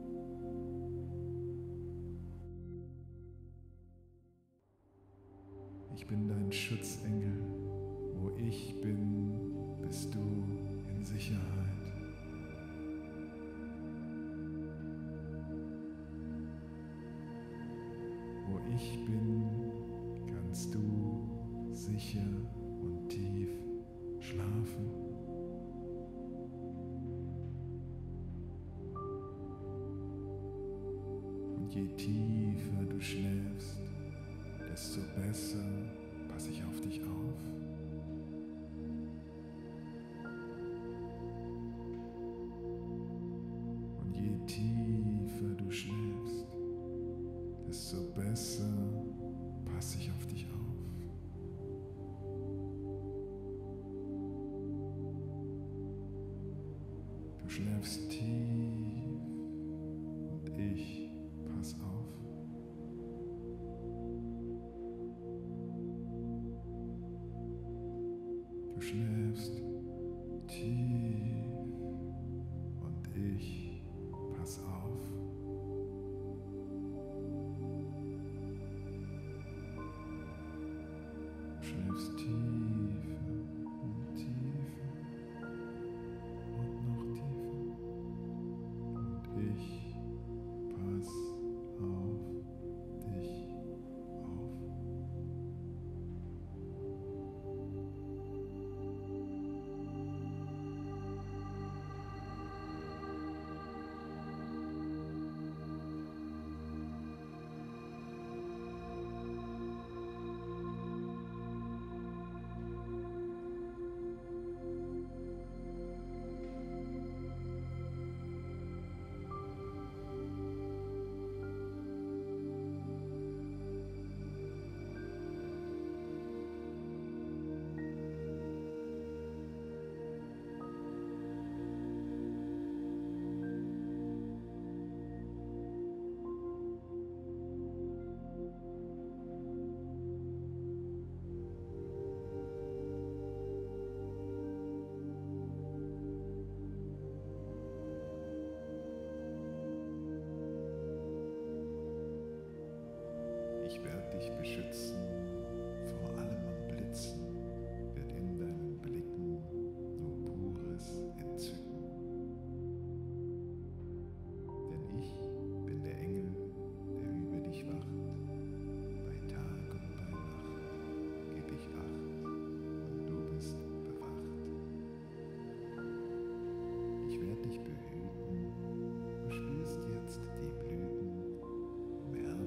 Ich bin dein Schutzengel. Wo ich bin, bist du in Sicherheit. Wo ich bin, kannst du sicher und tief schlafen. Und je tiefer du schläfst, desto besser passe ich auf dich auf. Und je tiefer du schläfst, desto besser passe ich auf dich auf. Du schläfst tief und ich pass auf. Du schläfst tief und ich pass auf. Du schläfst tiefer und tiefer und noch tiefer und ich pass auf dich auf. Ich werde dich beschützen vor allem am Blitzen, wird in deinen Blicken nur pures Entzücken. Denn ich bin der Engel, der über dich wacht, bei Tag und bei Nacht geb ich Acht und du bist bewacht. Ich werde dich behüten, du spürst jetzt die Blüten, Merken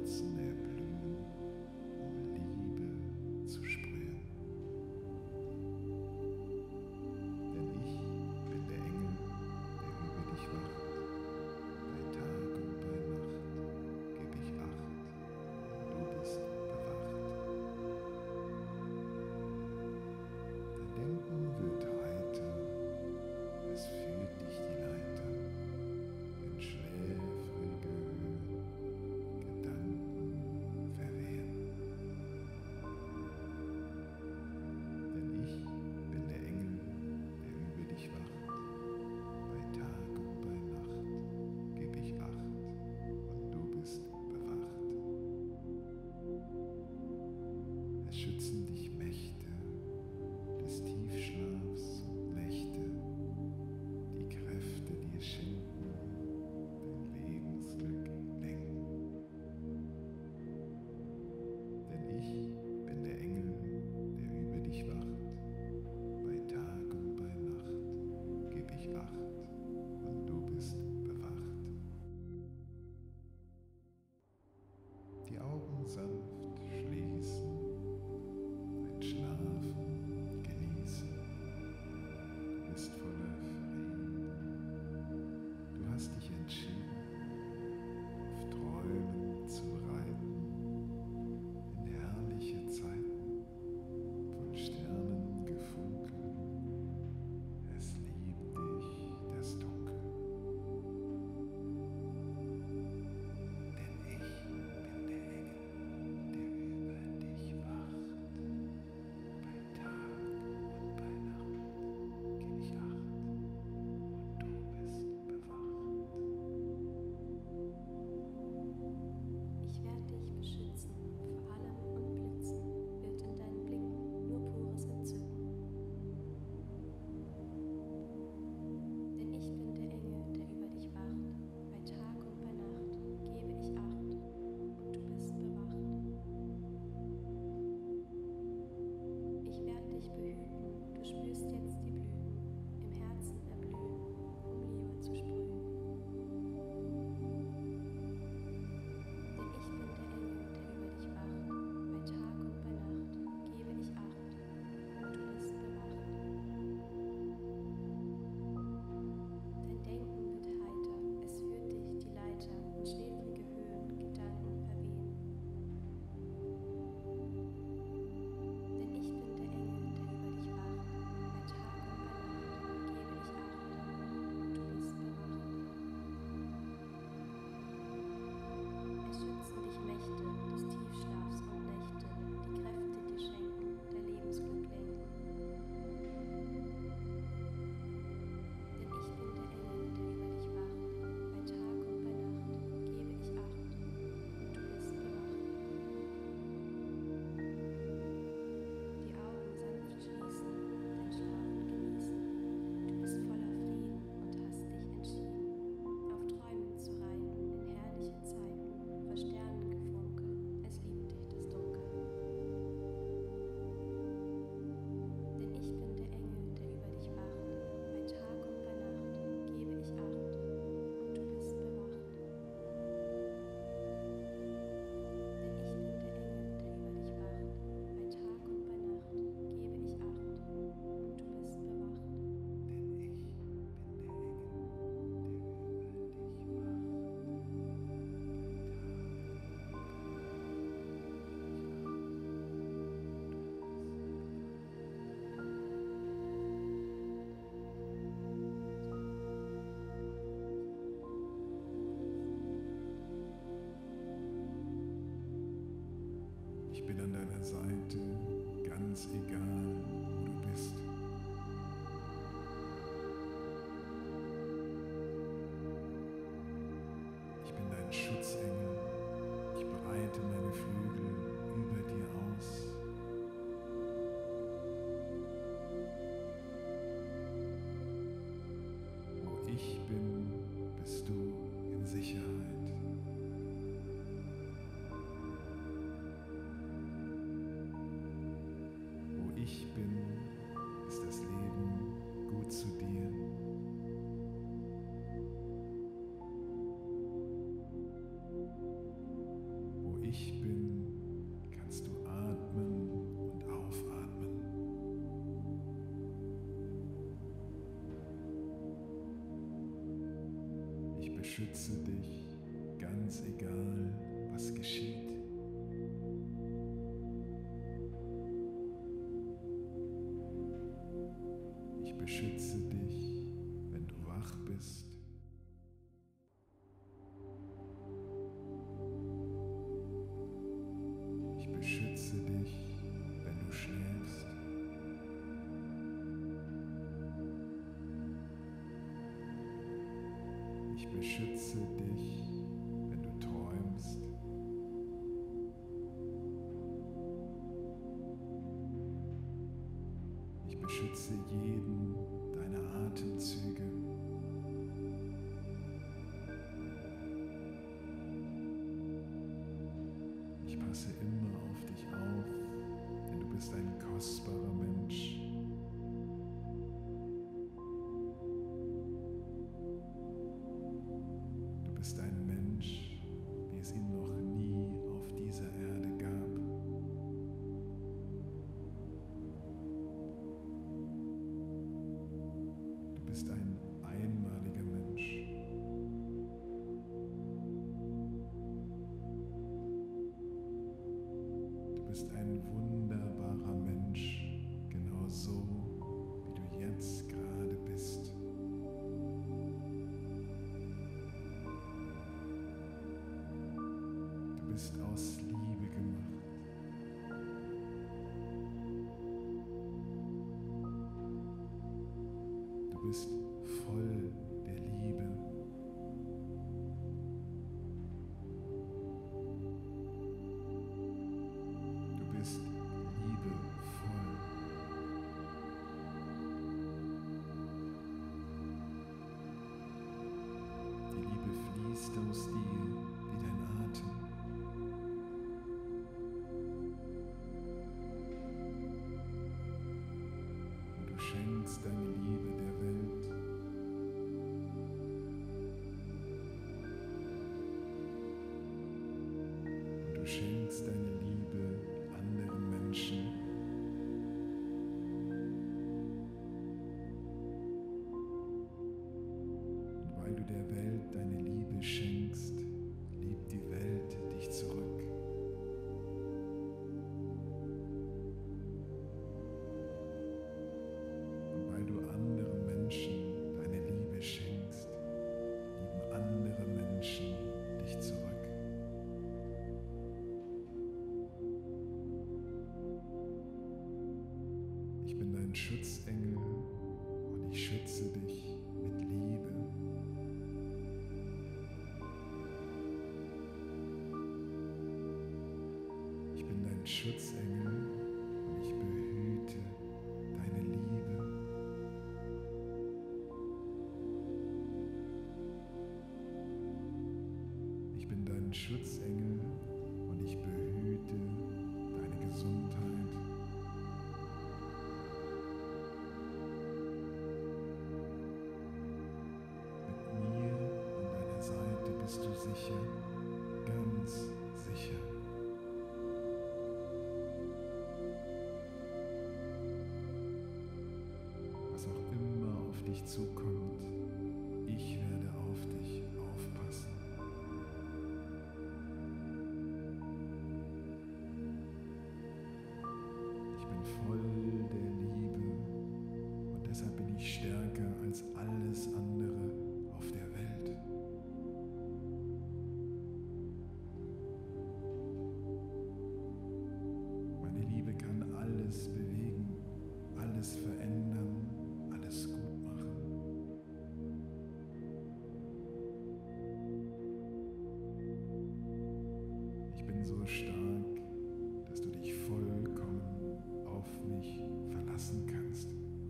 Ich bin an deiner Seite, ganz egal, wo du bist. Ich bin dein Schutzengel. Ich breite meine Flügel über dir aus. Wo ich bin, bist du in Sicherheit. Wo ich bin, ist das Leben gut zu dir. Wo ich bin, kannst du atmen und aufatmen. Ich beschütze dich, ganz egal, was geschieht. Ich beschütze dich, wenn du wach bist. Ich beschütze dich, wenn du schläfst. Ich beschütze dich, wenn du träumst. Ich beschütze jeden deiner Atemzüge. Ich passe immer auf dich auf, denn du bist ein kostbarer Mensch. Du bist ein Mensch, wie es ihn noch nie auf dieser Erde gab. Du bist ein einmaliger Mensch. Du bist ein wunderbarer Mensch, genau so, wie du jetzt gerade bist. Du bist aus Liebe gemacht. Du bist voll der Liebe. Du bist liebevoll. Die Liebe fließt aus dir wie dein Atem. Und du schenkst deine Liebe der Welt. Und du schenkst deine Liebe anderen Menschen. Und weil du der Welt deine Liebe schenkst, liebt die Welt dich zurück. Und weil du anderen Menschen deine Liebe schenkst, lieben andere Menschen dich zurück. Ich bin dein Schutzengel und ich schütze dich mit Liebe. Ich bin dein Schutzengel und ich behüte deine Liebe. Ich bin dein Schutzengel und ich behüte deine Gesundheit. Mit mir an deiner Seite bist du sicher, ganz sicher. Was auch immer auf dich zukommt, ich werde auf dich aufpassen. Ich bin voll der Liebe und deshalb bin ich stärker als alles andere auf der Welt. so stark, dass du dich vollkommen auf mich verlassen kannst.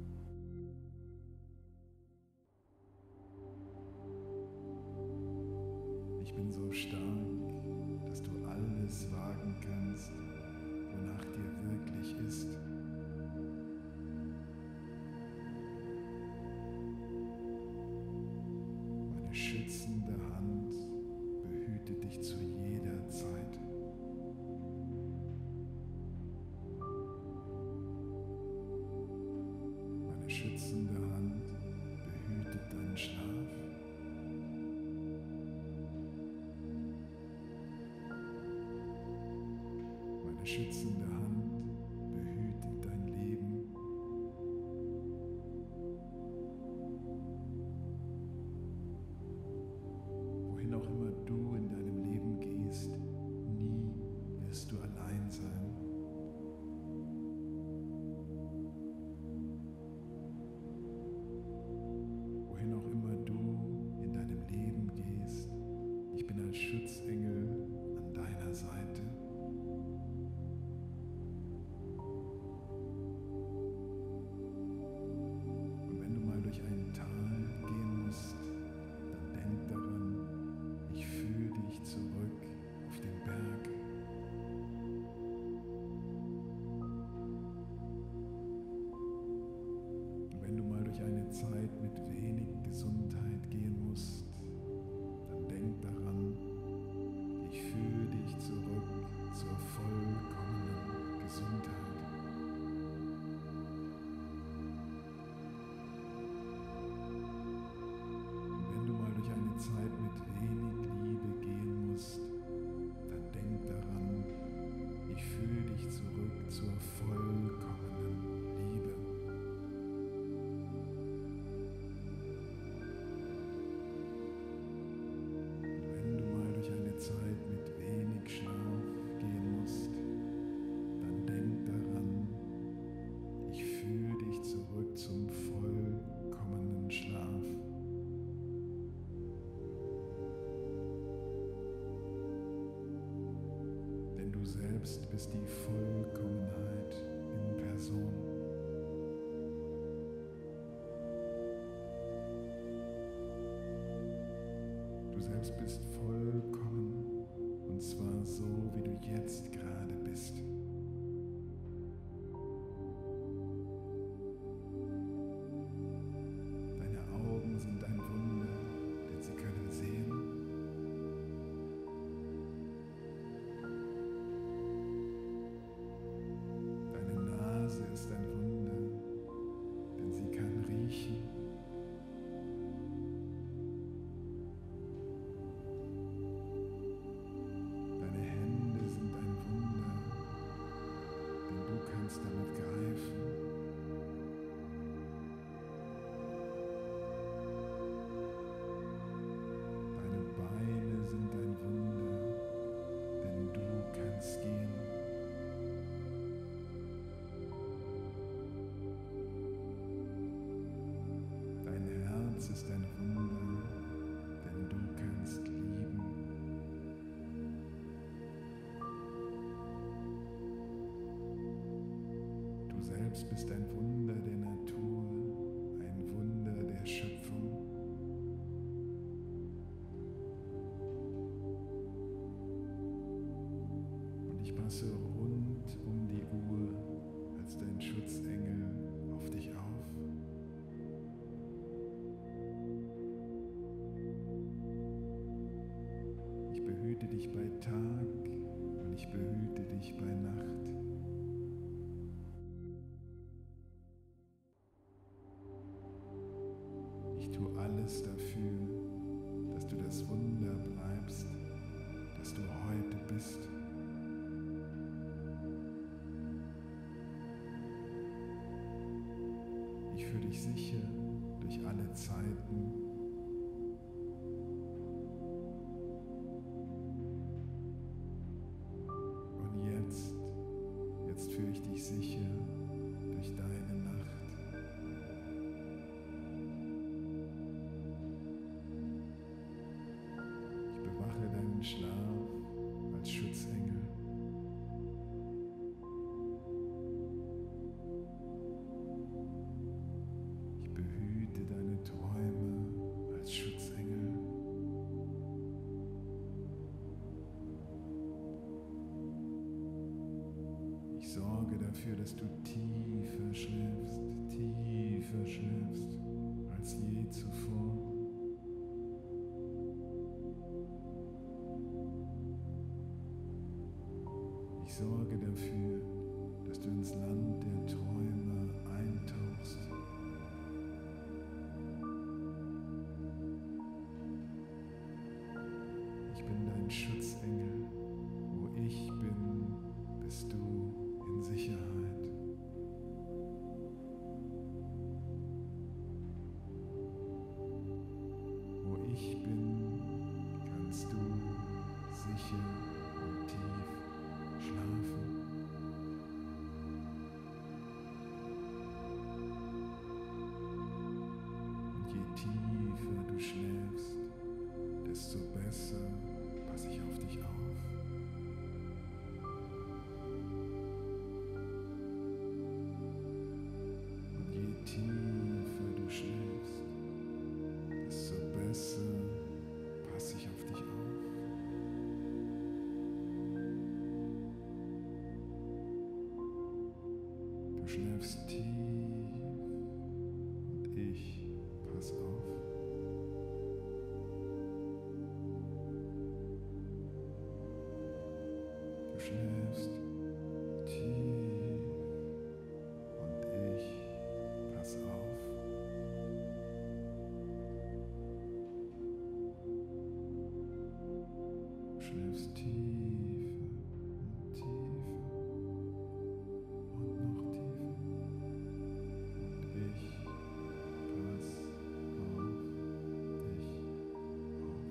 Ich bin so stark, dass du alles wagen kannst, wonach dir wirklich ist. Meine schützende Hand behütet dich zu jeder Zeit. Meine schützende Hand behütet deinen Schlaf. Meine schützende Hand behütet dein Leben. Wohin auch immer du in deinem Leben gehst, nie wirst du allein sein. Wohin auch immer du in deinem Leben gehst, ich bin als Schutzengel an deiner Seite. Und wenn du mal durch ein Tal gehen musst, dann denk daran, ich führe dich zurück auf den Berg. Und wenn du mal durch eine Zeit mit wenig Gesundheit gehen musst, dann denk daran, ich führe dich zurück zur vollkommenen Gesundheit. Und wenn du mal durch eine Zeit mit wenig Liebe gehen musst, dann denk daran, ich führe dich zurück zur vollkommenen Liebe. Und wenn du mal durch eine Zeit mit wenig Schlaf gehen musst, dann denk daran, ich führe dich zurück zum vollkommenen Schlaf. Denn du selbst bist die Vollkommenheit in Person. Du selbst bist vollkommen, und zwar so, wie du jetzt gerade bist. Deine Augen sind ein Wunder, denn sie können sehen. Deine Nase ist ein Wunder, denn sie kann riechen. Deine Hände sind ein Wunder, denn du kannst damit greifen. Deine Beine sind ein Wunder, denn du kannst gehen. Dein Herz ist ein Wunder, denn du kannst lieben. Du selbst bist ein Wunder der Natur, ein Wunder der Schöpfung. Und ich passe rund um die Uhr als dein Schutzengel auf dich auf. Ich behüte dich bei Tag und ich behüte dich bei Nacht. Ich tue alles dafür, dass du das Wunder bleibst, das du heute bist. Ich führe dich sicher durch alle Zeiten. Und jetzt führe ich dich sicher durch deine Nacht. Ich bewache deinen Schlaf als Schutzengel. dafür, dass du tiefer schläfst als je zuvor. Ich sorge dafür, dass du ins Land der Träume eintauchst. Ich bin dein Schutzengel. Wo ich bin, bist du in Sicherheit. Wo ich bin, kannst du sicher und tief schlafen. Und je tiefer du schläfst, desto besser passe ich auf dich auf. Und je tiefer du schläfst, desto besser passe ich auf dich auf. Du schläfst tief und ich pass auf. Du schläfst tief und ich pass auf. Du schläfst tiefer und tiefer und noch tiefer und ich pass auf dich auf.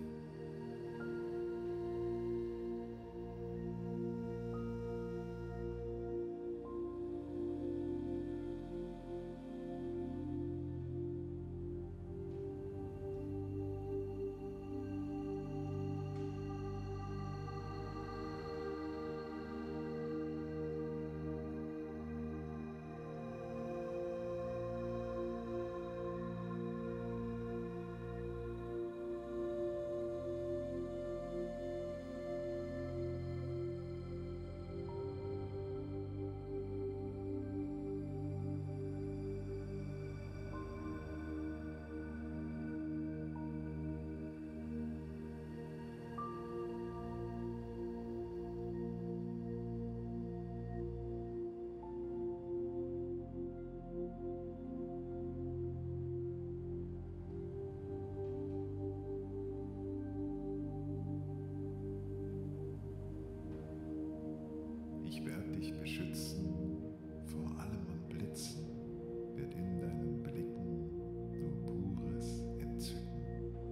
Ich werde dich beschützen vor allem und Blitzen, wird in deinen Blicken nur pures Entzücken.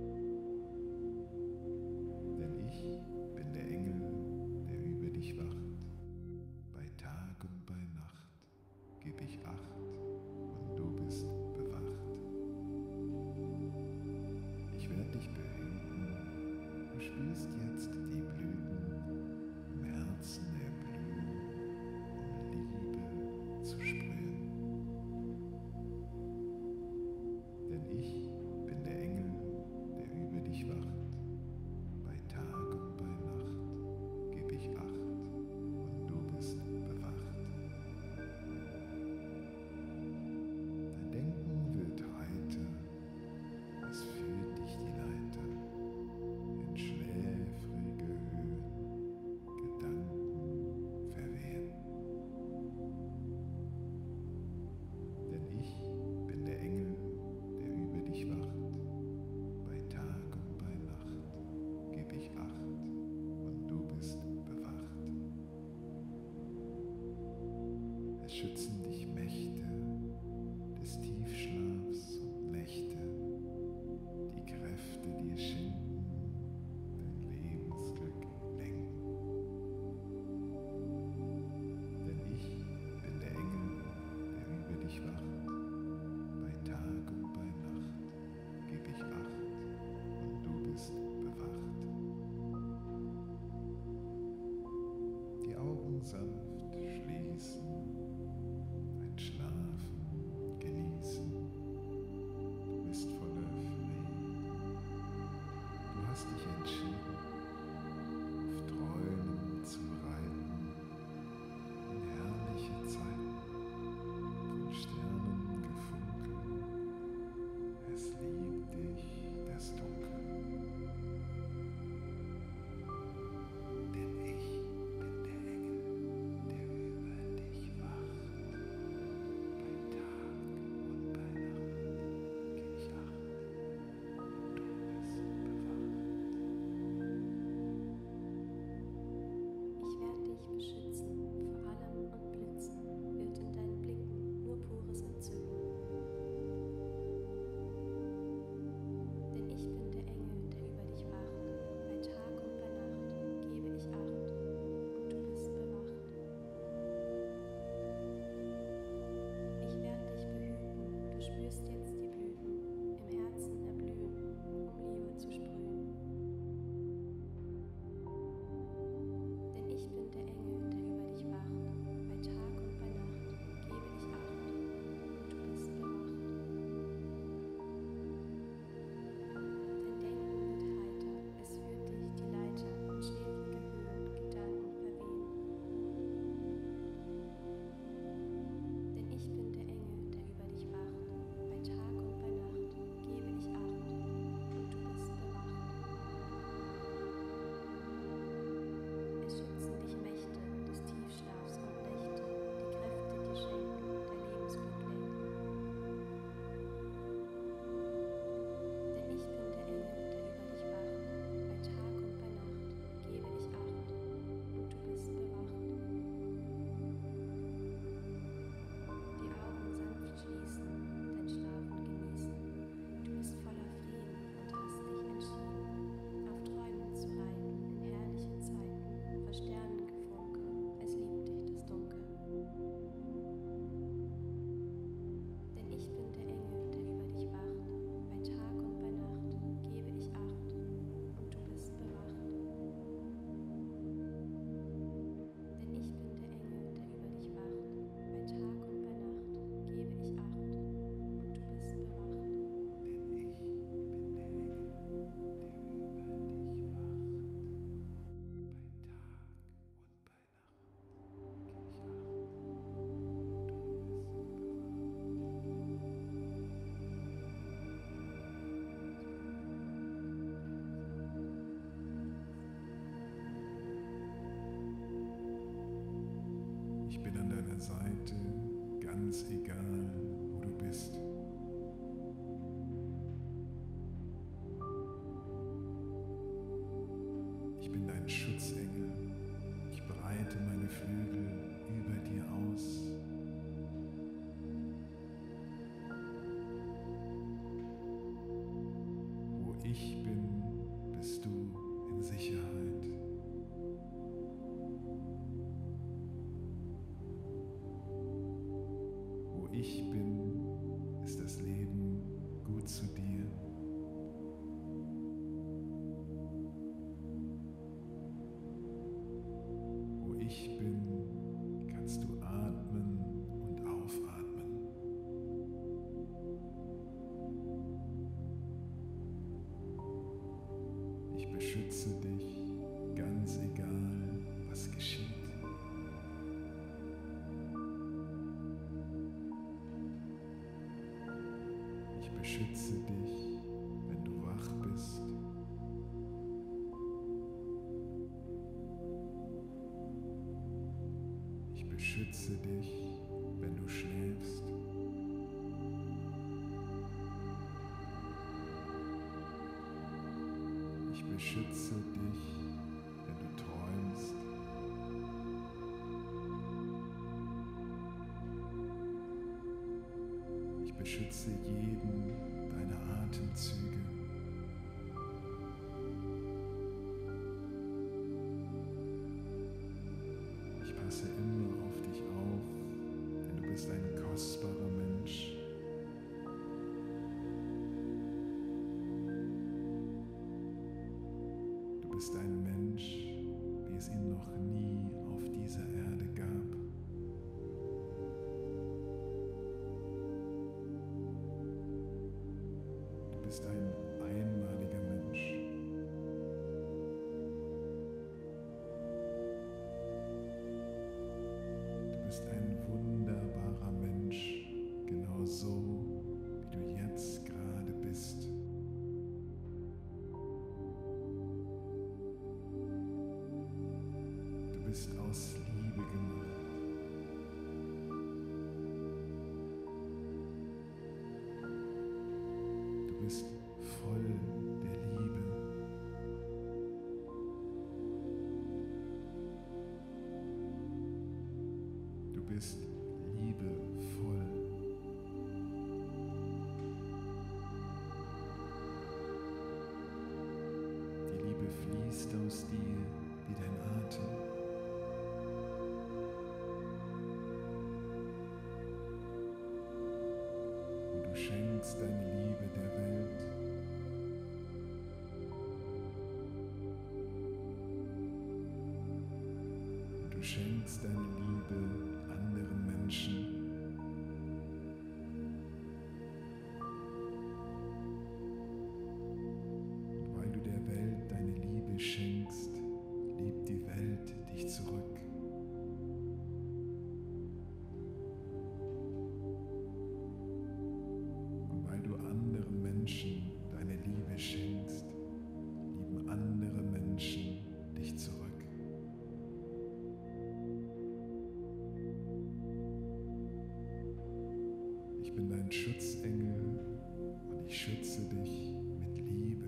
Denn ich bin der Engel, der über dich wacht. Bei Tag und bei Nacht geb ich Acht und du bist bewacht. Ich werde dich behüten, du spürst jetzt die Blüten im Herzen erblühen, um Liebe zu sprühen. Denn ich bin der Engel, der über dich wacht. Bei Tag und bei Nacht geb ich Acht und du bist bewacht. Dein Denken wird heiter, es führt dich die Leiter in schläfrige Höhen, Gedanken verwehren. Denn ich bin der Engel, der über dich wacht. Bei Tag und bei Nacht geb ich Acht und du bist bewacht. Es schützen dich Mächte des Tiefschlafs und Nächte, die Kräfte dir schenken, dein Lebensglück lenken. Denn ich bin der Engel, der über dich wacht. Bei Tag und bei Nacht geb ich Acht und du bist bewacht. Die Augen sanft schließen, ein Schlafen genießen. deiner Seite, ganz egal, wo du bist. Ich bin dein Schutzengel. Ich breite meine Flügel über dir aus. Wo ich bin, bist du in Sicherheit. Wo ich bin, ist das Leben gut zu dir. Wo ich bin, kannst du atmen und aufatmen. Ich beschütze dich, ganz egal, was geschieht. Ich beschütze dich, wenn du wach bist. Ich beschütze dich, wenn du schläfst. Ich beschütze dich, wenn du träumst. Ich beschütze jeden deiner Atemzüge. Ich passe immer auf dich auf, denn du bist ein kostbarer Mensch. Du bist ein Mensch, wie es ihn noch nie auf dieser Erde gab. Du bist ein einmaliger Mensch. Du bist ein wunderbarer Mensch, genau so, wie du jetzt gerade bist. Du bist aus Liebe gemacht. Du bist voll der Liebe. Du bist liebevoll. Die Liebe fließt aus dir wie dein Atem. Und du schenkst deine Liebe der Welt. Und du schenkst deine Liebe anderen Menschen. Und weil du der Welt deine Liebe schenkst, liebt die Welt dich zurück. Und weil du anderen Menschen deine Liebe schenkst, lieben andere Menschen dich zurück. Ich bin dein Schutzengel und ich schütze dich mit Liebe.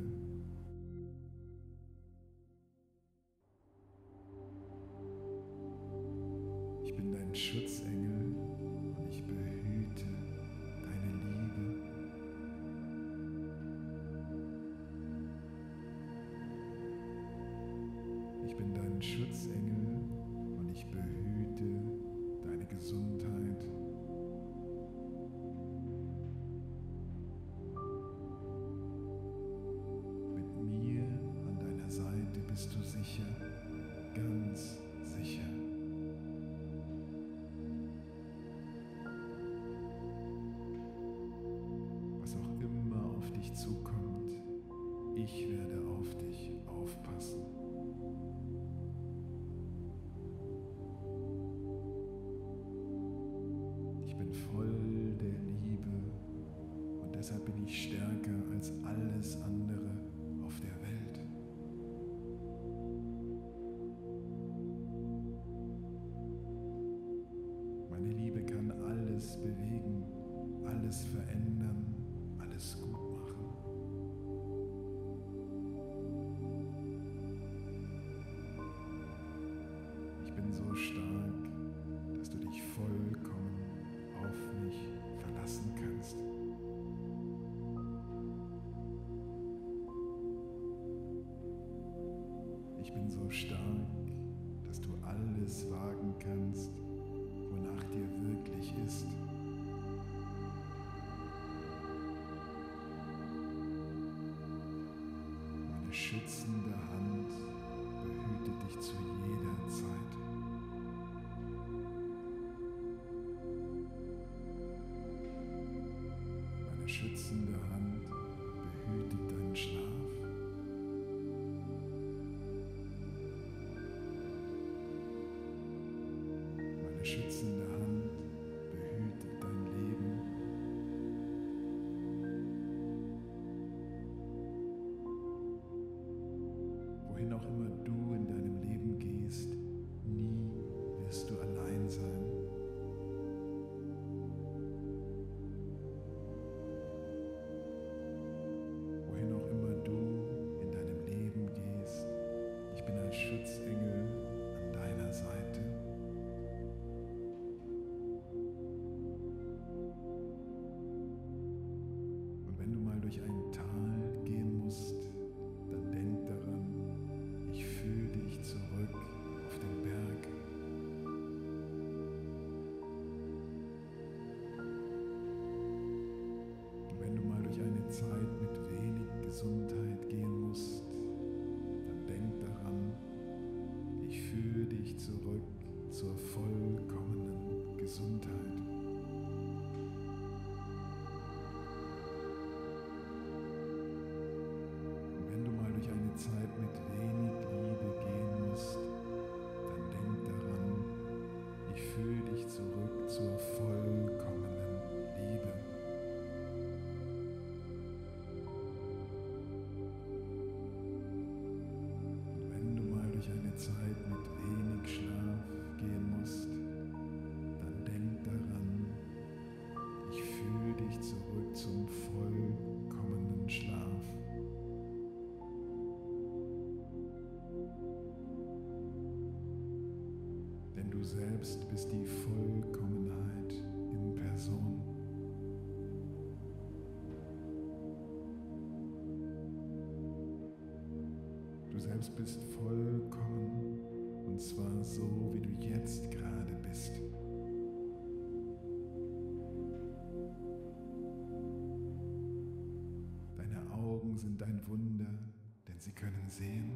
Ich bin dein Schutzengel und ich behüte deine Liebe. Ich bin dein Schutzengel und ich behüte deine Gesundheit. Mit mir an deiner Seite bist du sicher, ganz sicher. Was auch immer auf dich zukommt, ich werde auf dich aufpassen. Ich bin voll der Liebe und deshalb bin ich stärker als alles andere auf der Welt. Meine Ich bin so stark, dass du alles wagen kannst, wonach dir wirklich ist. Meine schützende Hand behütet dich zu jeder Zeit. Meine schützende Hand behütet deinen Schlaf. Meine schützende Hand behütet dein Leben. Wohin auch immer du in deinem Leben gehst, nie wirst du allein sein. Wohin auch immer du in deinem Leben gehst, ich bin als Schutzengel an deiner Seite. Und wenn du mal durch ein Tal gehen musst, dann denk daran, ich führe dich zurück auf den Berg. Und wenn du mal durch eine Zeit mit wenig Gesundheit gehen musst, dann denk daran, ich führe dich zurück zur vollkommenen Gesundheit. Und wenn du mal durch eine Zeit mit wenig Liebe gehen musst, dann denk daran, ich führe dich zurück zur vollkommenen Liebe. Und wenn du mal durch eine Zeit mit wenig Schlaf gehen musst, dann denk daran, ich führe dich zurück zum vollkommenen Schlaf. Denn du selbst bist die Vollkommenheit in Person. Du selbst bist vollkommen, und zwar so, wie du jetzt gerade bist. Deine Augen sind ein Wunder, denn sie können sehen.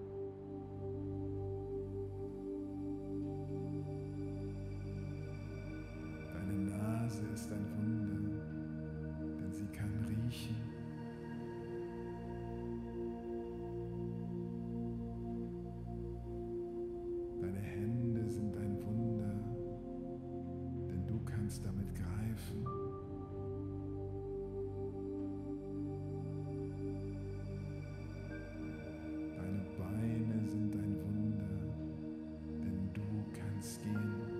Deine Nase ist ein Wunder, denn sie kann riechen. Deine Hände sind ein Wunder, denn du kannst damit greifen. Deine Beine sind ein Wunder, denn du kannst gehen.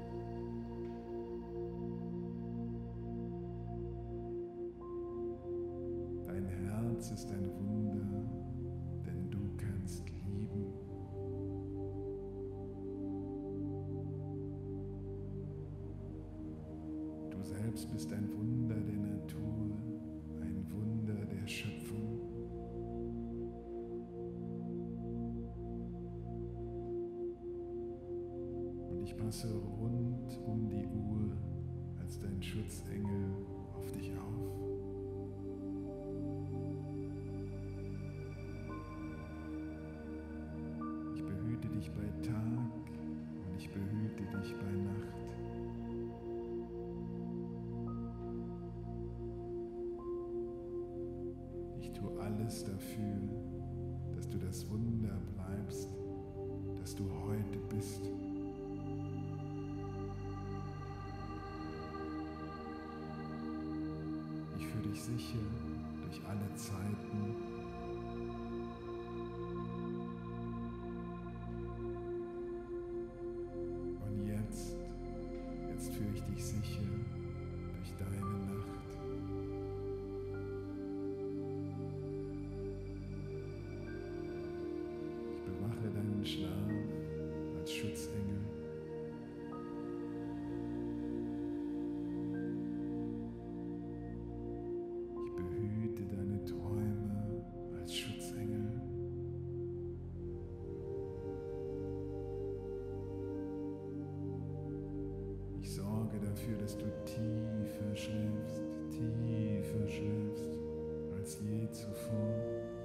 Dein Herz ist ein Wunder, denn du kannst lieben. Du selbst bist ein Wunder der Natur, ein Wunder der Schöpfung. Und ich passe rund um die Uhr als dein Schutzengel auf dich auf. Ich behüte dich bei Tag und ich behüte dich bei Nacht. Ich tue alles dafür, dass du das Wunder bleibst, das du heute bist. Ich führe dich sicher durch alle Zeiten. Und jetzt führe ich dich sicher durch deine Nacht. Ich bewache deinen Schlaf als Schutzengel. Ich behüte deine Träume als Schutzengel. sorge dafür, dass du tiefer schläfst als je zuvor.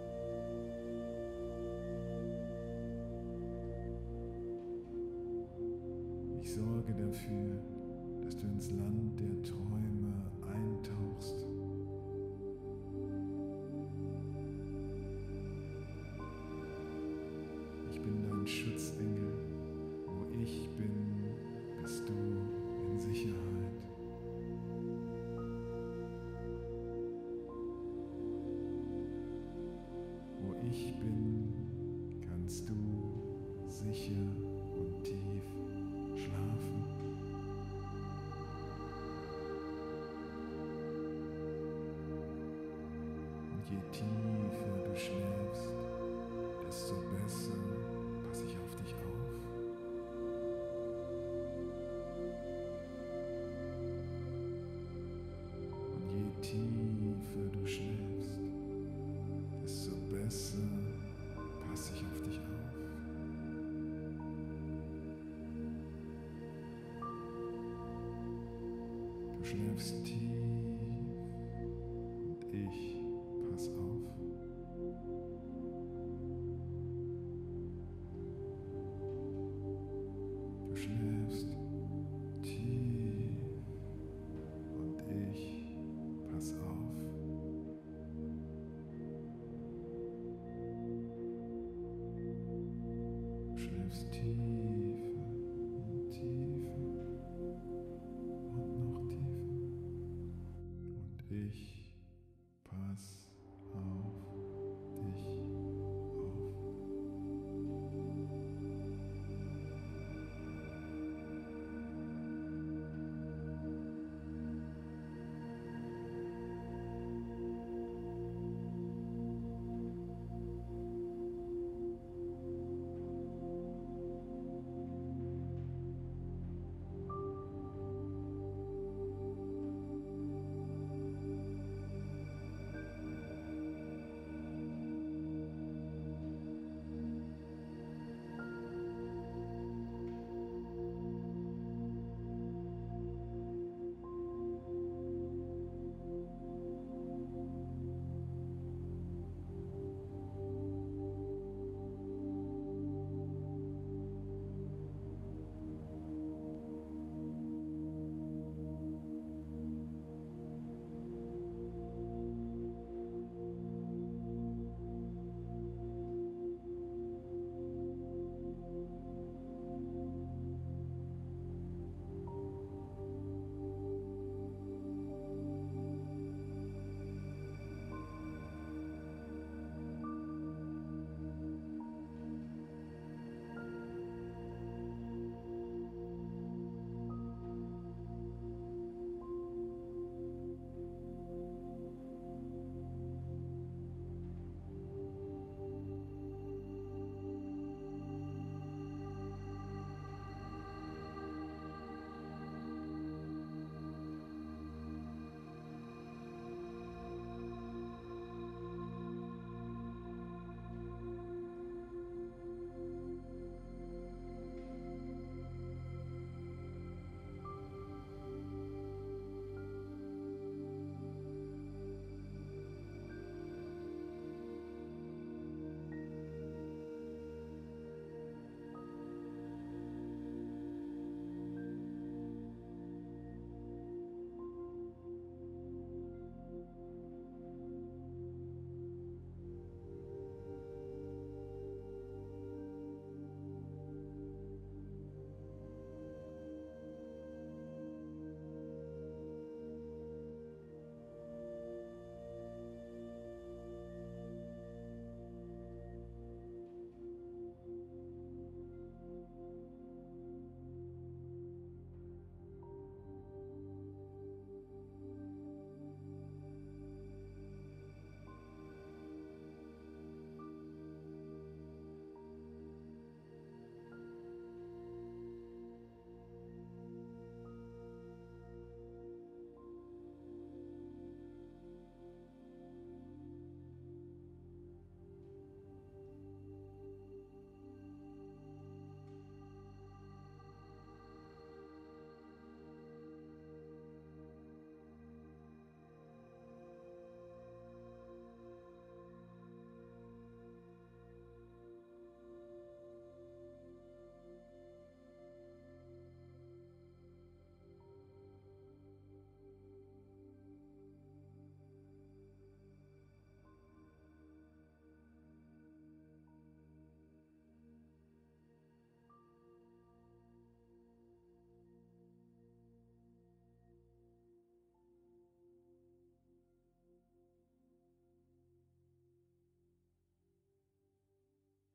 Ich sorge dafür, dass du ins Land der Träume eintauchst. Ich bin dein Schutzengel. Wo ich bin, bist du in Sicherheit. Wo ich bin, kannst du sicher und tief schlafen. Und je tiefer du schläfst, desto besser passe ich auf dich auf. Und je tiefer du schläfst, desto besser passe ich auf dich auf. Du schläfst tief